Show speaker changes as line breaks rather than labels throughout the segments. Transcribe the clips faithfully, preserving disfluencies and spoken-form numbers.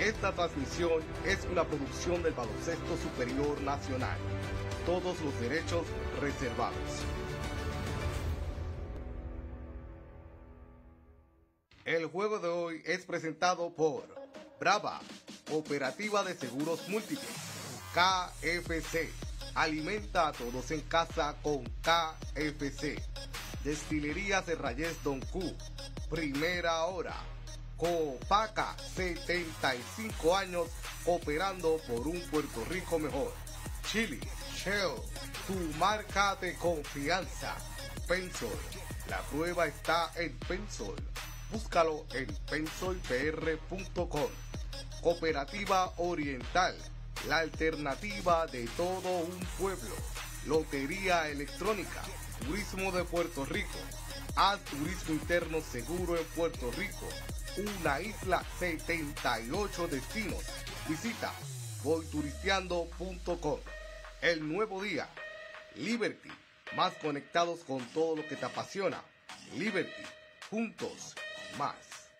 Esta transmisión es una producción del Baloncesto Superior Nacional. Todos los derechos reservados. El juego de hoy es presentado por Brava, Cooperativa de Seguros Múltiples, K F C, alimenta a todos en casa con K F C, Destilerías de Rayés Don Q, Primera Hora, Copaca, setenta y cinco años operando por un Puerto Rico mejor, Chili, Shell, tu marca de confianza, Pensol, la prueba está en Pensol. Búscalo en pensol p r punto com. Cooperativa Oriental, la alternativa de todo un pueblo. Lotería Electrónica, Turismo de Puerto Rico. Haz turismo interno seguro en Puerto Rico. Una isla, setenta y ocho destinos. Visita voy turisteando punto com. El nuevo día, Liberty, más conectados con todo lo que te apasiona. Liberty, juntos. Más.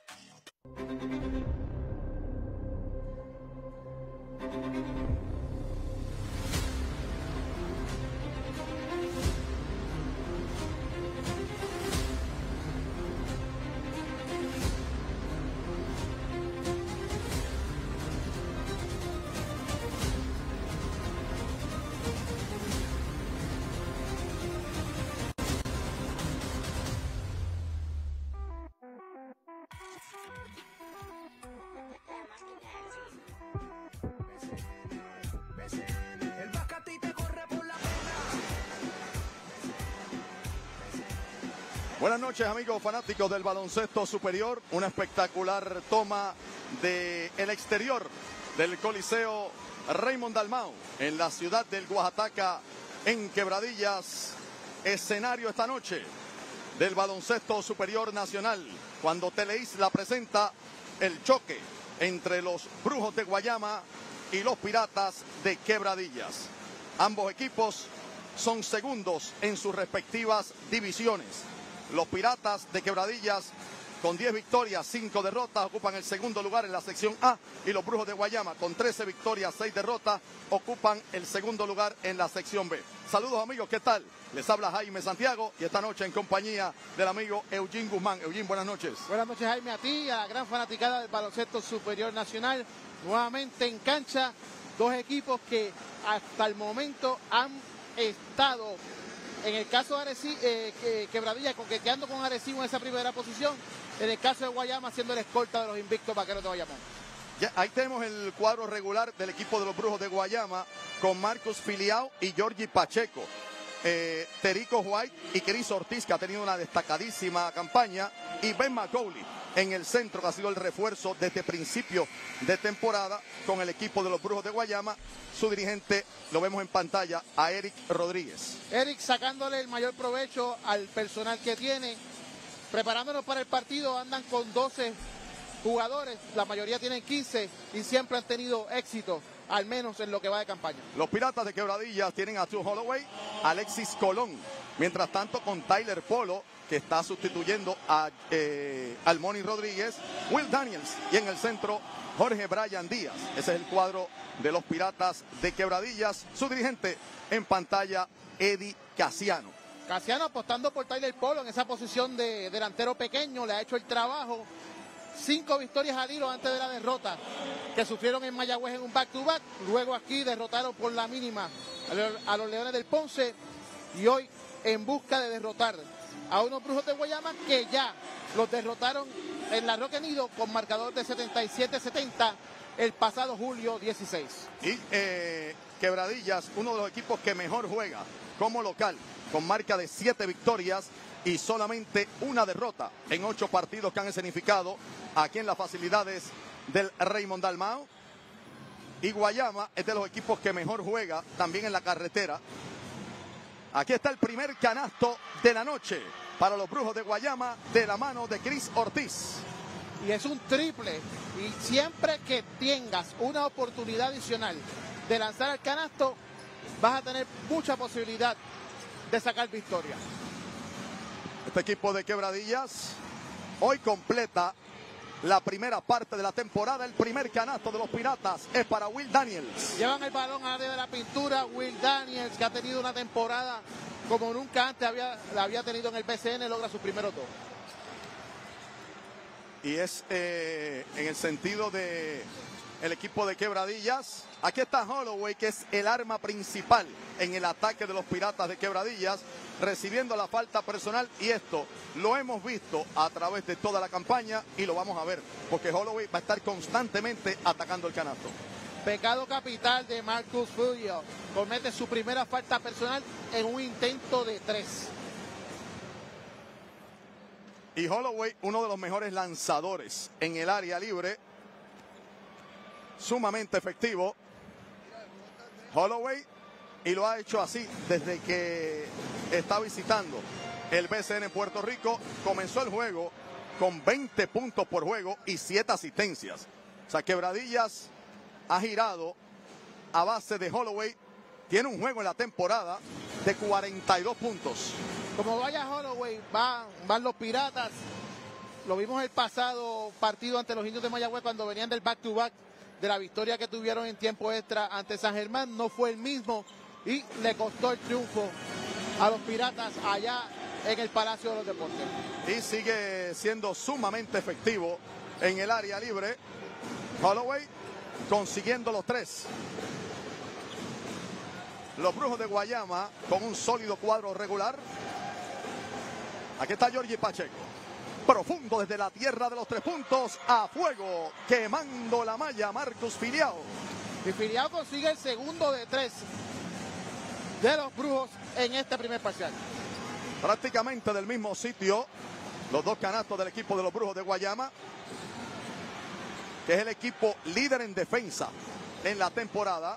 Buenas noches, amigos fanáticos del baloncesto superior. Una espectacular toma del exterior del Coliseo Raymond Dalmau en la ciudad del Oaxaca, en Quebradillas. Escenario esta noche del baloncesto superior nacional, cuando Teleisla presenta el choque entre los Brujos de Guayama y los Piratas de Quebradillas. Ambos equipos son segundos en sus respectivas divisiones. Los Piratas de Quebradillas, con diez victorias, cinco derrotas, ocupan el segundo lugar en la sección A, y los Brujos de Guayama, con trece victorias, seis derrotas, ocupan el segundo lugar en la sección B. Saludos, amigos, ¿qué tal? Les habla Jaime Santiago, y esta noche en compañía del amigo Eugene Guzmán. Eugene, buenas noches.
Buenas noches, Jaime, a ti y a la gran fanaticada del baloncesto superior nacional. Nuevamente en cancha, dos equipos que hasta el momento han estado, en el caso de Arecibo, eh, que, Quebradilla coqueteando con Arecibo en esa primera posición. En el caso de Guayama, siendo el escolta de los invictos Vaqueros de Guayama.
Ya, ahí tenemos el cuadro regular del equipo de los Brujos de Guayama, con Marcos Filiao y Georgie Pacheco. Eh, Terico White y Chris Ortiz, que ha tenido una destacadísima campaña, y Ben McCauley en el centro, que ha sido el refuerzo desde principio de temporada con el equipo de los Brujos de Guayama. Su dirigente, lo vemos en pantalla, a Eric Rodríguez.
Eric sacándole el mayor provecho al personal que tiene. Preparándonos para el partido, andan con doce jugadores, la mayoría tienen quince y siempre han tenido éxito, al menos en lo que va de campaña.
Los Piratas de Quebradillas tienen a Stu Holloway, Alexis Colón. Mientras tanto, con Tyler Polo, que está sustituyendo a eh, Almoni Rodríguez, Will Daniels, y en el centro, Jorge Brian Díaz. Ese es el cuadro de los Piratas de Quebradillas. Su dirigente en pantalla, Eddie Casiano.
Casiano apostando por Tyler Polo en esa posición de delantero pequeño, le ha hecho el trabajo. Cinco victorias al hilo antes de la derrota que sufrieron en Mayagüez en un back-to-back. Luego aquí derrotaron por la mínima a los Leones del Ponce, y hoy en busca de derrotar a unos Brujos de Guayama que ya los derrotaron en la Roque Nido con marcador de setenta y siete setenta el pasado julio dieciséis.
Y eh, Quebradillas, uno de los equipos que mejor juega como local, con marca de siete victorias y solamente una derrota en ocho partidos que han escenificado aquí en las facilidades del Raymond Dalmau. Y Guayama es de los equipos que mejor juega también en la carretera. Aquí está el primer canasto de la noche para los Brujos de Guayama, de la mano de Chris Ortiz.
Y es un triple, y siempre que tengas una oportunidad adicional de lanzar al canasto, vas a tener mucha posibilidad de sacar victoria.
Este equipo de Quebradillas hoy completa la primera parte de la temporada. El primer canasto de los Piratas es para Will Daniels.
Llevan el balón al área de la pintura. Will Daniels, que ha tenido una temporada como nunca antes había, la había tenido en el B C N, logra sus primeros dos.
Y es eh, en el sentido de el equipo de Quebradillas. Aquí está Holloway, que es el arma principal en el ataque de los Piratas de Quebradillas, recibiendo la falta personal. Y esto lo hemos visto a través de toda la campaña y lo vamos a ver, porque Holloway va a estar constantemente atacando el canasto.
Pecado capital de Marcus Filio. Comete su primera falta personal en un intento de tres.
Y Holloway, uno de los mejores lanzadores en el área libre, sumamente efectivo. Holloway, y lo ha hecho así desde que está visitando el B C N en Puerto Rico. Comenzó el juego con veinte puntos por juego y siete asistencias. O sea, Quebradillas ha girado a base de Holloway. Tiene un juego en la temporada de cuarenta y dos puntos.
Como vaya Holloway, van, van los Piratas. Lo vimos el pasado partido ante los Indios de Mayagüez cuando venían del back-to-back de la victoria que tuvieron en tiempo extra ante San Germán. No fue el mismo y le costó el triunfo a los Piratas allá en el Palacio de los Deportes.
Y sigue siendo sumamente efectivo en el área libre. Holloway consiguiendo los tres. Los Brujos de Guayama con un sólido cuadro regular. Aquí está Georgie Pacheco. Profundo desde la tierra de los tres puntos. A fuego. Quemando la malla. Marcus Filiao.
Y Filiao consigue el segundo de tres de los Brujos en este primer parcial.
Prácticamente del mismo sitio. Los dos canastos del equipo de los Brujos de Guayama, que es el equipo líder en defensa en la temporada,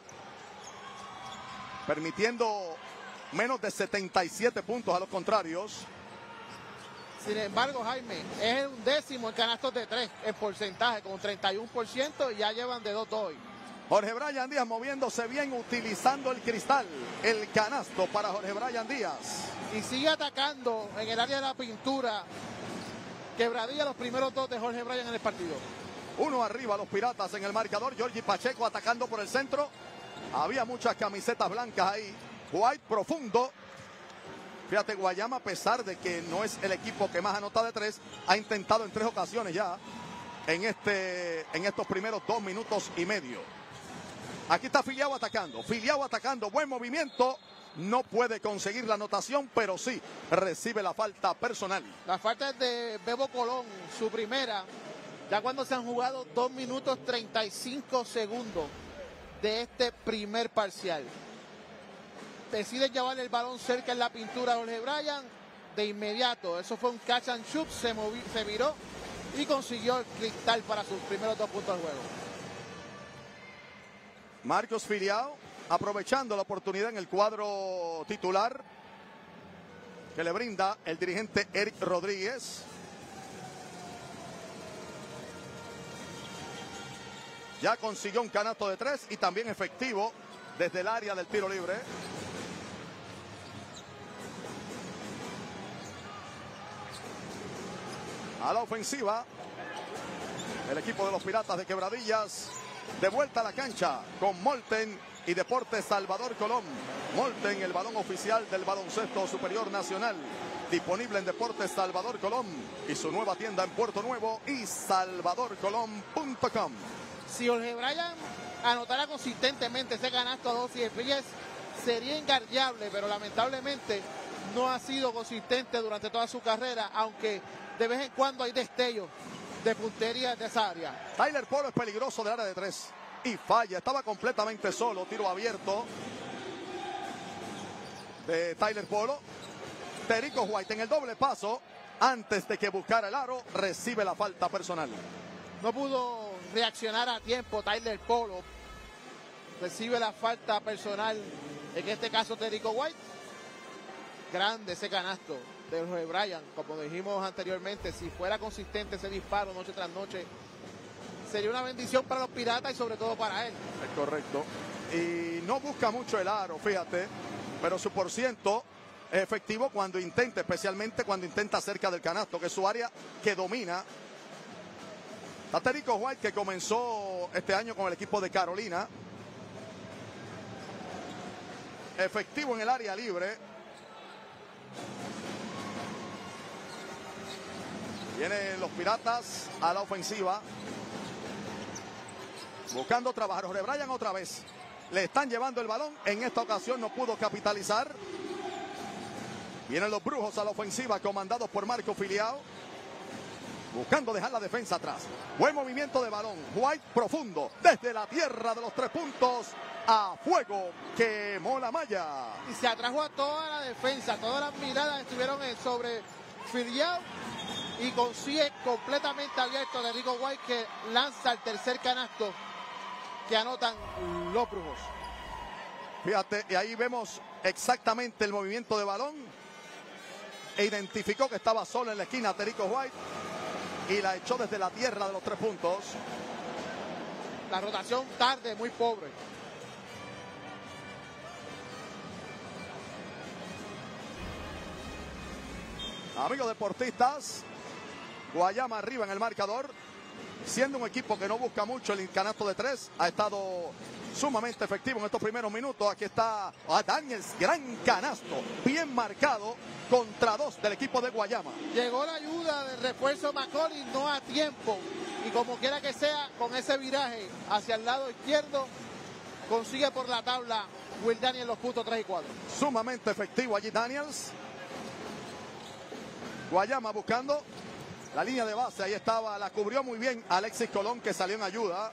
permitiendo menos de setenta y siete puntos a los contrarios.
Sin embargo, Jaime, es el undécimo en canastos de tres en porcentaje, con treinta y uno por ciento, y ya llevan de dos hoy.
Jorge Brian Díaz moviéndose bien, utilizando el cristal. El canasto para Jorge Brian Díaz.
Y sigue atacando en el área de la pintura. Quebradilla los primeros dos de Jorge Brian en el partido.
Uno arriba los Piratas en el marcador. Georgie Pacheco atacando por el centro. Había muchas camisetas blancas ahí. White profundo. Fíjate, Guayama, a pesar de que no es el equipo que más anota de tres, ha intentado en tres ocasiones ya en, este, en estos primeros dos minutos y medio. Aquí está Filiao atacando. Filiao atacando. Buen movimiento. No puede conseguir la anotación, pero sí recibe la falta personal.
La falta es de Bebo Colón, su primera. Ya cuando se han jugado dos minutos treinta y cinco segundos de este primer parcial. Decide llevarle el balón cerca en la pintura a Jorge Brian. De inmediato, eso fue un catch and shoot, se, movió, se viró y consiguió el cristal para sus primeros dos puntos del juego.
Marcus Filiao aprovechando la oportunidad en el cuadro titular que le brinda el dirigente Eric Rodríguez. Ya consiguió un canasto de tres y también efectivo desde el área del tiro libre. A la ofensiva, el equipo de los Piratas de Quebradillas de vuelta a la cancha con Molten y Deportes Salvador Colón. Molten, el balón oficial del baloncesto superior nacional, disponible en Deportes Salvador Colón y su nueva tienda en Puerto Nuevo y salvador colón punto com.
Si Jorge Brian anotara consistentemente ese canasto a dos y diez, sería engarllable, pero lamentablemente no ha sido consistente durante toda su carrera, aunque de vez en cuando hay destellos de puntería de esa área.
Tyler Polo es peligroso del área de tres y falla. Estaba completamente solo. Tiro abierto de Tyler Polo. Terico White en el doble paso. Antes de que buscara el aro, recibe la falta personal.
No pudo reaccionar a tiempo Tyler Polo. Recibe la falta personal. En este caso, Terico White. Grande ese canasto de Jorge Brian. Como dijimos anteriormente, si fuera consistente ese disparo noche tras noche, sería una bendición para los Piratas y sobre todo para él.
Es correcto. Y no busca mucho el aro, fíjate, pero su por ciento es efectivo cuando intenta, especialmente cuando intenta cerca del canasto, que es su área que domina. Terico White, que comenzó este año con el equipo de Carolina. Efectivo en el área libre. Vienen los Piratas a la ofensiva. Buscando trabajar. Jorge Bryan otra vez. Le están llevando el balón. En esta ocasión no pudo capitalizar. Vienen los Brujos a la ofensiva, comandados por Marco Filiao. Buscando dejar la defensa atrás. Buen movimiento de balón. White profundo. Desde la tierra de los tres puntos. A fuego. Quemó la malla.
Y se atrajo a toda la defensa. Todas las miradas estuvieron en sobre Filiao. Y consigue completamente abierto de Rico White, que lanza el tercer canasto que anotan los Brujos.
Fíjate, y ahí vemos exactamente el movimiento de balón. E identificó que estaba solo en la esquina Terico White. Y la echó desde la tierra de los tres puntos.
La rotación tarde, muy pobre.
Amigos deportistas, Guayama arriba en el marcador. Siendo un equipo que no busca mucho el canasto de tres, ha estado sumamente efectivo en estos primeros minutos. Aquí está a Daniels, gran canasto, bien marcado, contra dos del equipo de Guayama.
Llegó la ayuda del refuerzo Macaulay, no a tiempo, y como quiera que sea, con ese viraje hacia el lado izquierdo, consigue por la tabla Will Daniels los puntos tres y cuatro.
Sumamente efectivo allí Daniels. Guayama buscando la línea de base, ahí estaba, la cubrió muy bien Alexis Colón, que salió en ayuda.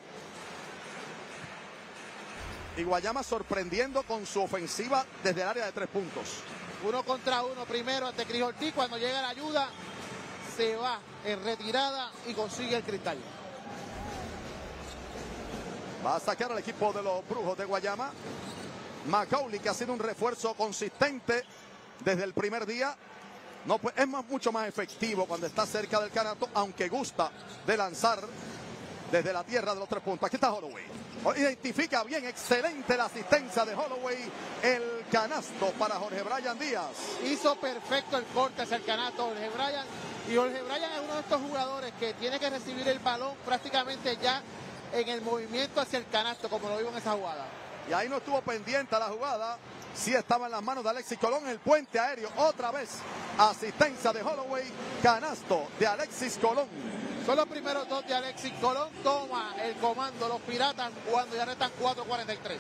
Y Guayama sorprendiendo con su ofensiva desde el área de tres puntos.
Uno contra uno primero ante Cris Ortiz. Cuando llega la ayuda, se va en retirada y consigue el cristal.
Va a sacar al equipo de los Brujos de Guayama. Macaulay, que ha sido un refuerzo consistente desde el primer día. No, pues es más, mucho más efectivo cuando está cerca del canasto, aunque gusta de lanzar desde la tierra de los tres puntos. Aquí está Holloway. Identifica bien, excelente la asistencia de Holloway. El canasto para Jorge Bryan Díaz.
Hizo perfecto el corte hacia el canasto Jorge Bryan. Y Jorge Bryan es uno de estos jugadores que tiene que recibir el balón prácticamente ya en el movimiento hacia el canasto, como lo vimos en esa jugada.
Y ahí no estuvo pendiente a la jugada. Sí estaba en las manos de Alexis Colón. El puente aéreo otra vez. Asistencia de Holloway. Canasto de Alexis Colón.
Son los primeros dos de Alexis Colón. Toma el comando los Piratas cuando ya restan cuatro cuarenta y tres.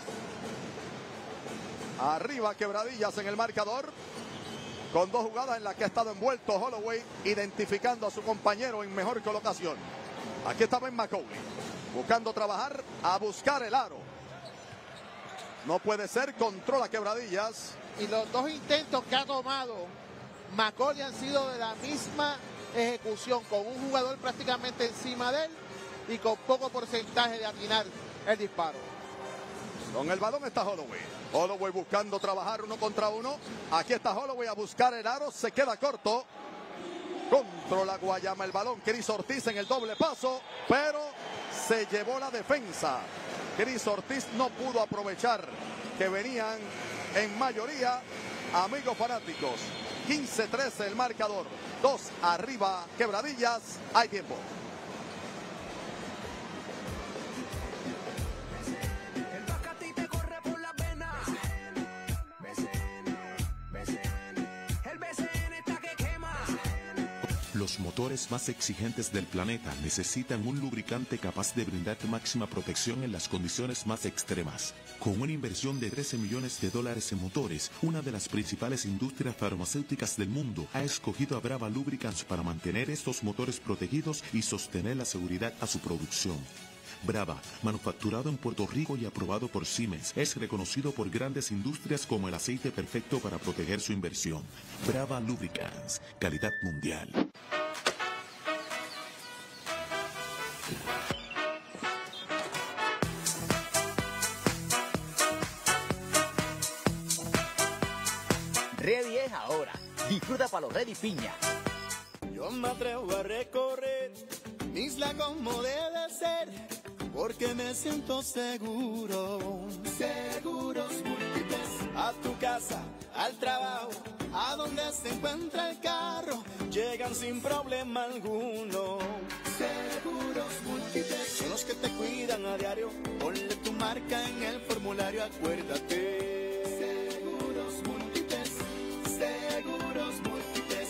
Arriba Quebradillas en el marcador. Con dos jugadas en las que ha estado envuelto Holloway, identificando a su compañero en mejor colocación. Aquí está Ben Macaulay. Buscando trabajar a buscar el aro. No puede ser, controla Quebradillas.
Y los dos intentos que ha tomado Macaulay han sido de la misma ejecución, con un jugador prácticamente encima de él y con poco porcentaje de atinar el disparo.
Con el balón está Holloway. Holloway buscando trabajar uno contra uno. Aquí está Holloway a buscar el aro. Se queda corto. Controla Guayama el balón. Cris Ortiz en el doble paso, pero se llevó la defensa. Cris Ortiz no pudo aprovechar que venían en mayoría. Amigos fanáticos, quince trece el marcador. Dos arriba Quebradillas. Hay tiempo.
Los motores más exigentes del planeta necesitan un lubricante capaz de brindar máxima protección en las condiciones más extremas. Con una inversión de trece millones de dólares en motores, una de las principales industrias farmacéuticas del mundo ha escogido a Brava Lubricants para mantener estos motores protegidos y sostener la seguridad a su producción. Brava, manufacturado en Puerto Rico y aprobado por Siemens, es reconocido por grandes industrias como el aceite perfecto para proteger su inversión. Brava Lubricants, calidad mundial.
Ready es ahora. Disfruta Palo Ready Piña.
Yo me atrevo a recorrer mi isla como debe ser, porque me siento seguro. Seguros Múltiples a tu casa, al trabajo, a donde se encuentra el carro, llegan sin problema alguno. Seguros Múltiples son los que te cuidan a diario. Ponle tu marca en el formulario, acuérdate. Seguros Múltiples, Seguros Múltiples.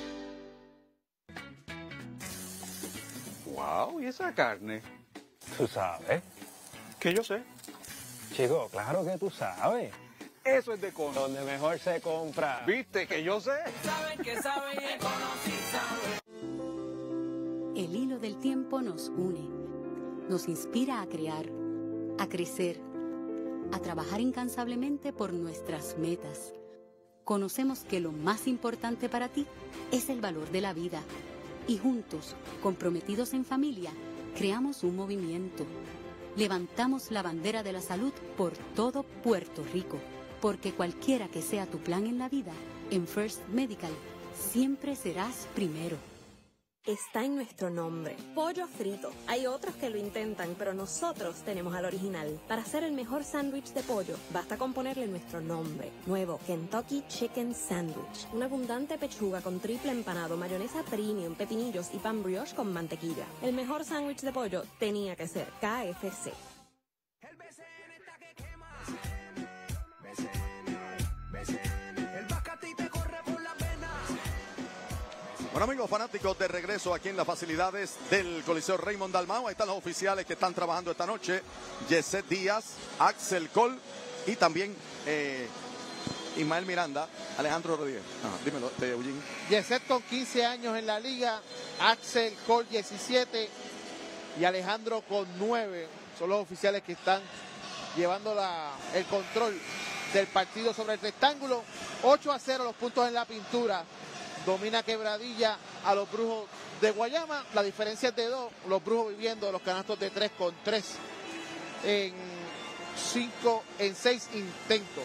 Wow, ¿y esa carne?
¿Tú sabes?
Que yo sé.
Chico, claro que tú sabes.
Eso es de Econo.
Donde mejor se compra.
¿Viste que yo sé?
Saben que saben Econo, sí saben.
El hilo del tiempo nos une, nos inspira a crear, a crecer, a trabajar incansablemente por nuestras metas. Conocemos que lo más importante para ti es el valor de la vida y juntos, comprometidos en familia, creamos un movimiento. Levantamos la bandera de la salud por todo Puerto Rico, porque cualquiera que sea tu plan en la vida, en First Medical, siempre serás primero.
Está en nuestro nombre. Pollo frito. Hay otros que lo intentan, pero nosotros tenemos al original. Para hacer el mejor sándwich de pollo, basta con ponerle nuestro nombre. Nuevo Kentucky Chicken Sandwich. Una abundante pechuga con triple empanado, mayonesa premium, pepinillos y pan brioche con mantequilla. El mejor sándwich de pollo tenía que ser K F C.
El B C N está que quema. B C N, B C N. El Bacati te corre por la pena.
Bueno, amigos fanáticos, de regreso aquí en las facilidades del Coliseo Raymond Dalmau. Ahí están los oficiales que están trabajando esta noche. Yeset Díaz, Axel Cole y también eh, Ismael Miranda, Alejandro Rodríguez. Ah, dímelo, este, Eugene.
Yeset con quince años en la liga, Axel Cole diecisiete y Alejandro con nueve. Son los oficiales que están llevando la, el control del partido sobre el rectángulo. ocho a cero los puntos en la pintura. Domina Quebradilla a los Brujos de Guayama. La diferencia es de dos. Los Brujos viviendo los canastos de tres con tres en cinco, en seis intentos.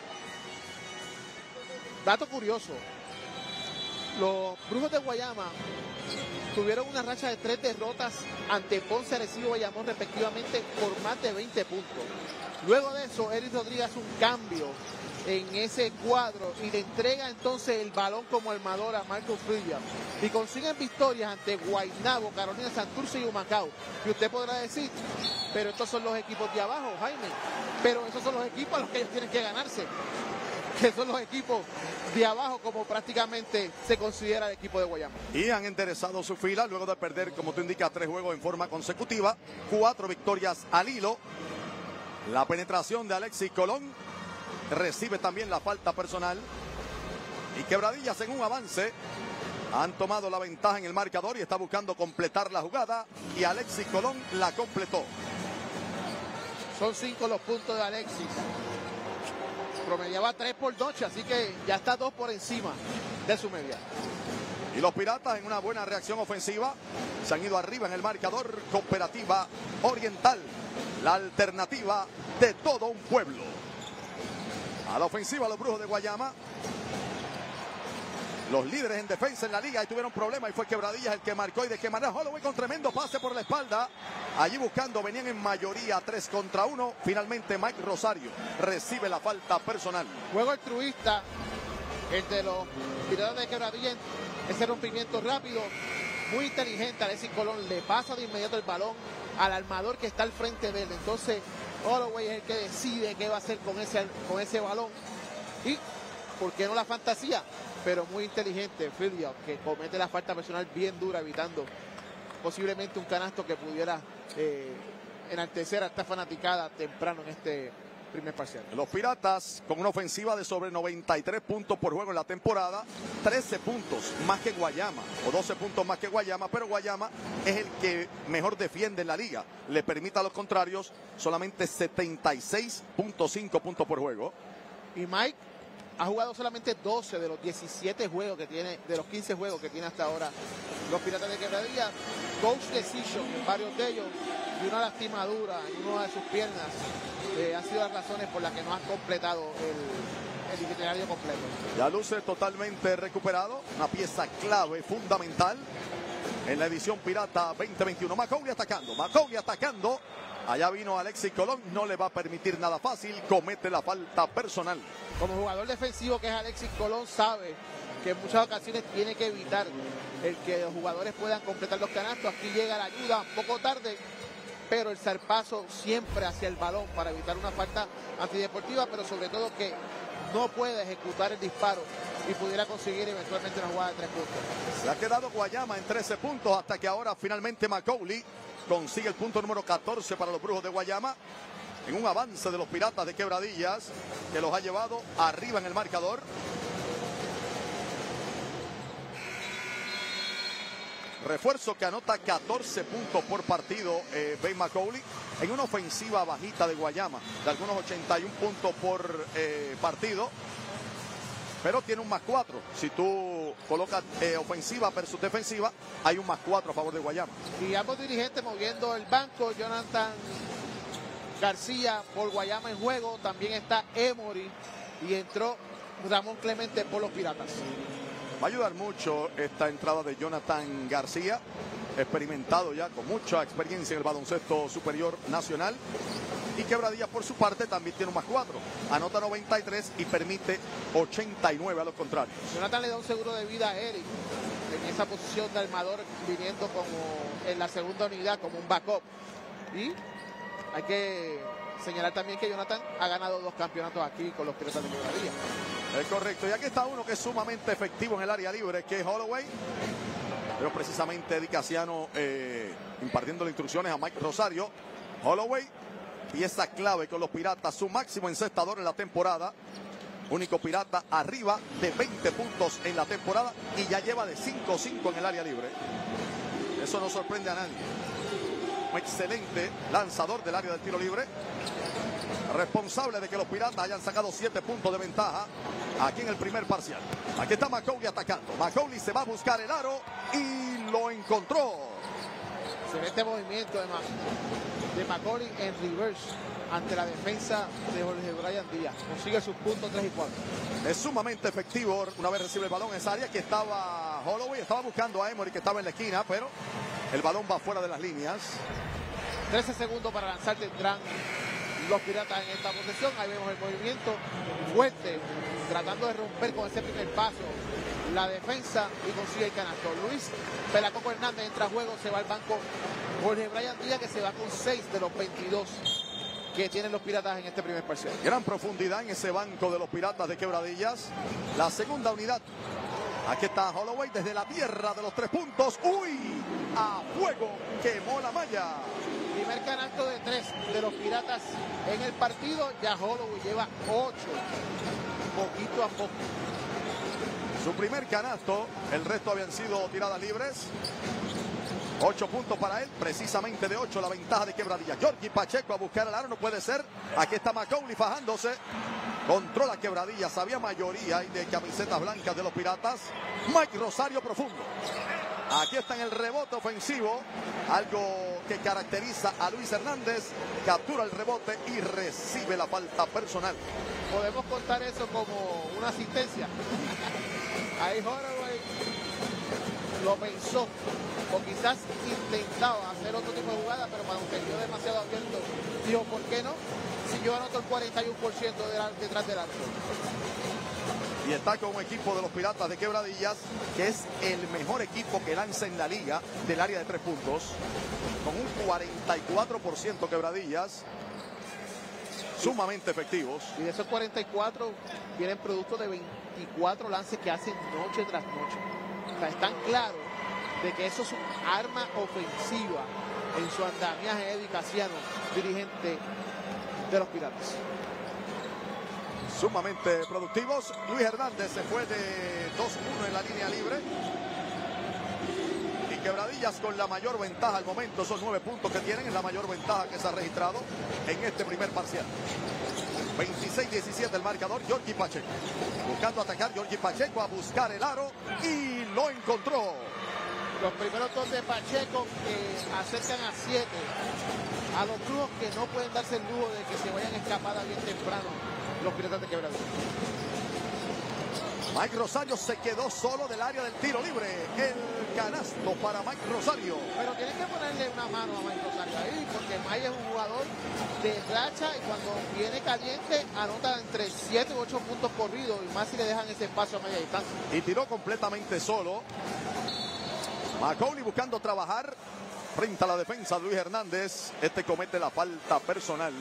Dato curioso. Los Brujos de Guayama tuvieron una racha de tres derrotas ante Ponce, Arecibo y Bayamón respectivamente por más de veinte puntos. Luego de eso, Eric Rodríguez hace un cambio en ese cuadro y le entrega entonces el balón como armador a Marcus Williams y consiguen victorias ante Guaynabo, Carolina, Santurce y Humacao. Y usted podrá decir, pero estos son los equipos de abajo, Jaime, pero esos son los equipos a los que ellos tienen que ganarse, que son los equipos de abajo como prácticamente se considera el equipo de Guayama.
Y han enderezado su fila luego de perder, como tú indicas, tres juegos en forma consecutiva, cuatro victorias al hilo. La penetración de Alexis Colón recibe también la falta personal y Quebradillas en un avance han tomado la ventaja en el marcador y está buscando completar la jugada y Alexis Colón la completó.
Son cinco los puntos de Alexis, promediaba tres por noche, así que ya está dos por encima de su media.
Y los Piratas en una buena reacción ofensiva se han ido arriba en el marcador. Cooperativa Oriental, la alternativa de todo un pueblo. A la ofensiva los Brujos de Guayama, los líderes en defensa en la liga, y tuvieron problemas y fue Quebradillas el que marcó. Y de qué manera Holloway con tremendo pase por la espalda, allí buscando, venían en mayoría tres contra uno. Finalmente Mike Rosario recibe la falta personal.
Juego altruista, el de los Piratas de Quebradillas, ese rompimiento rápido, muy inteligente. Alexis Colón le pasa de inmediato el balón al armador que está al frente de él. Entonces Holloway es el que decide qué va a hacer con ese, con ese balón. Y, ¿por qué no la fantasía? Pero muy inteligente Filia, que comete la falta personal bien dura, evitando posiblemente un canasto que pudiera eh, enaltecer a esta fanaticada temprano en este primer parcial.
Los Piratas con una ofensiva de sobre noventa y tres puntos por juego en la temporada, trece puntos más que Guayama, o doce puntos más que Guayama, pero Guayama es el que mejor defiende en la liga. Le permite a los contrarios solamente setenta y seis punto cinco puntos por juego.
Y Mike ha jugado solamente doce de los diecisiete juegos que tiene, de los quince juegos que tiene hasta ahora los Piratas de Quebradilla. Coach decision en varios de ellos y una lastimadura en una de sus piernas eh, han sido las razones por las que no ha completado el, el itinerario completo.
Ya luce totalmente recuperado, una pieza clave, fundamental en la edición Pirata veinte veintiuno. Macaulay atacando, Macaulay atacando Allá vino Alexis Colón, no le va a permitir nada fácil, comete la falta personal.
Como jugador defensivo que es Alexis Colón, sabe que en muchas ocasiones tiene que evitar el que los jugadores puedan completar los canastos. Aquí llega la ayuda un poco tarde, pero el zarpazo siempre hacia el balón para evitar una falta antideportiva, pero sobre todo que no puede ejecutar el disparo y pudiera conseguir eventualmente una jugada de tres puntos.
Se ha quedado Guayama en trece puntos hasta que ahora finalmente Macaulay consigue el punto número catorce para los Brujos de Guayama en un avance de los Piratas de Quebradillas que los ha llevado arriba en el marcador. Refuerzo que anota catorce puntos por partido, eh, Ben Macaulay, en una ofensiva bajita de Guayama, de algunos ochenta y uno puntos por eh, partido, pero tiene un más cuatro. Si tú colocas eh, ofensiva versus defensiva, hay un más cuatro a favor de Guayama.
Y ambos dirigentes moviendo el banco. Jonathan García por Guayama en juego, también está Emory y entró Ramón Clemente por los Piratas.
Va a ayudar mucho esta entrada de Jonathan García, experimentado ya, con mucha experiencia en el baloncesto superior nacional. Y Quebradillas, por su parte, también tiene un más cuatro. Anota noventa y tres y permite ochenta y nueve a los contrarios.
Jonathan le da un seguro de vida a Eric en esa posición de armador, viniendo como en la segunda unidad, como un backup. Y hay que señalar también que Jonathan ha ganado dos campeonatos aquí con los Piratas de Quebradillas.
Es correcto, y aquí está uno que es sumamente efectivo en el área libre, que es Holloway. Pero precisamente Eddie Casiano eh, impartiendo instrucciones a Mike Rosario. Holloway, pieza clave con los Piratas, su máximo encestador en la temporada. Único Pirata arriba de veinte puntos en la temporada y ya lleva de cinco cinco en el área libre. Eso no sorprende a nadie. Un excelente lanzador del área del tiro libre. Responsable de que los Piratas hayan sacado siete puntos de ventaja aquí en el primer parcial. Aquí está Macaulay atacando. Macaulay se va a buscar el aro y lo encontró.
Excelente movimiento de, Ma de Macaulay en reverse ante la defensa de Jorge Brian Díaz. Consigue sus puntos tres y cuatro.
Es sumamente efectivo una vez recibe el balón en esa área, que estaba Holloway, estaba buscando a Emory, que estaba en la esquina, pero el balón va fuera de las líneas.
trece segundos para lanzar tendrán los Piratas en esta posesión. Ahí vemos el movimiento fuerte, tratando de romper con ese primer paso la defensa y consigue el canasto. Luis Pelacoco Hernández entra a juego, se va al banco Jorge Brian Díaz, que se va con seis de los veintidós que tienen los Piratas en este primer parcial.
Gran profundidad en ese banco de los Piratas de Quebradillas. La segunda unidad. Aquí está Holloway desde la tierra de los tres puntos. ¡Uy! A fuego, quemó la malla.
Primer canasto de tres de los Piratas en el partido. Ya Holloway lleva ocho, poquito a poco.
Su primer canasto, el resto habían sido tiradas libres. Ocho puntos para él, precisamente de ocho la ventaja de Quebradillas. Georgie Pacheco a buscar el aro, no puede ser. Aquí está Macaulay fajándose. Controla Quebradillas, había mayoría de camisetas blancas de los Piratas. Mike Rosario profundo. Aquí está en el rebote ofensivo, algo que caracteriza a Luis Hernández. Captura el rebote y recibe la falta personal.
Podemos contar eso como una asistencia. Ahí Holloway lo pensó, o quizás intentaba hacer otro tipo de jugada, pero cuando se vio demasiado abierto, dijo, ¿por qué no? Si yo anoto el cuarenta y uno por ciento de la, detrás del arco.
Y está con un equipo de los Piratas de Quebradillas, que es el mejor equipo que lanza en la liga del área de tres puntos, con un cuarenta y cuatro por ciento Quebradillas, sumamente efectivos.
Y de esos cuarenta y cuatro vienen productos de veinticuatro lances que hacen noche tras noche. O sea, están claros de que eso es un arma ofensiva en su andamiaje. Eddie Casiano, dirigente de los Piratas.
Sumamente productivos. Luis Hernández se fue de dos uno en la línea libre. Y Quebradillas con la mayor ventaja al momento. Esos nueve puntos que tienen es la mayor ventaja que se ha registrado en este primer parcial. veintiséis diecisiete el marcador. Georgie Pacheco buscando atacar. Georgie Pacheco a buscar el aro y lo encontró.
Los primeros dos de Pacheco que acercan a siete a los Brujos, que no pueden darse el lujo de que se vayan escapada bien temprano los Piratas de Quebradillas.
Mike Rosario se quedó solo del área del tiro libre. El canasto para Mike Rosario.
Pero tienes que ponerle una mano a Mike Rosario ahí, porque Mike es un jugador de racha y cuando viene caliente anota entre siete u ocho puntos corridos, y más si le dejan ese espacio a media distancia.
Y tiró completamente solo. Macaulay buscando trabajar frente a la defensa de Luis Hernández. Este comete la falta personal.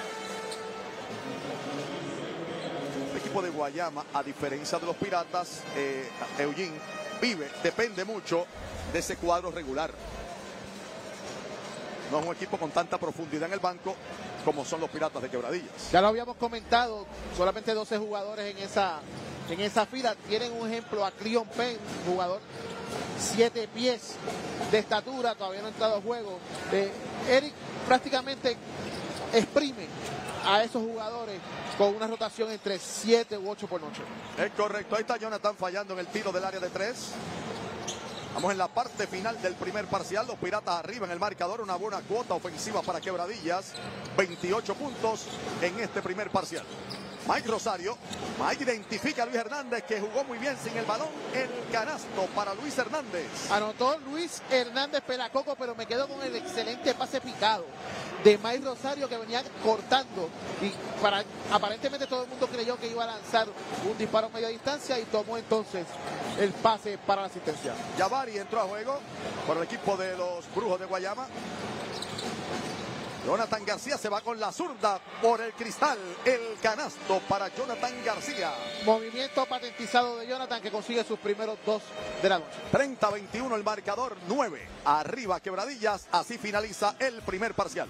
El equipo de Guayama, a diferencia de los Piratas, eh, Eugene, vive, depende mucho de ese cuadro regular. No es un equipo con tanta profundidad en el banco como son los Piratas de Quebradillas.
Ya lo habíamos comentado, solamente doce jugadores en esa, en esa fila. Tienen un ejemplo a Cleon Penn, jugador siete pies de estatura, todavía no ha entrado a juego. Eh, Eric prácticamente exprime a esos jugadores con una rotación entre siete u ocho por noche.
Es correcto, ahí está Jonathan fallando en el tiro del área de tres. Vamos en la parte final del primer parcial. Los Piratas arriba en el marcador. Una buena cuota ofensiva para Quebradillas. veintiocho puntos en este primer parcial. Mike Rosario. Mike identifica a Luis Hernández, que jugó muy bien sin el balón. El canasto para Luis Hernández.
Anotó Luis Hernández Pelacoco, pero me quedo con el excelente pase picado de Mike Rosario, que venía cortando y para, aparentemente todo el mundo creyó que iba a lanzar un disparo a media distancia y tomó entonces el pase para la asistencia.
Yavari entró a juego por el equipo de los Brujos de Guayama. Jonathan García se va con la zurda por el cristal. El canasto para Jonathan García.
Movimiento patentizado de Jonathan, que consigue sus primeros dos de la noche.
treinta a veintiuno el marcador, nueve arriba Quebradillas. Así finaliza el primer parcial.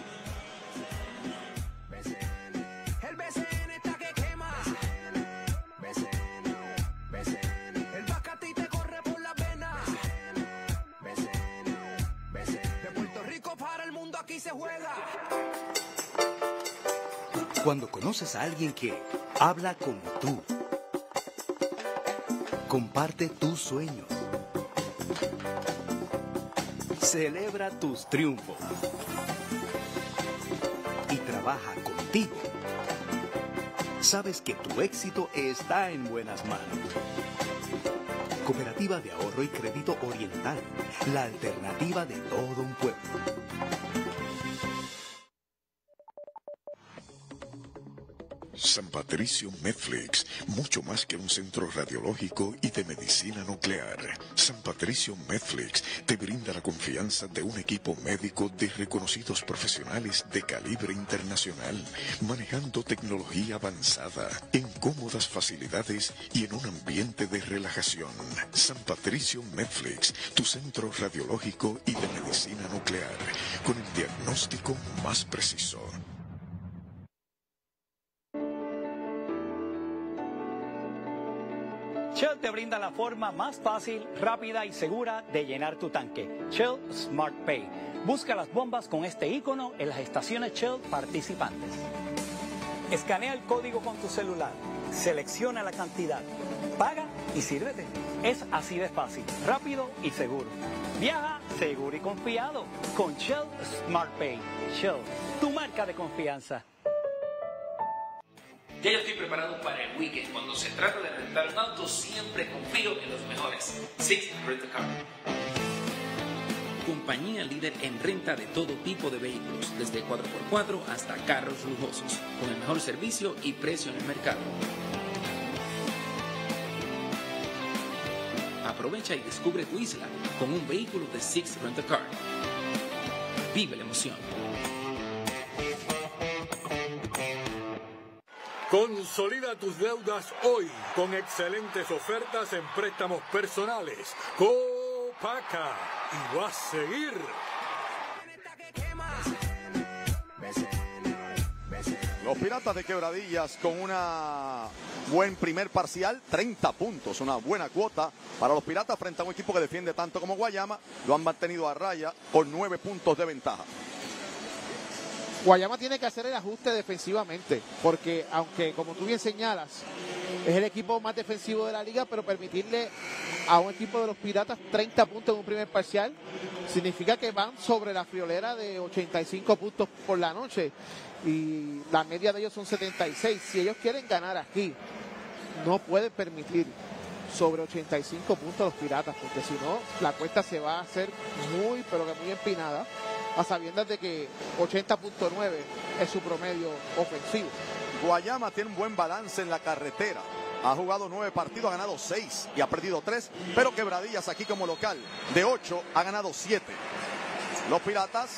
El B C N está que quema. B C N, B C N. El Bacati te corre por las venas. B C N, B C N. De Puerto Rico para el mundo aquí se juega.
Cuando conoces a alguien que habla como tú, comparte tus sueños, celebra tus triunfos y trabaja contigo, sabes que tu éxito está en buenas manos. Cooperativa de Ahorro y Crédito Oriental, la alternativa de todo un pueblo.
San Patricio Medflix, mucho más que un centro radiológico y de medicina nuclear. San Patricio Medflix te brinda la confianza de un equipo médico de reconocidos profesionales de calibre internacional, manejando tecnología avanzada, en cómodas facilidades y en un ambiente de relajación. San Patricio Medflix, tu centro radiológico y de medicina nuclear, con el diagnóstico más preciso.
Shell te brinda la forma más fácil, rápida y segura de llenar tu tanque. Shell Smart Pay. Busca las bombas con este icono en las estaciones Shell participantes. Escanea el código con tu celular, selecciona la cantidad, paga y sírvete. Es así de fácil, rápido y seguro. Viaja seguro y confiado con Shell Smart Pay. Shell, tu marca de confianza.
Ya yo estoy preparado para el weekend. Cuando se trata de rentar un auto, siempre confío en los mejores. Six Rent a Car. Compañía líder en renta de todo tipo de vehículos, desde cuatro por cuatro hasta carros lujosos, con el mejor servicio y precio en el mercado. Aprovecha y descubre tu isla con un vehículo de Six Rent a Car. Vive la emoción.
Consolida tus deudas hoy con excelentes ofertas en préstamos personales. Copaca y va a seguir.
Los Piratas de Quebradillas con una buen primer parcial, treinta puntos, una buena cuota para los Piratas frente a un equipo que defiende tanto como Guayama. Lo han mantenido a raya con nueve puntos de ventaja.
Guayama tiene que hacer el ajuste defensivamente, porque aunque, como tú bien señalas, es el equipo más defensivo de la liga, pero permitirle a un equipo de los Piratas treinta puntos en un primer parcial significa que van sobre la friolera de ochenta y cinco puntos por la noche y la media de ellos son setenta y seis. Si ellos quieren ganar aquí, no pueden permitir sobre ochenta y cinco puntos los Piratas, porque si no, la cuesta se va a hacer muy, pero que muy empinada, a sabiendas de que ochenta punto nueve es su promedio ofensivo.
Guayama tiene un buen balance en la carretera. Ha jugado nueve partidos, ha ganado seis y ha perdido tres, pero Quebradillas aquí como local, de ocho, ha ganado siete. Los Piratas,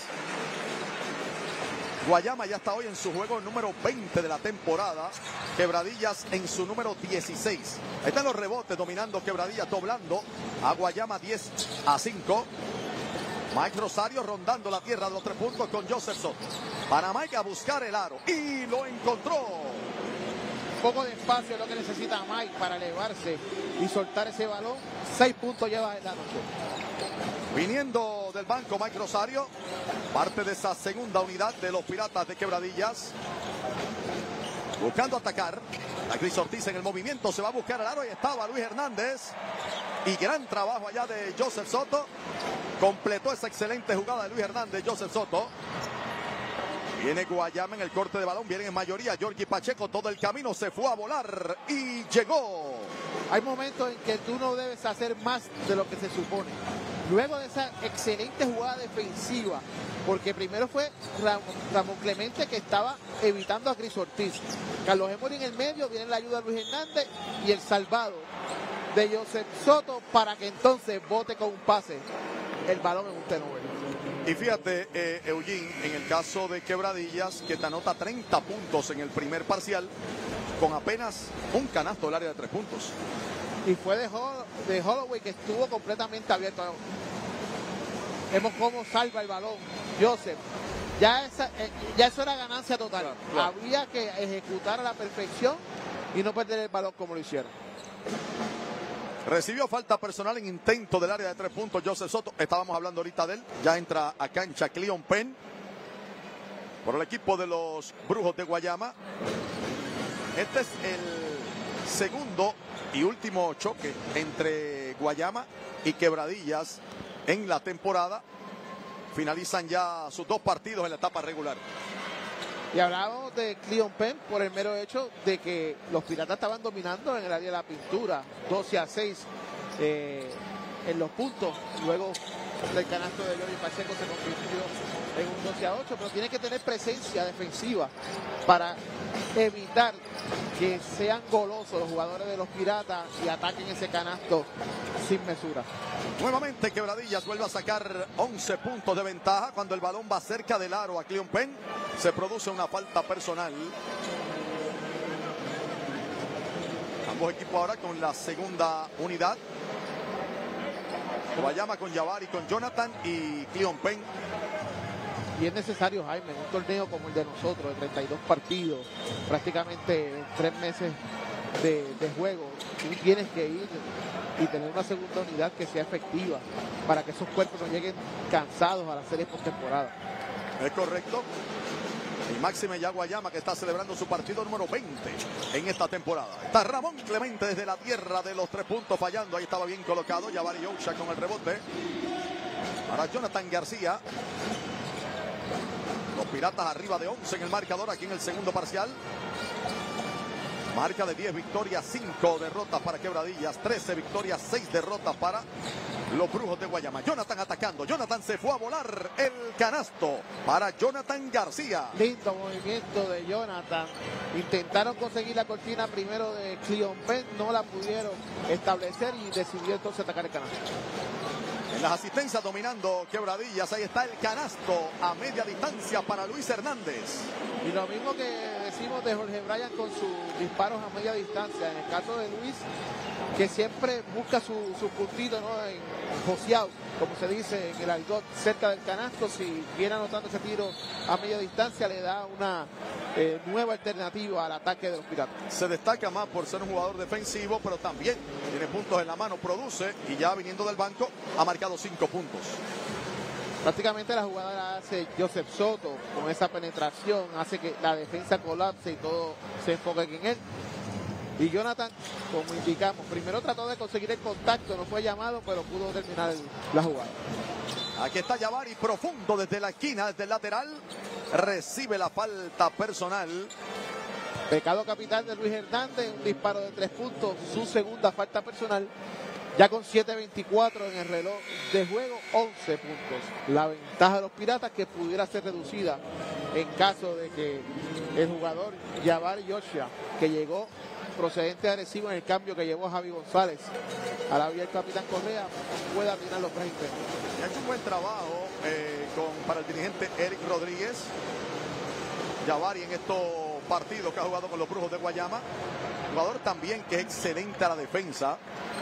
Guayama ya está hoy en su juego número veinte de la temporada, Quebradillas en su número dieciséis. Ahí están los rebotes dominando Quebradillas, doblando a Guayama diez a cinco. Mike Rosario rondando la tierra de los tres puntos con Joseph Soto. Para Mike a buscar el aro y lo encontró.
Un poco de espacio es lo que necesita Mike para elevarse y soltar ese balón. Seis puntos lleva en la noche.
Viniendo del banco Mike Rosario, parte de esa segunda unidad de los Piratas de Quebradillas. Buscando atacar. A Cris Ortiz en el movimiento, se va a buscar el aro. Ahí estaba Luis Hernández. Y gran trabajo allá de Joseph Soto. Completó esa excelente jugada de Luis Hernández, Joseph Soto. Viene Guayama en el corte de balón, viene en mayoría Georgie Pacheco, todo el camino se fue a volar y llegó.
Hay momentos en que tú no debes hacer más de lo que se supone. Luego de esa excelente jugada defensiva, porque primero fue Ram Ramón Clemente que estaba evitando a Cris Ortiz. Carlos Emory en el medio, viene la ayuda de Luis Hernández y el salvado de Joseph Soto para que entonces bote con un pase el balón en un turnover.
Y fíjate, eh, Eugene, en el caso de Quebradillas, que te anota treinta puntos en el primer parcial, con apenas un canasto del área de tres puntos.
Y fue de, Hol de Holloway que estuvo completamente abierto. Vemos cómo salva el balón Joseph. Ya, esa, eh, ya eso era ganancia total. Claro, claro. Había que ejecutar a la perfección y no perder el balón como lo hicieron.
Recibió falta personal en intento del área de tres puntos Joseph Soto. Estábamos hablando ahorita de él. Ya entra a cancha Cleon Penn por el equipo de los Brujos de Guayama. Este es el segundo y último choque entre Guayama y Quebradillas en la temporada. Finalizan ya sus dos partidos en la etapa regular.
Y hablábamos de Cleon Penn por el mero hecho de que los Piratas estaban dominando en el área de la pintura, doce a seis eh, en los puntos. Luego del canasto de Georgie Pacheco se convirtió en un doce a ocho, pero tiene que tener presencia defensiva para evitar que sean golosos los jugadores de los Piratas y ataquen ese canasto sin mesura.
Nuevamente Quebradillas vuelve a sacar once puntos de ventaja cuando el balón va cerca del aro a Cleon Penn. Se produce una falta personal. Ambos equipos ahora con la segunda unidad. Guayama con Yavari, con Jonathan y Cleon Penn.
Y es necesario, Jaime, en un torneo como el de nosotros, de treinta y dos partidos, prácticamente tres meses de, de juego, tú tienes que ir y tener una segunda unidad que sea efectiva para que esos cuerpos no lleguen cansados a la serie postemporada.
Es correcto. Y máxime ya Guayama que está celebrando su partido número veinte en esta temporada. Está Ramón Clemente desde la tierra de los tres puntos fallando. Ahí estaba bien colocado. Yavari Ocha con el rebote. Para Jonathan García. Los Piratas arriba de once en el marcador aquí en el segundo parcial. Marca de diez victorias, cinco derrotas para Quebradillas, trece victorias, seis derrotas para los Brujos de Guayama. Jonathan atacando, Jonathan se fue a volar el canasto para Jonathan García.
Lindo movimiento de Jonathan. Intentaron conseguir la cortina primero de Cleon Penn, no la pudieron establecer y decidió entonces atacar el canasto.
En las asistencias dominando Quebradillas, ahí está el canasto a media distancia para Luis Hernández.
Y lo mismo que decimos de Jorge Bryan con sus disparos a media distancia. En el caso de Luis, que siempre busca su, su puntito, ¿no? En joseado, como se dice en el argot, cerca del canasto. Si viene anotando ese tiro a media distancia, le da una eh, nueva alternativa al ataque de los Piratas.
Se destaca más por ser un jugador defensivo, pero también tiene puntos en la mano, produce y ya viniendo del banco ha marcado cinco puntos.
Prácticamente la jugada la hace Joseph Soto con esa penetración, hace que la defensa colapse y todo se enfoque en él. Y Jonathan, como indicamos, primero trató de conseguir el contacto, no fue llamado, pero pudo terminar el, la jugada.
Aquí está Yavari profundo desde la esquina, desde el lateral. Recibe la falta personal.
Pecado capital de Luis Hernández, un disparo de tres puntos, su segunda falta personal. Ya con siete veinticuatro en el reloj de juego, once puntos. La ventaja de los Piratas que pudiera ser reducida en caso de que el jugador Jabari Joshua, que llegó procedente de Arecibo en el cambio que llevó Javi González a la vía del capitán Correa, pueda tirar los veinte.
Ha hecho un buen trabajo eh, con, para el dirigente Eric Rodríguez. Jabari en estos partidos que ha jugado con los Brujos de Guayama. Jugador también que es excelente a la defensa.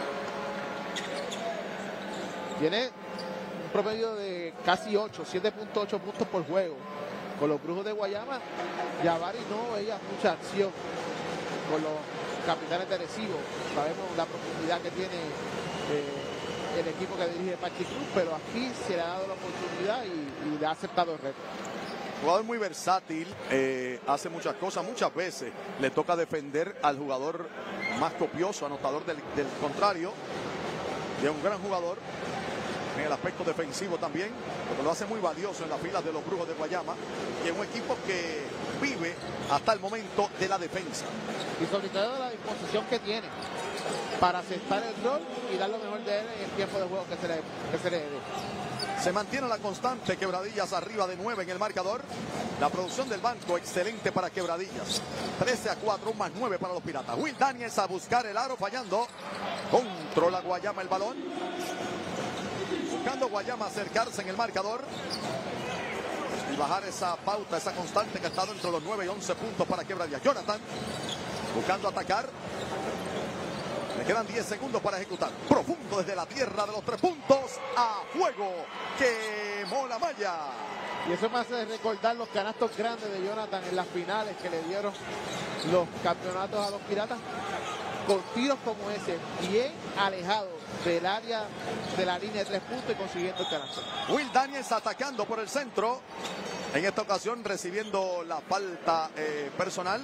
Tiene un promedio de casi ocho, siete punto ocho puntos por juego. Con los Brujos de Guayama, Jabari no veía mucha acción con los Capitanes de Arecibo. Sabemos la profundidad que tiene eh, el equipo que dirige Pachi Cruz, pero aquí se le ha dado la oportunidad y, y le ha aceptado el reto.
Jugador muy versátil, eh, hace muchas cosas, muchas veces le toca defender al jugador más copioso, anotador del, del contrario, y es un gran jugador en el aspecto defensivo también, porque lo hace muy valioso en las filas de los Brujos de Guayama, y es un equipo que vive hasta el momento de la defensa.
Y sobre todo de la disposición que tiene para aceptar el rol y dar lo mejor de él en el tiempo de juego que se le, que se le dé.
Se mantiene la constante, Quebradillas arriba de nueve en el marcador. La producción del banco excelente para Quebradillas. trece a cuatro, un más nueve para los Piratas. Will Daniels a buscar el aro, fallando. Controla Guayama el balón. Buscando Guayama acercarse en el marcador y bajar esa pauta, esa constante que ha estado entre los nueve y once puntos para Quebradillas. Jonathan buscando atacar. Le quedan diez segundos para ejecutar. Profundo desde la tierra de los tres puntos. A fuego. Quemó la malla.
Y eso me hace recordar los canastos grandes de Jonathan en las finales que le dieron los campeonatos a los Piratas. Con tiros como ese, bien alejado del área de la línea de tres puntos y consiguiendo el canasto.
Will Daniels atacando por el centro. En esta ocasión recibiendo la falta eh, personal.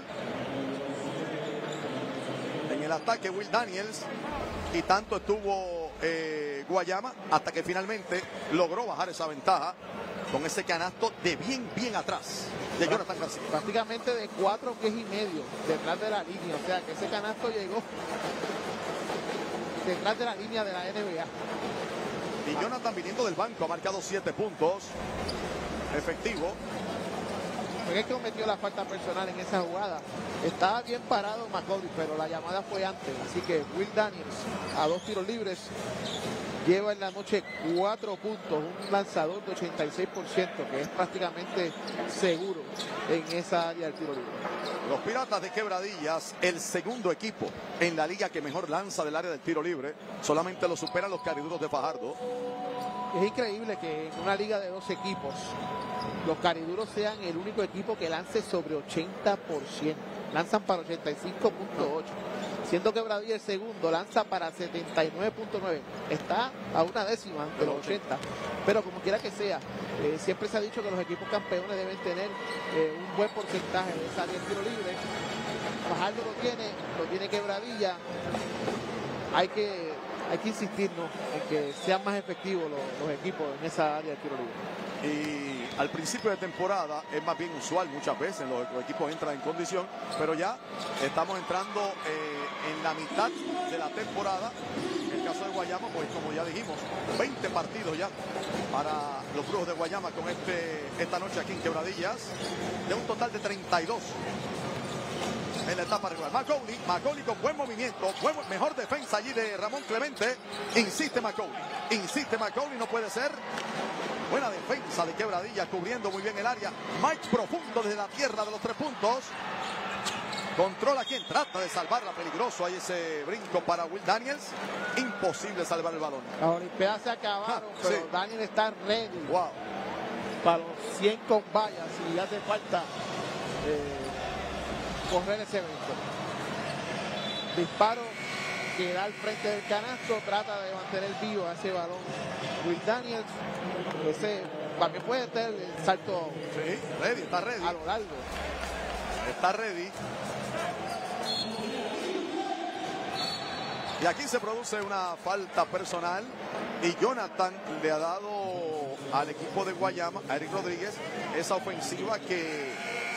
En el ataque Will Daniels, y tanto estuvo eh, Guayama hasta que finalmente logró bajar esa ventaja con ese canasto de bien, bien atrás de Jonathan García.
Prácticamente de cuatro pies y medio detrás de la línea, o sea que ese canasto llegó detrás de la línea de la N B A.
Y Jonathan, viniendo del banco, ha marcado siete puntos efectivo.
Porque es que cometió la falta personal en esa jugada. Estaba bien parado McCauley, pero la llamada fue antes. Así que Will Daniels, a dos tiros libres, lleva en la noche cuatro puntos. Un lanzador de ochenta y seis por ciento, que es prácticamente seguro en esa área del tiro libre.
Los Piratas de Quebradillas, el segundo equipo en la liga que mejor lanza del área del tiro libre. Solamente lo superan los Cariduros de Fajardo.
Es increíble que en una liga de dos equipos los Cariduros sean el único equipo que lance sobre ochenta por ciento. Lanzan para ochenta y cinco punto ocho. Siendo Quebradilla el segundo, lanza para setenta y nueve punto nueve. Está a una décima de los ochenta. Pero como quiera que sea, eh, siempre se ha dicho que los equipos campeones deben tener eh, un buen porcentaje de esa área del tiro libre. Fajardo lo tiene, lo tiene Quebradilla. Hay que... Hay que insistir, ¿no?, en que sean más efectivos los, los equipos en esa área de tiro libre.
Y al principio de temporada es más bien usual, muchas veces los, los equipos entran en condición, pero ya estamos entrando eh, en la mitad de la temporada. En el caso de Guayama, pues como ya dijimos, veinte partidos ya para los Brujos de Guayama con este esta noche aquí en Quebradillas, de un total de treinta y dos. En la etapa regular. McCauley, McCauley con buen movimiento, buen, mejor defensa allí de Ramón Clemente. Insiste McCauley, insiste McCauley, no puede ser. Buena defensa de Quebradilla, cubriendo muy bien el área. Mike profundo desde la tierra de los tres puntos. Controla quien trata de salvarla, peligroso. Hay ese brinco para Will Daniels. Imposible salvar el balón.
Las Olimpiadas se acabaron, ah, pero sí. Daniel está ready.
Wow.
Para los cien con vallas, si le hace falta eh, correr ese evento. Disparo que da al frente del canasto, trata de mantener vivo a ese balón Will Daniels. Ese también puede tener el salto.
Sí, ready, está ready.
A lo largo.
Está ready. Y aquí se produce una falta personal y Jonathan le ha dado al equipo de Guayama, a Eric Rodríguez, esa ofensiva que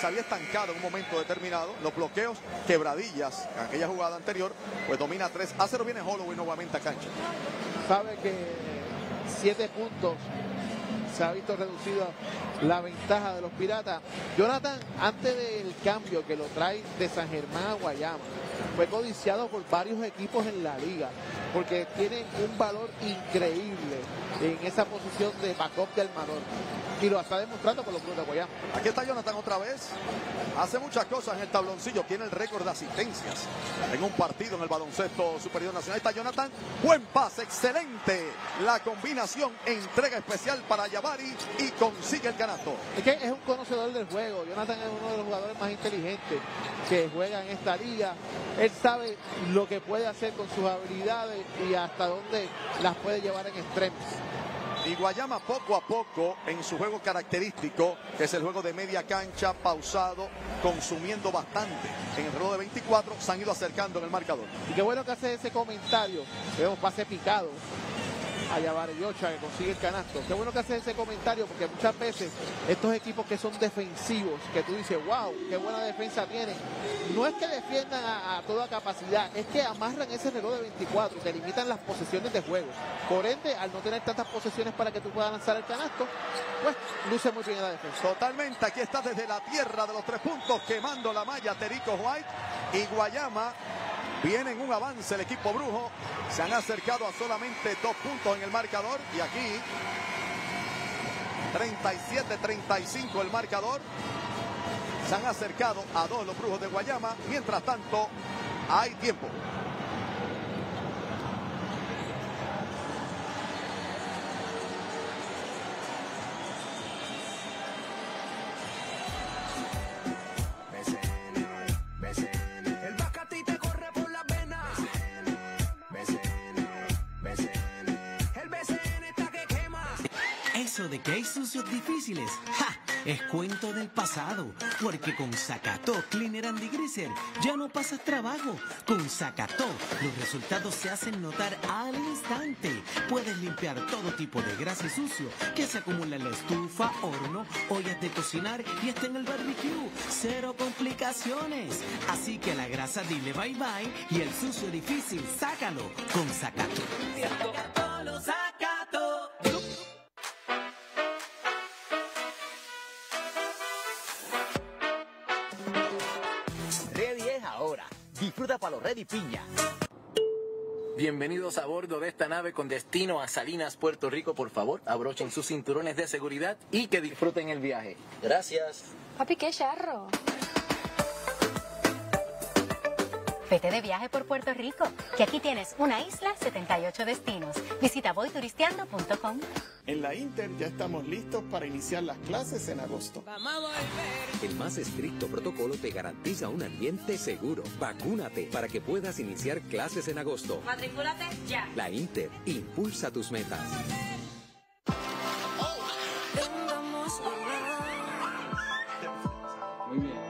se había estancado en un momento determinado. Los bloqueos, quebradillas en aquella jugada anterior, pues domina tres a cero. Viene Holloway nuevamente a cancha.
Sabe que siete puntos se ha visto reducida la ventaja de los Piratas. Jonathan, antes del cambio que lo trae de San Germán a Guayama, fue codiciado por varios equipos en la liga, porque tiene un valor increíble en esa posición de backup de armador, y lo está demostrando con los Blues de Guayama.
Aquí está Jonathan otra vez. Hace muchas cosas en el tabloncillo. Tiene el récord de asistencias en un partido en el baloncesto superior nacional. Ahí está Jonathan. Buen pase, excelente. La combinación, entrega especial para Yavari y consigue el canasto.
Es que es un conocedor del juego. Jonathan es uno de los jugadores más inteligentes que juega en esta liga. Él sabe lo que puede hacer con sus habilidades y hasta dónde las puede llevar en extremos.
Y Guayama poco a poco en su juego característico, que es el juego de media cancha, pausado, consumiendo bastante. En el reloj de veinticuatro se han ido acercando en el marcador.
Y qué bueno que hace ese comentario. Vemos pase picado a Yavari Yocha, que consigue el canasto. Qué bueno que hace ese comentario, porque muchas veces estos equipos que son defensivos, que tú dices, wow, qué buena defensa tienen, no es que defiendan a, a toda capacidad, es que amarran ese reloj de veinticuatro y te limitan las posesiones de juego. Por ende, al no tener tantas posesiones para que tú puedas lanzar el canasto, pues luce muy bien la defensa.
Totalmente. Aquí está desde la tierra de los tres puntos, quemando la malla Terico White, y Guayama viene en un avance el equipo brujo. Se han acercado a solamente dos puntos en el marcador, y aquí treinta y siete treinta y cinco el marcador. Se han acercado a dos los brujos de Guayama. Mientras tanto, hay tiempo.
Eso de que hay sucios difíciles, ¡ja!, es cuento del pasado, porque con Zacató Cleaner and Degreaser ya no pasas trabajo. Con Zacató los resultados se hacen notar al instante. Puedes limpiar todo tipo de grasa y sucio que se acumula en la estufa, horno, ollas de cocinar y hasta en el barbecue. Cero complicaciones. Así que a la grasa dile bye bye y el sucio difícil, sácalo con Zacató. Zacató lo Zacató.
Disfruta Palo Red y Piña.
Bienvenidos a bordo de esta nave con destino a Salinas, Puerto Rico. Por favor, abrochen sus cinturones de seguridad y que disfruten el viaje. Gracias.
Papi, qué charro.
Vete de viaje por Puerto Rico, que aquí tienes una isla, setenta y ocho destinos. Visita voy turisteando punto com.
En la Inter ya estamos listos para iniciar las clases en agosto.
Vamos a volver. El más estricto protocolo te garantiza un ambiente seguro. Vacúnate para que puedas iniciar clases en agosto.
Matricúlate ya.
La Inter, impulsa tus metas.
Muy bien.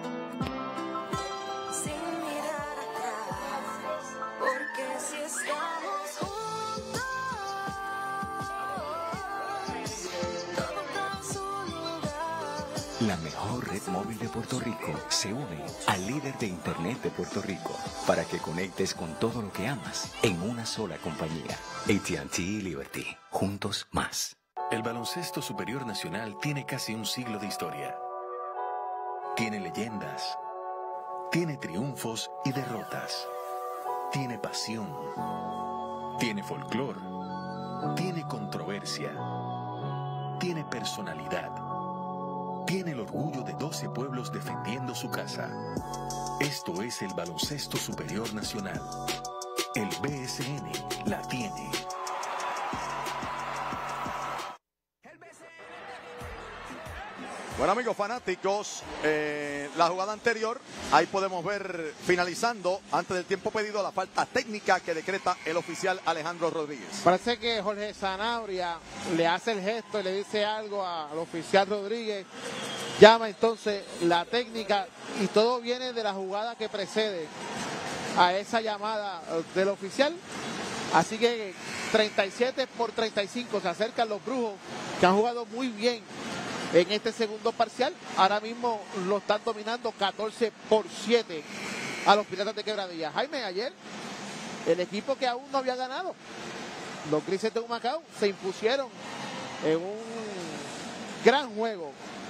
La mejor red móvil de Puerto Rico se une al líder de Internet de Puerto Rico para que conectes con todo lo que amas en una sola compañía. A T and T Liberty. Juntos más.
El baloncesto superior nacional tiene casi un siglo de historia. Tiene leyendas. Tiene triunfos y derrotas. Tiene pasión. Tiene folclor. Tiene controversia. Tiene personalidad. Tiene el orgullo de doce pueblos defendiendo su casa. Esto es el baloncesto superior nacional. El B S N la tiene.
Bueno, amigos fanáticos, eh, la jugada anterior, ahí podemos ver finalizando, antes del tiempo pedido, la falta técnica que decreta el oficial Alejandro Rodríguez.
Parece que Jorge Sanabria le hace el gesto y le dice algo al oficial Rodríguez. Llama entonces la técnica y todo viene de la jugada que precede a esa llamada del oficial. Así que treinta y siete por treinta y cinco se acercan los brujos, que han jugado muy bien en este segundo parcial. Ahora mismo lo están dominando catorce por siete a los Piratas de Quebradillas. Jaime, ayer el equipo que aún no había ganado, los Grises de Humacao, se impusieron en un gran juego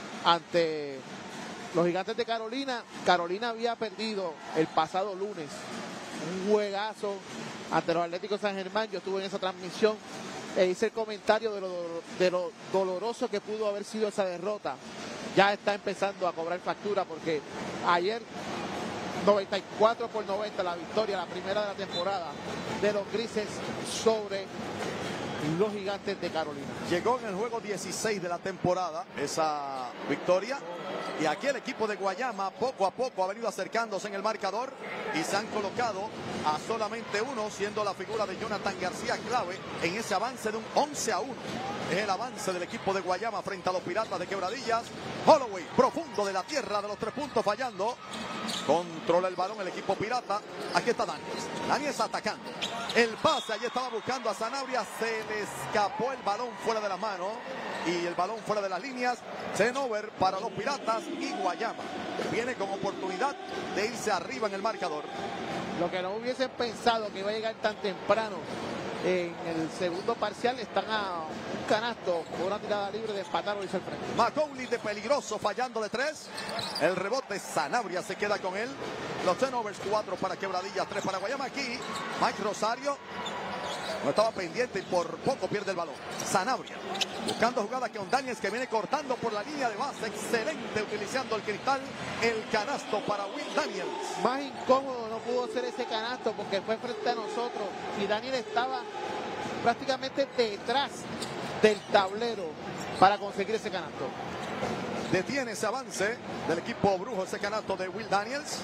ante los Gigantes de Carolina. Carolina había perdido el pasado lunes un juegazo ante los Atléticos San Germán. Yo estuve en esa transmisión e hice el comentario de lo, de lo doloroso que pudo haber sido esa derrota. Ya está empezando a cobrar factura, porque ayer noventa y cuatro por noventa la victoria, la primera de la temporada de los Grises sobre los Gigantes de Carolina.
Llegó en el juego dieciséis de la temporada esa victoria, y aquí el equipo de Guayama poco a poco ha venido acercándose en el marcador y se han colocado a solamente uno, siendo la figura de Jonathan García clave en ese avance de un once a uno. Es el avance del equipo de Guayama frente a los Piratas de Quebradillas. Holloway, profundo de la tierra de los tres puntos, fallando. Controla el balón el equipo pirata. Aquí está Daniels. Daniels atacando. El pase, allí estaba buscando a Sanabria. Se le escapó el balón fuera de la mano. Y el balón fuera de las líneas. Turnover para los Piratas, y Guayama viene con oportunidad de irse arriba en el marcador.
Lo que no hubiesen pensado que iba a llegar tan temprano en el segundo parcial. Están a un canasto por una tirada libre de empatar o irse al frente.
Macaulay de peligroso, fallando de tres. El rebote, Sanabria se queda con él. Los turnovers, cuatro para Quebradillas, tres para Guayama. Aquí Mike Rosario no estaba pendiente y por poco pierde el balón. Sanabria buscando jugada con Daniels, que viene cortando por la línea de base. Excelente, utilizando el cristal. El canasto para Will Daniels.
Más incómodo no pudo ser ese canasto, porque fue frente a nosotros y Daniel estaba prácticamente detrás del tablero para conseguir ese canasto.
Detiene ese avance del equipo brujo, ese canasto de Will Daniels.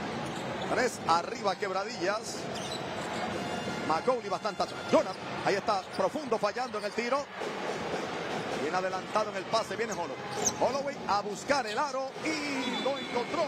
Tres arriba Quebradillas. Macaulay bastante atrás. Jonathan, ahí está, profundo, fallando en el tiro. Bien adelantado en el pase, viene Holloway. Holloway a buscar el aro y lo encontró.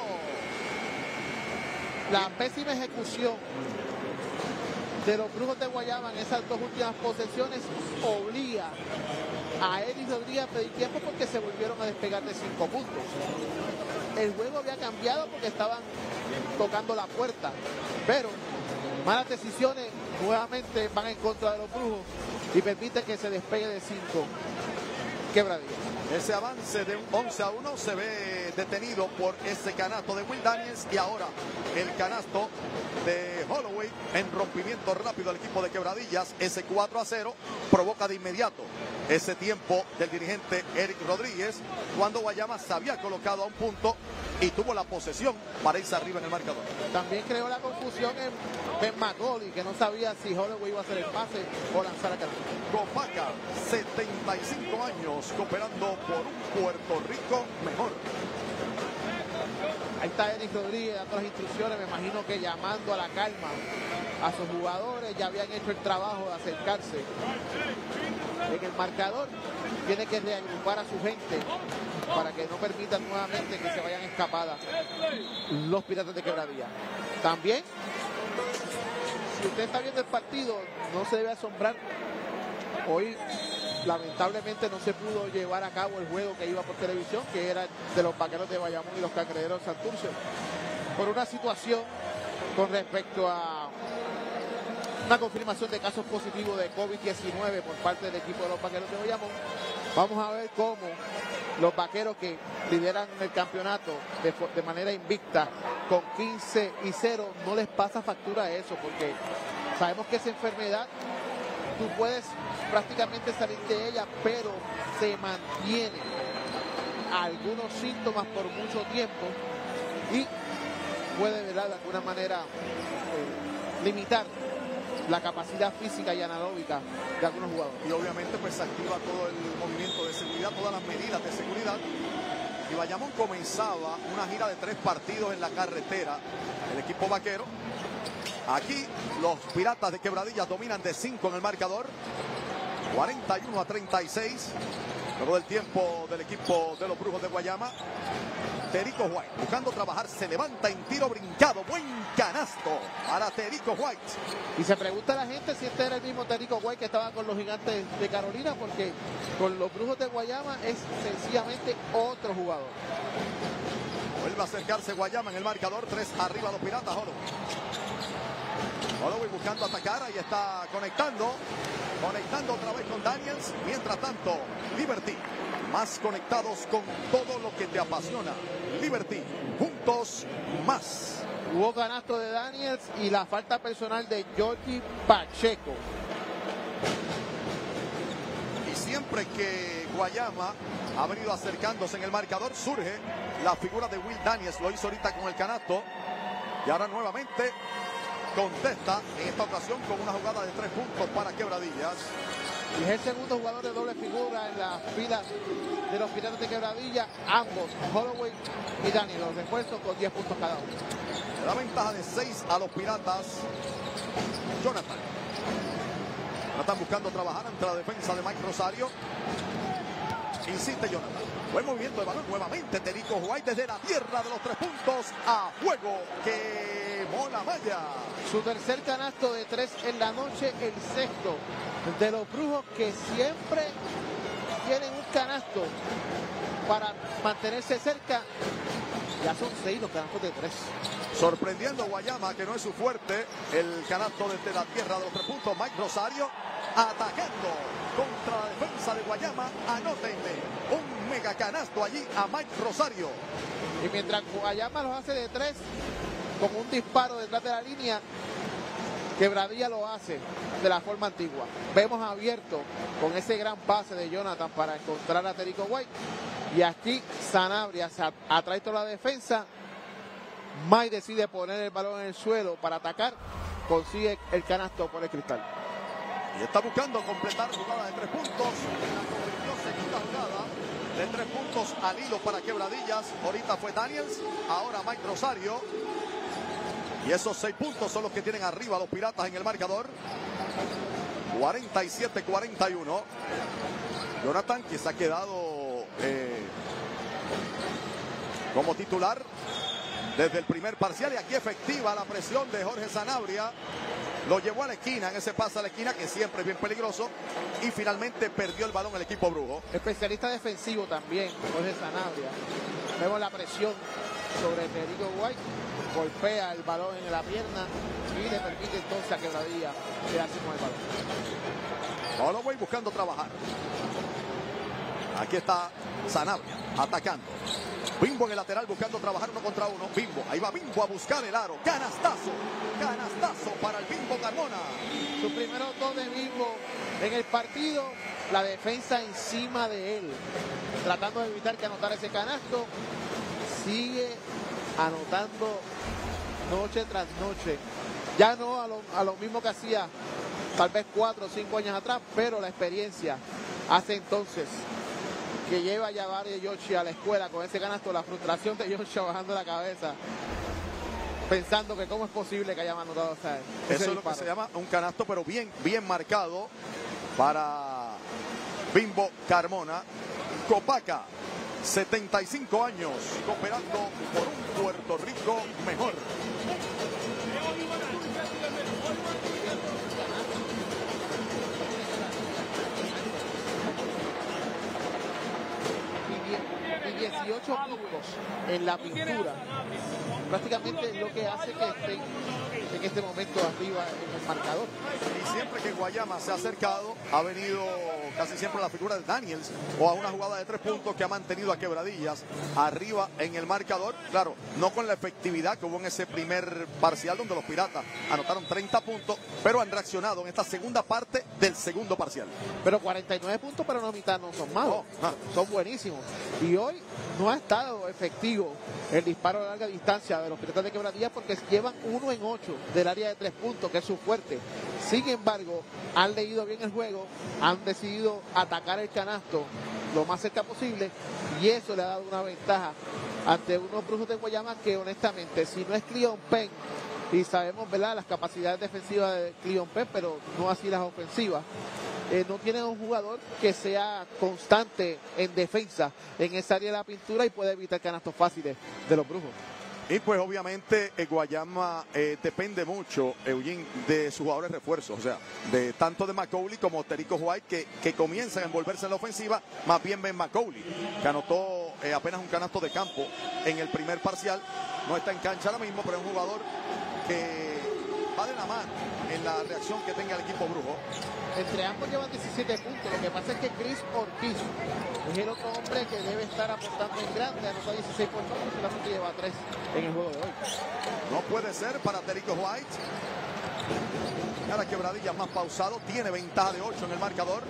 La pésima ejecución de los Brujos de Guayama en esas dos últimas posesiones obliga a Eddie Rodríguez a pedir tiempo, porque se volvieron a despegar de cinco puntos. El juego había cambiado porque estaban tocando la puerta, pero malas decisiones nuevamente van en contra de los Brujos y permite que se despegue de cinco Quebradillas.
Ese avance de un once a uno se ve detenido por ese canasto de Will Daniels, y ahora el canasto de Holloway en rompimiento rápido al equipo de Quebradillas. Ese cuatro a cero provoca de inmediato ese tiempo del dirigente Eric Rodríguez, cuando Guayama se había colocado a un punto y tuvo la posesión para irse arriba en el marcador.
También creó la confusión en Ben Macaulay, que no sabía si Holloway iba a hacer el pase o lanzar a canasto.
Copaca, setenta y cinco años, cooperando por un Puerto Rico mejor.
Ahí está Eric Rodríguez dando las instrucciones, me imagino que llamando a la calma a sus jugadores. Ya habían hecho el trabajo de acercarse en el marcador. Tiene que reagrupar a su gente para que no permitan nuevamente que se vayan escapadas los Piratas de Quebradillas. También, si usted está viendo el partido, no se debe asombrar. Hoy lamentablemente no se pudo llevar a cabo el juego que iba por televisión, que era de los Vaqueros de Bayamón y los Cangrejeros de Santurce, por una situación con respecto a una confirmación de casos positivos de COVID diecinueve por parte del equipo de los Vaqueros de Bayamón. Vamos a ver cómo los Vaqueros, que lideran el campeonato de, de manera invicta con quince y cero, no les pasa factura a eso, porque sabemos que esa enfermedad tú puedes prácticamente salir de ella, pero se mantiene algunos síntomas por mucho tiempo y puede, ¿verdad?, de alguna manera eh, limitar la capacidad física y analógica de algunos jugadores.
Y obviamente pues se activa todo el movimiento de seguridad, todas las medidas de seguridad. Y Bayamón comenzaba una gira de tres partidos en la carretera, el equipo vaquero. Aquí los Piratas de Quebradillas dominan de cinco en el marcador, cuarenta y uno a treinta y seis, luego del tiempo del equipo de los Brujos de Guayama. Terico White buscando trabajar, se levanta en tiro brincado, buen canasto para Terico White.
Y se pregunta a la gente si este era el mismo Terico White que estaba con los Gigantes de Carolina, porque con los Brujos de Guayama es sencillamente otro jugador.
Vuelve a acercarse Guayama en el marcador, tres arriba los Piratas. Holloway. Holloway buscando atacar, ahí está conectando, conectando otra vez con Daniels. Mientras tanto, Liberty, más conectados con todo lo que te apasiona. Liberty, juntos más.
Hubo canasto de Daniels y la falta personal de Georgie Pacheco.
Y siempre que Guayama ha venido acercándose en el marcador, surge la figura de Will Daniels. Lo hizo ahorita con el canasto y ahora nuevamente contesta, en esta ocasión con una jugada de tres puntos para Quebradillas.
Y es el segundo jugador de doble figura en las filas de los Piratas de Quebradillas, ambos, Holloway y Daniel, los refuerzos con diez puntos cada uno.
La ventaja de seis a los Piratas. Jonathan. Jonathan buscando trabajar ante la defensa de Mike Rosario. Insiste Jonathan. Buen movimiento de balón nuevamente. Terico White desde la tierra de los tres puntos a juego. Quemó la malla.
Su tercer canasto de tres en la noche, el sexto de los Brujos, que siempre tienen un canasto para mantenerse cerca. Ya son seis los canastos de tres.
Sorprendiendo Guayama, que no es su fuerte, el canasto desde la tierra de los tres puntos. Mike Rosario atacando contra la defensa de Guayama. Anótenle un mega canasto allí a Mike Rosario.
Y mientras Guayama los hace de tres, con un disparo detrás de la línea, Quebradilla lo hace de la forma antigua. Vemos abierto con ese gran pase de Jonathan para encontrar a Terico White. Y aquí Sanabria se atrae toda la defensa. Mike decide poner el balón en el suelo para atacar. Consigue el canasto por el cristal.
Y está buscando completar jugada de tres puntos. La convirtió segunda jugada de tres puntos al hilo para Quebradillas. Ahorita fue Daniels, ahora Mike Rosario. Y esos seis puntos son los que tienen arriba los Piratas en el marcador. cuarenta y siete cuarenta y uno. Jonathan, que se ha quedado eh, como titular desde el primer parcial. Y aquí efectiva la presión de Jorge Sanabria. Lo llevó a la esquina, en ese pase a la esquina, que siempre es bien peligroso. Y finalmente perdió el balón el equipo brujo.
Especialista defensivo también, Jorge Sanabria. Vemos la presión sobre Terico White. Golpea el balón en la pierna y le permite entonces a Quebradilla quedarse con el balón.
Holloway buscando trabajar. Aquí está Sanabria atacando. Bimbo en el lateral buscando trabajar uno contra uno. Bimbo, ahí va Bimbo a buscar el aro. Canastazo, canastazo para el Bimbo Carmona.
Sus primeros dos de Bimbo en el partido. La defensa encima de él, tratando de evitar que anotara ese canasto. Sigue anotando noche tras noche. Ya no a lo, a lo mismo que hacía tal vez cuatro o cinco años atrás, pero la experiencia hace entonces que lleva a llevar a Yoshi a la escuela con ese canasto. La frustración de Yoshi bajando la cabeza, pensando que cómo es posible que haya anotado. O sea,
eso es lo que se llama un canasto, pero bien, bien marcado para Bimbo Carmona. Copaca, setenta y cinco años, cooperando por un Puerto Rico mejor.
Y dieciocho puntos en la pintura. Prácticamente es lo que hace que estén en este momento arriba en el marcador.
Y siempre que Guayama se ha acercado, ha venido casi siempre a la figura de Daniels o a una jugada de tres puntos que ha mantenido a Quebradillas arriba en el marcador. Claro, no con la efectividad que hubo en ese primer parcial donde los Piratas anotaron treinta puntos, pero han reaccionado en esta segunda parte del segundo parcial.
Pero cuarenta y nueve puntos para una mitad no son malos,
oh, ah.
son buenísimos. Y hoy no ha estado efectivo el disparo a larga distancia de los Piratas de Quebradillas, porque llevan uno en ocho del área de tres puntos, que es su fuerte. Sin embargo, han leído bien el juego, han decidido atacar el canasto lo más cerca posible, y eso le ha dado una ventaja ante unos Brujos de Guayama que, honestamente, si no es Cleon Penn, y sabemos, ¿verdad?, las capacidades defensivas de Cleon Penn, pero no así las ofensivas, eh, no tienen un jugador que sea constante en defensa en esa área de la pintura y puede evitar canastos fáciles de los Brujos.
Y pues obviamente eh, Guayama eh, depende mucho, Eugene, de sus jugadores refuerzos, o sea, de tanto de McCauley como Terico White, que, que comienzan a envolverse en la ofensiva, más bien Ben McCauley, que anotó eh, apenas un canasto de campo en el primer parcial, no está en cancha ahora mismo, pero es un jugador que va de la mano en la reacción que tenga el equipo Brujo.
Entre ambos llevan diecisiete puntos, lo que pasa es que Chris Ortiz es el otro hombre que debe estar aportando en grande, anotó dieciséis por noche y solamente lleva tres en el juego de hoy.
No puede ser para Terico White. Ahora Quebradillas más pausado, tiene ventaja de ocho en el marcador.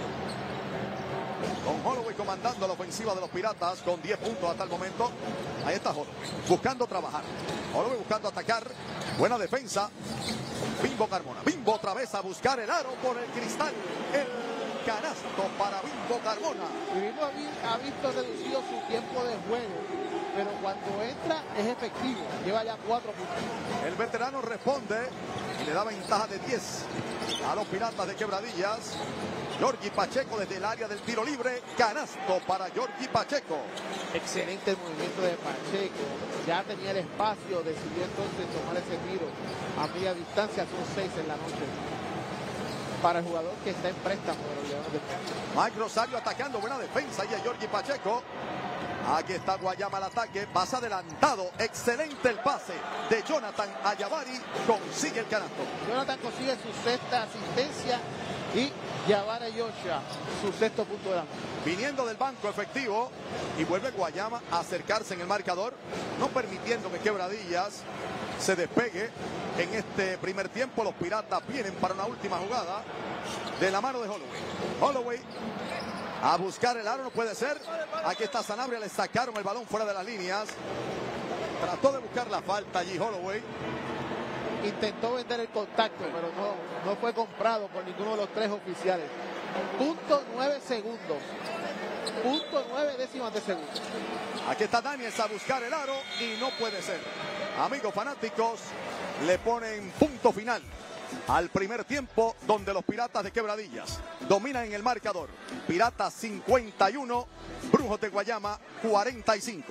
Con Holloway comandando la ofensiva de los Piratas con diez puntos hasta el momento. Ahí está Holloway, buscando trabajar. Holloway buscando atacar. Buena defensa. Bimbo Carmona. Bimbo otra vez a buscar el aro por el cristal. El canasto para Bimbo Carmona.
Y Bimbo ha visto reducido su tiempo de juego, pero cuando entra es efectivo. Lleva ya cuatro puntos.
El veterano responde y le da ventaja de diez a los Piratas de Quebradillas. Giorgi Pacheco desde el área del tiro libre. Canasto para Giorgi Pacheco.
Excelente el movimiento de Pacheco. Ya tenía el espacio. Decidió entonces tomar ese tiro a media distancia. Son seis en la noche para el jugador que está en préstamo de los Leones del Escogido.
Mike Rosario atacando. Buena defensa y a Giorgi Pacheco. Aquí está Guayama al ataque. Pasa adelantado. Excelente el pase de Jonathan Ayavari. Consigue el canasto.
Jonathan consigue su sexta asistencia. Y Yavari Joshua, su sexto punto de la noche.
Viniendo del banco efectivo. Y vuelve Guayama a acercarse en el marcador. No permitiendo que Quebradillas se despegue en este primer tiempo. Los Piratas vienen para una última jugada de la mano de Holloway. Holloway a buscar el aro, no puede ser. Aquí está Sanabria, le sacaron el balón fuera de las líneas. Trató de buscar la falta allí Holloway.
Intentó vender el contacto, pero no, no fue comprado por ninguno de los tres oficiales. Punto nueve segundos. Punto nueve décimas de segundo.
Aquí está Daniels a buscar el aro y no puede ser. Amigos fanáticos, le ponen punto final al primer tiempo, donde los Piratas de Quebradillas dominan en el marcador. Piratas cincuenta y uno, Brujos de Guayama cuarenta y cinco.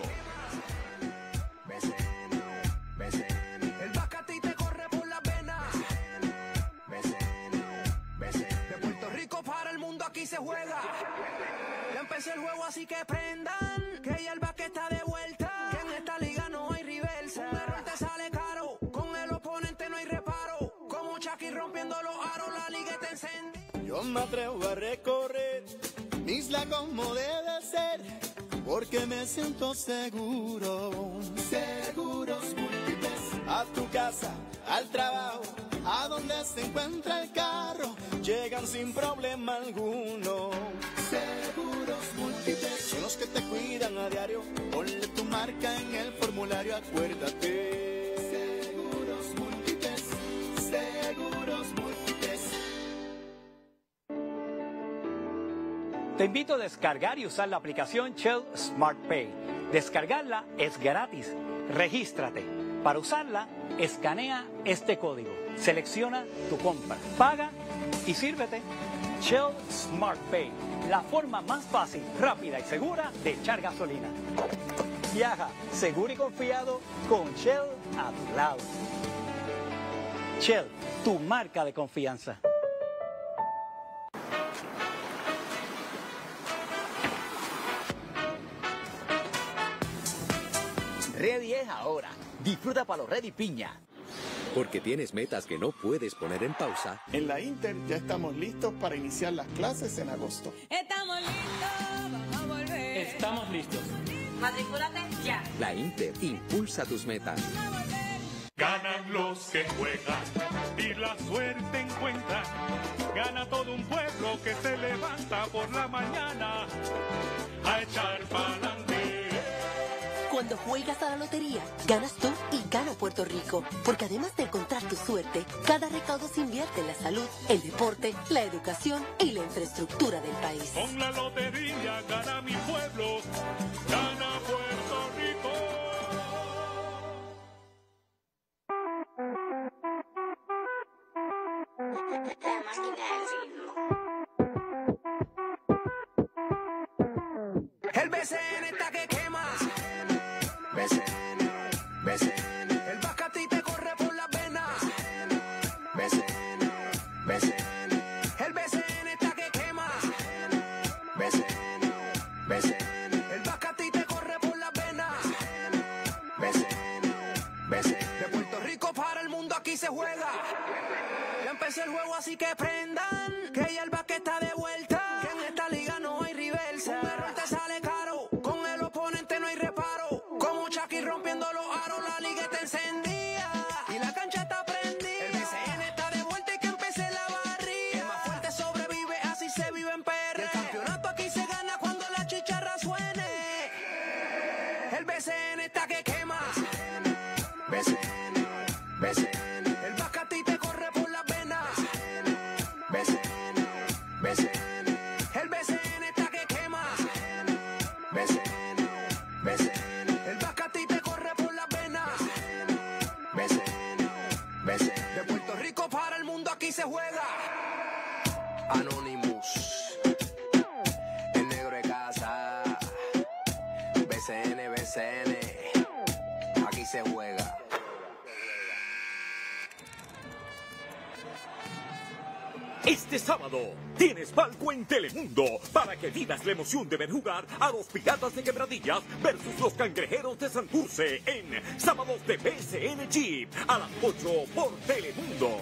El Bacati te corre por las venas. De Puerto Rico para el mundo aquí se juega. Ya empezó el juego así que prendan, que ya el basket está de vuelta. Que en esta liga no hay reversa. Un error te sale caro, con el oponente no hay reparo. Como Chucky rompiendo los aros, la liga está encendida.
Yo me atrevo a recorrer mi isla como debe ser, porque me siento seguro. Seguros múltiples. A tu casa, al trabajo, a donde se encuentra el carro, llegan sin problema alguno. Seguros múltiples son los que te cuidan a diario. Ponle tu marca en el formulario, acuérdate. Seguros múltiples, seguros múltiples.
Te invito a descargar y usar la aplicación Shell Smart Pay. Descargarla es gratis. Regístrate. Para usarla, escanea este código. Selecciona tu compra. Paga y sírvete. Shell Smart Pay. La forma más fácil, rápida y segura de echar gasolina. Viaja seguro y confiado con Shell a tu lado. Shell, tu marca de confianza.
Ready es ahora. Disfruta Palo Ready Piña.
Porque tienes metas que no puedes poner en pausa.
En la Inter ya estamos listos para iniciar las clases en agosto.
Estamos listos, vamos a volver.
Estamos listos.
Matricúlate ya.
La Inter impulsa tus metas.
Ganan los que juegan y la suerte encuentran. Gana todo un pueblo que se levanta por la mañana a echar pa'lante.
Cuando juegas a la lotería, ganas tú y gana Puerto Rico. Porque además de encontrar tu suerte, cada recaudo se invierte en la salud, el deporte, la educación y la infraestructura del país.
Con la lotería gana mi pueblo, gana Puerto Rico.
La máquina del ritmo.
B C N, B C N. El Bacati te corre por las venas. B C N, B C N. El B C N está que quema. B C N, B C N. El Bacati te corre por las venas. B C N, B C N. De Puerto Rico para el mundo aquí se juega. Ya empezó el juego así que prendan. Que ya el basket está de vuelta. Que en esta liga no hay reversa. Un error te sale caro. Con el oponente no hay reparo. Como Chucky rompiendo los aros, la liga está encendida. Y la cancha está prendida. El B C N está de vuelta y que empiece la barriga. El más fuerte sobrevive, así se vive en P R. El campeonato aquí se gana cuando la chicharra suene. El B C N está que quema. B C N, B C N. El Bacati te corre por las venas. B C N, B C N. El B C N está que quema. B C N, B C N. El Bacati te corre por las venas. B C N, B C N. De Puerto Rico para el mundo aquí se juega. Anonymous, el negro de casa. B C N, B C N. Aquí se juega.
Este sábado tienes palco en Telemundo para que vivas la emoción de ver jugar a los Piratas de Quebradillas versus los Cangrejeros de Santurce en Sábados de B C N Jeep a las ocho por Telemundo.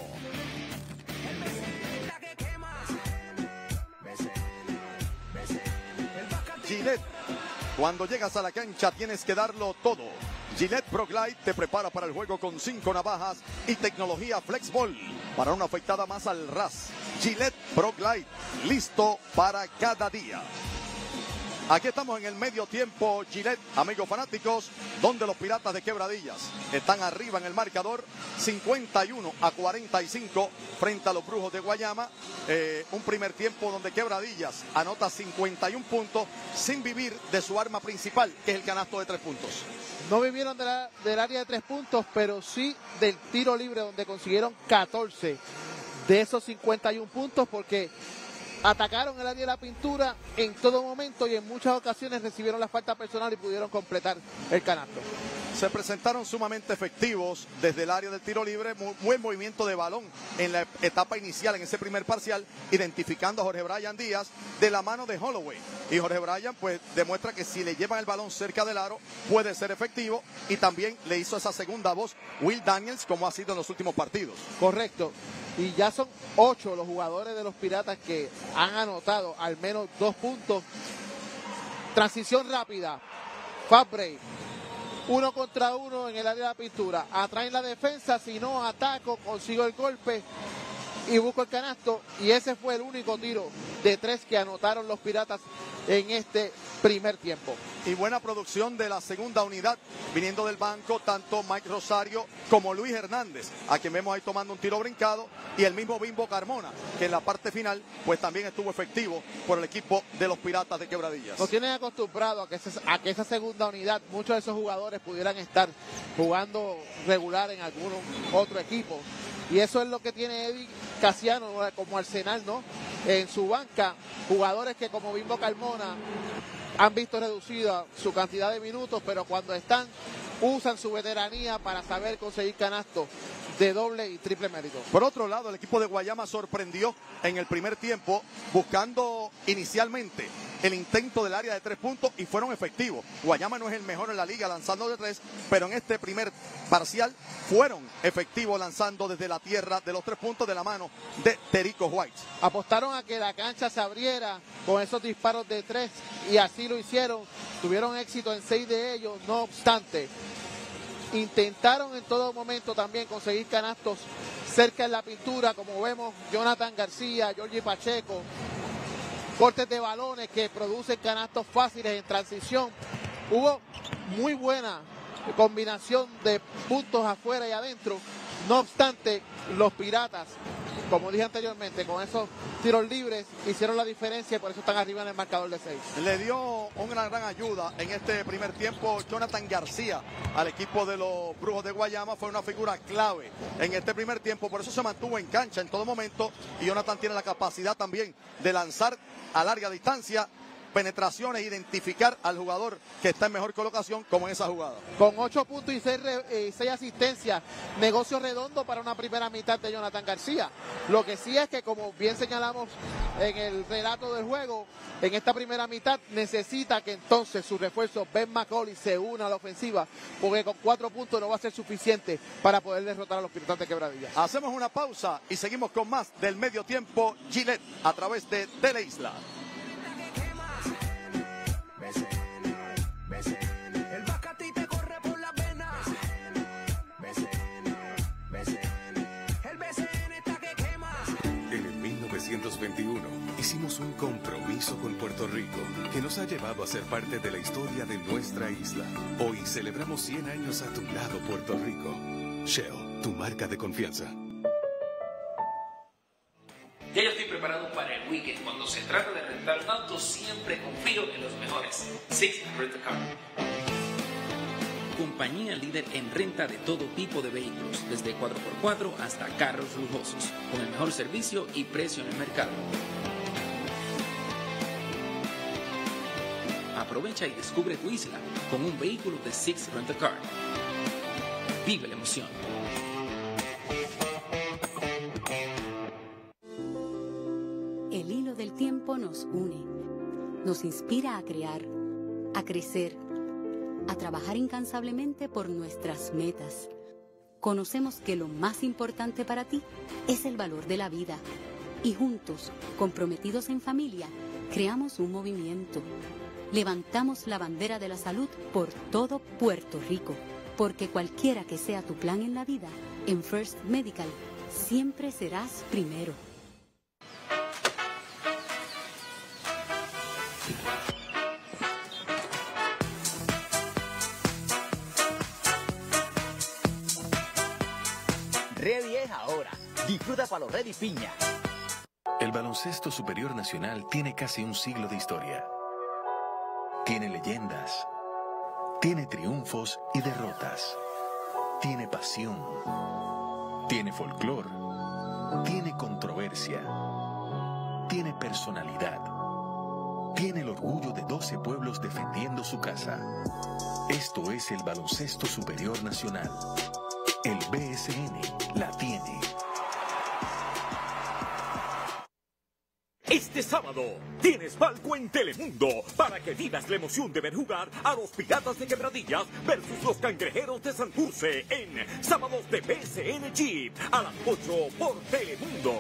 Gillette, cuando llegas a la cancha tienes que darlo todo. Gillette Pro Glide te prepara para el juego con cinco navajas y tecnología FlexBall para una afeitada más al ras. Gillette Pro Glide, listo para cada día. Aquí estamos en el medio tiempo, Gillette, amigos fanáticos, donde los Piratas de Quebradillas están arriba en el marcador, cincuenta y uno a cuarenta y cinco frente a los Brujos de Guayama. Eh, un primer tiempo donde Quebradillas anota cincuenta y un puntos sin vivir de su arma principal, que es el canasto de tres puntos.
No vivieron de la, del área de tres puntos, pero sí del tiro libre, donde consiguieron catorce de esos cincuenta y un puntos, porque atacaron el área de la pintura en todo momento y en muchas ocasiones recibieron la falta personal y pudieron completar el canasto.
Se presentaron sumamente efectivos desde el área del tiro libre, muy buen movimiento de balón en la etapa inicial, en ese primer parcial, identificando a Jorge Brian Díaz de la mano de Holloway. Y Jorge Brian pues demuestra que si le llevan el balón cerca del aro puede ser efectivo, y también le hizo esa segunda voz Will Daniels, como ha sido en los últimos partidos.
Correcto. Y ya son ocho los jugadores de los Piratas que han anotado al menos dos puntos. Transición rápida. Fast break. Uno contra uno en el área de la pintura. Atraen la defensa, si no ataco, consigo el golpe y busco el canasto. Y ese fue el único tiro de tres que anotaron los Piratas en este primer tiempo.
Y buena producción de la segunda unidad, viniendo del banco, tanto Mike Rosario como Luis Hernández, a quien vemos ahí tomando un tiro brincado, y el mismo Bimbo Carmona, que en la parte final pues también estuvo efectivo por el equipo de los Piratas de Quebradillas.
Nos tienen acostumbrados a que, ese, a que esa segunda unidad, muchos de esos jugadores pudieran estar jugando regular en algún otro equipo. Y eso es lo que tiene Eddie Casiano como arsenal, ¿no? En su banca, jugadores que como Bimbo Carmona han visto reducida su cantidad de minutos, pero cuando están, usan su veteranía para saber conseguir canastos de doble y triple mérito.
Por otro lado, el equipo de Guayama sorprendió en el primer tiempo, buscando inicialmente el intento del área de tres puntos, y fueron efectivos. Guayama no es el mejor en la liga lanzando de tres, pero en este primer parcial fueron efectivos lanzando desde la tierra de los tres puntos de la mano de Terico White.
Apostaron a que la cancha se abriera con esos disparos de tres y así lo hicieron. Tuvieron éxito en seis de ellos, no obstante. Intentaron en todo momento también conseguir canastos cerca en la pintura, como vemos Jonathan García, Georgie Pacheco, cortes de balones que producen canastos fáciles en transición. Hubo muy buena combinación de puntos afuera y adentro. No obstante, los Piratas, como dije anteriormente, con esos tiros libres hicieron la diferencia y por eso están arriba en el marcador de seis.
Le dio una gran ayuda en este primer tiempo Jonathan García al equipo de los Brujos de Guayama. Fue una figura clave en este primer tiempo, por eso se mantuvo en cancha en todo momento, y Jonathan tiene la capacidad también de lanzar a larga distancia penetraciones, identificar al jugador que está en mejor colocación, como en esa jugada.
Con ocho puntos y seis, eh, seis asistencias, negocio redondo para una primera mitad de Jonathan García. Lo que sí es que, como bien señalamos en el relato del juego, en esta primera mitad necesita que entonces su refuerzo Ben McCauley se una a la ofensiva, porque con cuatro puntos no va a ser suficiente para poder derrotar a los Piratas de Quebradillas.
Hacemos una pausa y seguimos con más del medio tiempo Gillette a través de Teleisla.
El Bacati te corre por las venas. El B C N está que quema.
En el mil novecientos veintiuno hicimos un compromiso con Puerto Rico que nos ha llevado a ser parte de la historia de nuestra isla. Hoy celebramos cien años a tu lado, Puerto Rico. Shell, tu marca de confianza.
Ya yo estoy preparado para el weekend. Cuando se trata de rentar un auto, siempre confío en los mejores. Six Rent a Car. Compañía líder en renta de todo tipo de vehículos, desde cuatro por cuatro hasta carros lujosos, con el mejor servicio y precio en el mercado. Aprovecha y descubre tu isla con un vehículo de Six Rent a Car. Vive la emoción.
El hilo del tiempo nos une, nos inspira a crear, a crecer, a trabajar incansablemente por nuestras metas. Conocemos que lo más importante para ti es el valor de la vida y juntos, comprometidos en familia, creamos un movimiento. Levantamos la bandera de la salud por todo Puerto Rico, porque cualquiera que sea tu plan en la vida, en First Medical siempre serás primero.
Ready es ahora. Disfruta Palo Ready Piña.
El baloncesto superior nacional tiene casi un siglo de historia. Tiene leyendas. Tiene triunfos y derrotas. Tiene pasión. Tiene folclor. Tiene controversia. Tiene personalidad. Tiene el orgullo de doce pueblos defendiendo su casa. Esto es el baloncesto superior nacional. El B S N la tiene.
Este sábado tienes palco en Telemundo para que vivas la emoción de ver jugar a los Piratas de Quebradillas versus los Cangrejeros de Santurce en Sábados de B S N Jeep a las ocho por Telemundo.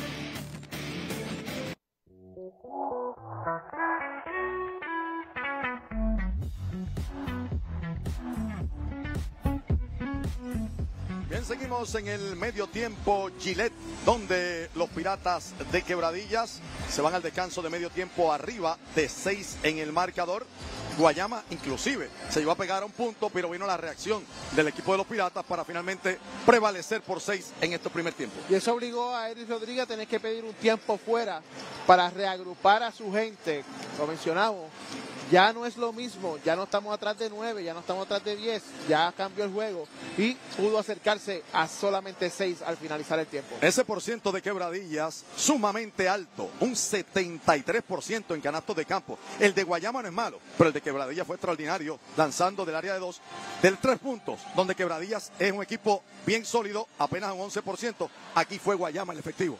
Bien, seguimos en el medio tiempo Gillette, donde los Piratas de Quebradillas se van al descanso de medio tiempo arriba de seis en el marcador. Guayama inclusive se iba a pegar a un punto, pero vino la reacción del equipo de los Piratas para finalmente prevalecer por seis en este primer tiempo.
Y eso obligó a Eric Rodríguez a tener que pedir un tiempo fuera para reagrupar a su gente. Lo mencionamos, ya no es lo mismo, ya no estamos atrás de nueve, ya no estamos atrás de diez, ya cambió el juego y pudo acercarse a solamente seis al finalizar el tiempo.
Ese por ciento de Quebradillas sumamente alto, un setenta y tres por ciento en canastos de campo. El de Guayama no es malo, pero el de Quebradillas fue extraordinario, lanzando del área de dos, del tres puntos, donde Quebradillas es un equipo bien sólido, apenas un once por ciento. Aquí fue Guayama el efectivo.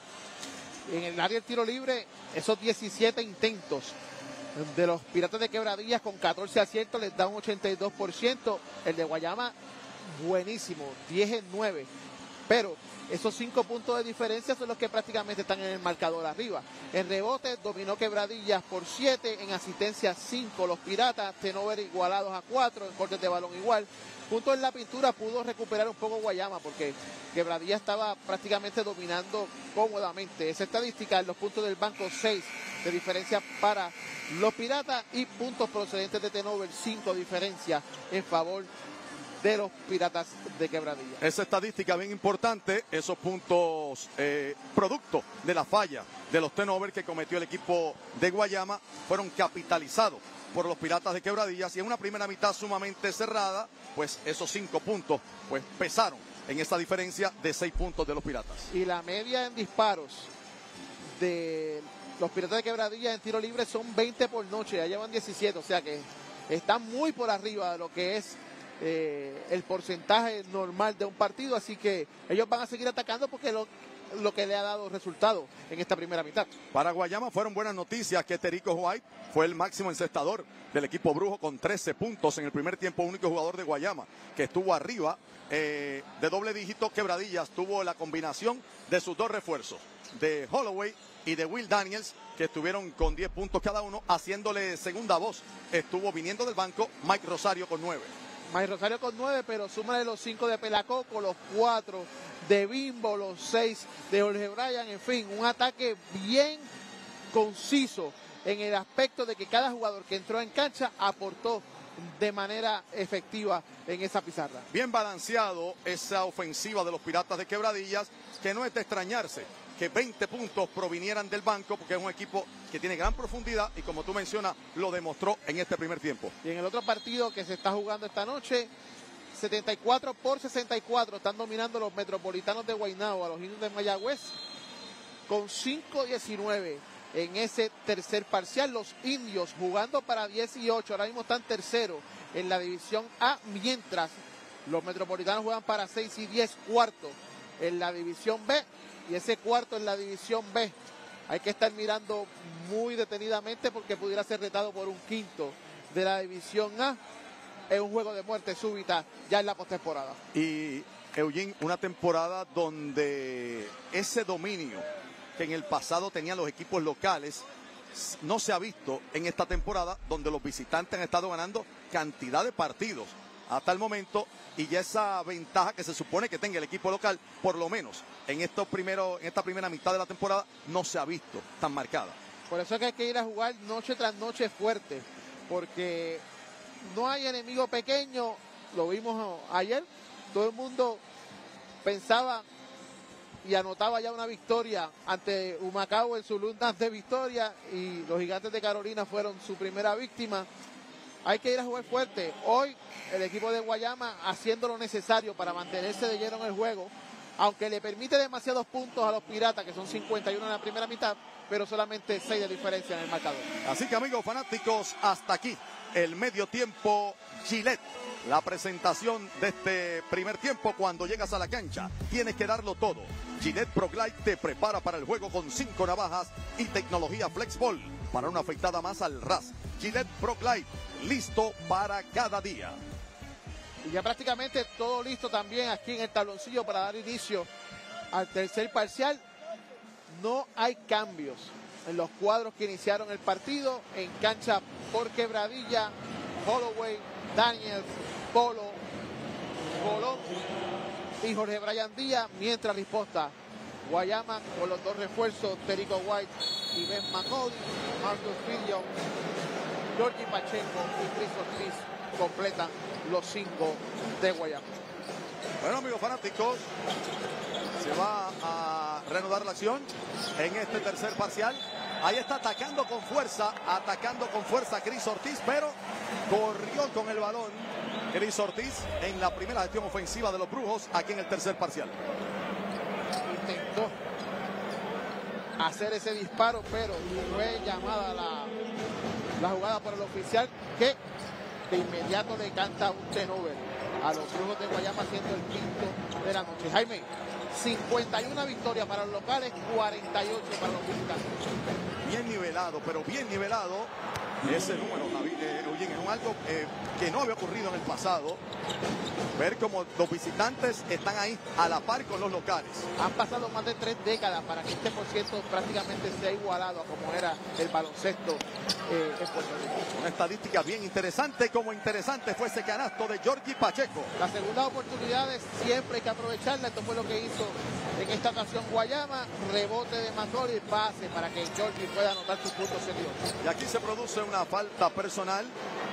En el área del tiro libre, esos diecisiete intentos de los Piratas de Quebradillas con catorce aciertos les da un ochenta y dos por ciento. El de Guayama, buenísimo, diez en nueve. Pero esos cinco puntos de diferencia son los que prácticamente están en el marcador arriba. En rebote dominó Quebradillas por siete, en asistencia cinco. Los Piratas, turnover igualados a cuatro, en cortes de balón igual. Punto en la pintura pudo recuperar un poco Guayama porque Quebradillas estaba prácticamente dominando cómodamente. Esa estadística en los puntos del banco, seis de diferencia para los Piratas y puntos procedentes de turnover, cinco diferencias en favor de los Piratas de Quebradillas.
Esa estadística bien importante, esos puntos eh, producto de la falla de los turnovers que cometió el equipo de Guayama fueron capitalizados por los Piratas de Quebradillas, y en una primera mitad sumamente cerrada, pues esos cinco puntos pues pesaron en esa diferencia de seis puntos de los Piratas.
Y la media en disparos de Los Piratas de Quebradilla en tiro libre son veinte por noche, ya llevan diecisiete, o sea que están muy por arriba de lo que es eh, el porcentaje normal de un partido, así que ellos van a seguir atacando porque lo, lo que le ha dado resultado en esta primera mitad.
Para Guayama fueron buenas noticias que Terico White fue el máximo encestador del equipo brujo con trece puntos en el primer tiempo, único jugador de Guayama que estuvo arriba eh, de doble dígito. Quebradillas tuvo la combinación de sus dos refuerzos, de Holloway y de Will Daniels, que estuvieron con diez puntos cada uno, haciéndole segunda voz. Estuvo viniendo del banco Mike Rosario con nueve.
Mike Rosario con nueve, pero súmale los cinco de Pelacoco, los cuatro de Bimbo, los seis de Jorge Bryan, en fin, un ataque bien conciso en el aspecto de que cada jugador que entró en cancha aportó de manera efectiva en esa pizarra.
Bien balanceado esa ofensiva de los Piratas de Quebradillas, que no es de extrañarse que veinte puntos provinieran del banco, porque es un equipo que tiene gran profundidad y, como tú mencionas, lo demostró en este primer tiempo.
Y en el otro partido que se está jugando esta noche, setenta y cuatro por sesenta y cuatro están dominando los Metropolitanos de Guaynabo a los Indios de Mayagüez con cinco diecinueve en ese tercer parcial. Los Indios jugando para dieciocho, ahora mismo están terceros en la división A, mientras los Metropolitanos juegan para seis y diez, cuarto en la división B, y ese cuarto en la división B hay que estar mirando muy detenidamente porque pudiera ser retado por un quinto de la división A. Es un juego de muerte súbita ya en la postemporada.
Y Eugene, una temporada donde ese dominio que en el pasado tenían los equipos locales no se ha visto en esta temporada, donde los visitantes han estado ganando cantidad de partidos hasta el momento, y ya esa ventaja que se supone que tenga el equipo local, por lo menos en estos primeros, en esta primera mitad de la temporada, no se ha visto tan marcada.
Por eso es que hay que ir a jugar noche tras noche fuerte, porque no hay enemigo pequeño. Lo vimos ayer, todo el mundo pensaba y anotaba ya una victoria ante Humacao en su luna de victoria, y los Gigantes de Carolina fueron su primera víctima. Hay que ir a jugar fuerte. Hoy el equipo de Guayama haciendo lo necesario para mantenerse de lleno en el juego, aunque le permite demasiados puntos a los Piratas, que son cincuenta y uno en la primera mitad, pero solamente seis de diferencia en el marcador.
Así que, amigos fanáticos, hasta aquí el medio tiempo Gillette. La presentación de este primer tiempo. Cuando llegas a la cancha tienes que darlo todo. Gillette Pro Glide te prepara para el juego con cinco navajas y tecnología FlexBall para una afeitada más al ras. Gillette Pro Glide, listo para cada día.
Y ya prácticamente todo listo también aquí en el tabloncillo para dar inicio al tercer parcial. No hay cambios en los cuadros que iniciaron el partido. En cancha por Quebradilla, Holloway, Daniels, Polo, Colón y Jorge Bryan Díaz, mientras resposta Guayama con los dos refuerzos, Terico White y Ben McCody, Marcus Fillion, Georgie Pacheco y Chris Ortiz completan los cinco de Guayama.
Bueno, amigos fanáticos, se va a reanudar la acción en este tercer parcial. Ahí está atacando con fuerza, atacando con fuerza Chris Ortiz, pero corrió con el balón Chris Ortiz en la primera gestión ofensiva de los Brujos aquí en el tercer parcial.
Intentó hacer ese disparo, pero fue llamada la, la jugada por el oficial, que de inmediato le canta un turnover a los Brujos de Guayama, siendo el quinto de la noche. Jaime, cincuenta y una victorias para los locales, cuarenta y ocho para los visitantes.
Bien nivelado, pero bien nivelado ese número, David, eh, Eugene, es un algo eh, que no había ocurrido en el pasado. Ver cómo los visitantes están ahí a la par con los locales.
Han pasado más de tres décadas para que este por ciento prácticamente sea igualado a como era el baloncesto eh, en Puerto Rico.
Una estadística bien interesante, como interesante fue ese canasto de Georgie Pacheco.
Las segundas oportunidades siempre hay que aprovecharla. Esto fue lo que hizo en esta ocasión Guayama. Rebote de Macori, pase para que Georgie pueda anotar sus puntos seguidos.
Y aquí se produce una falta personal.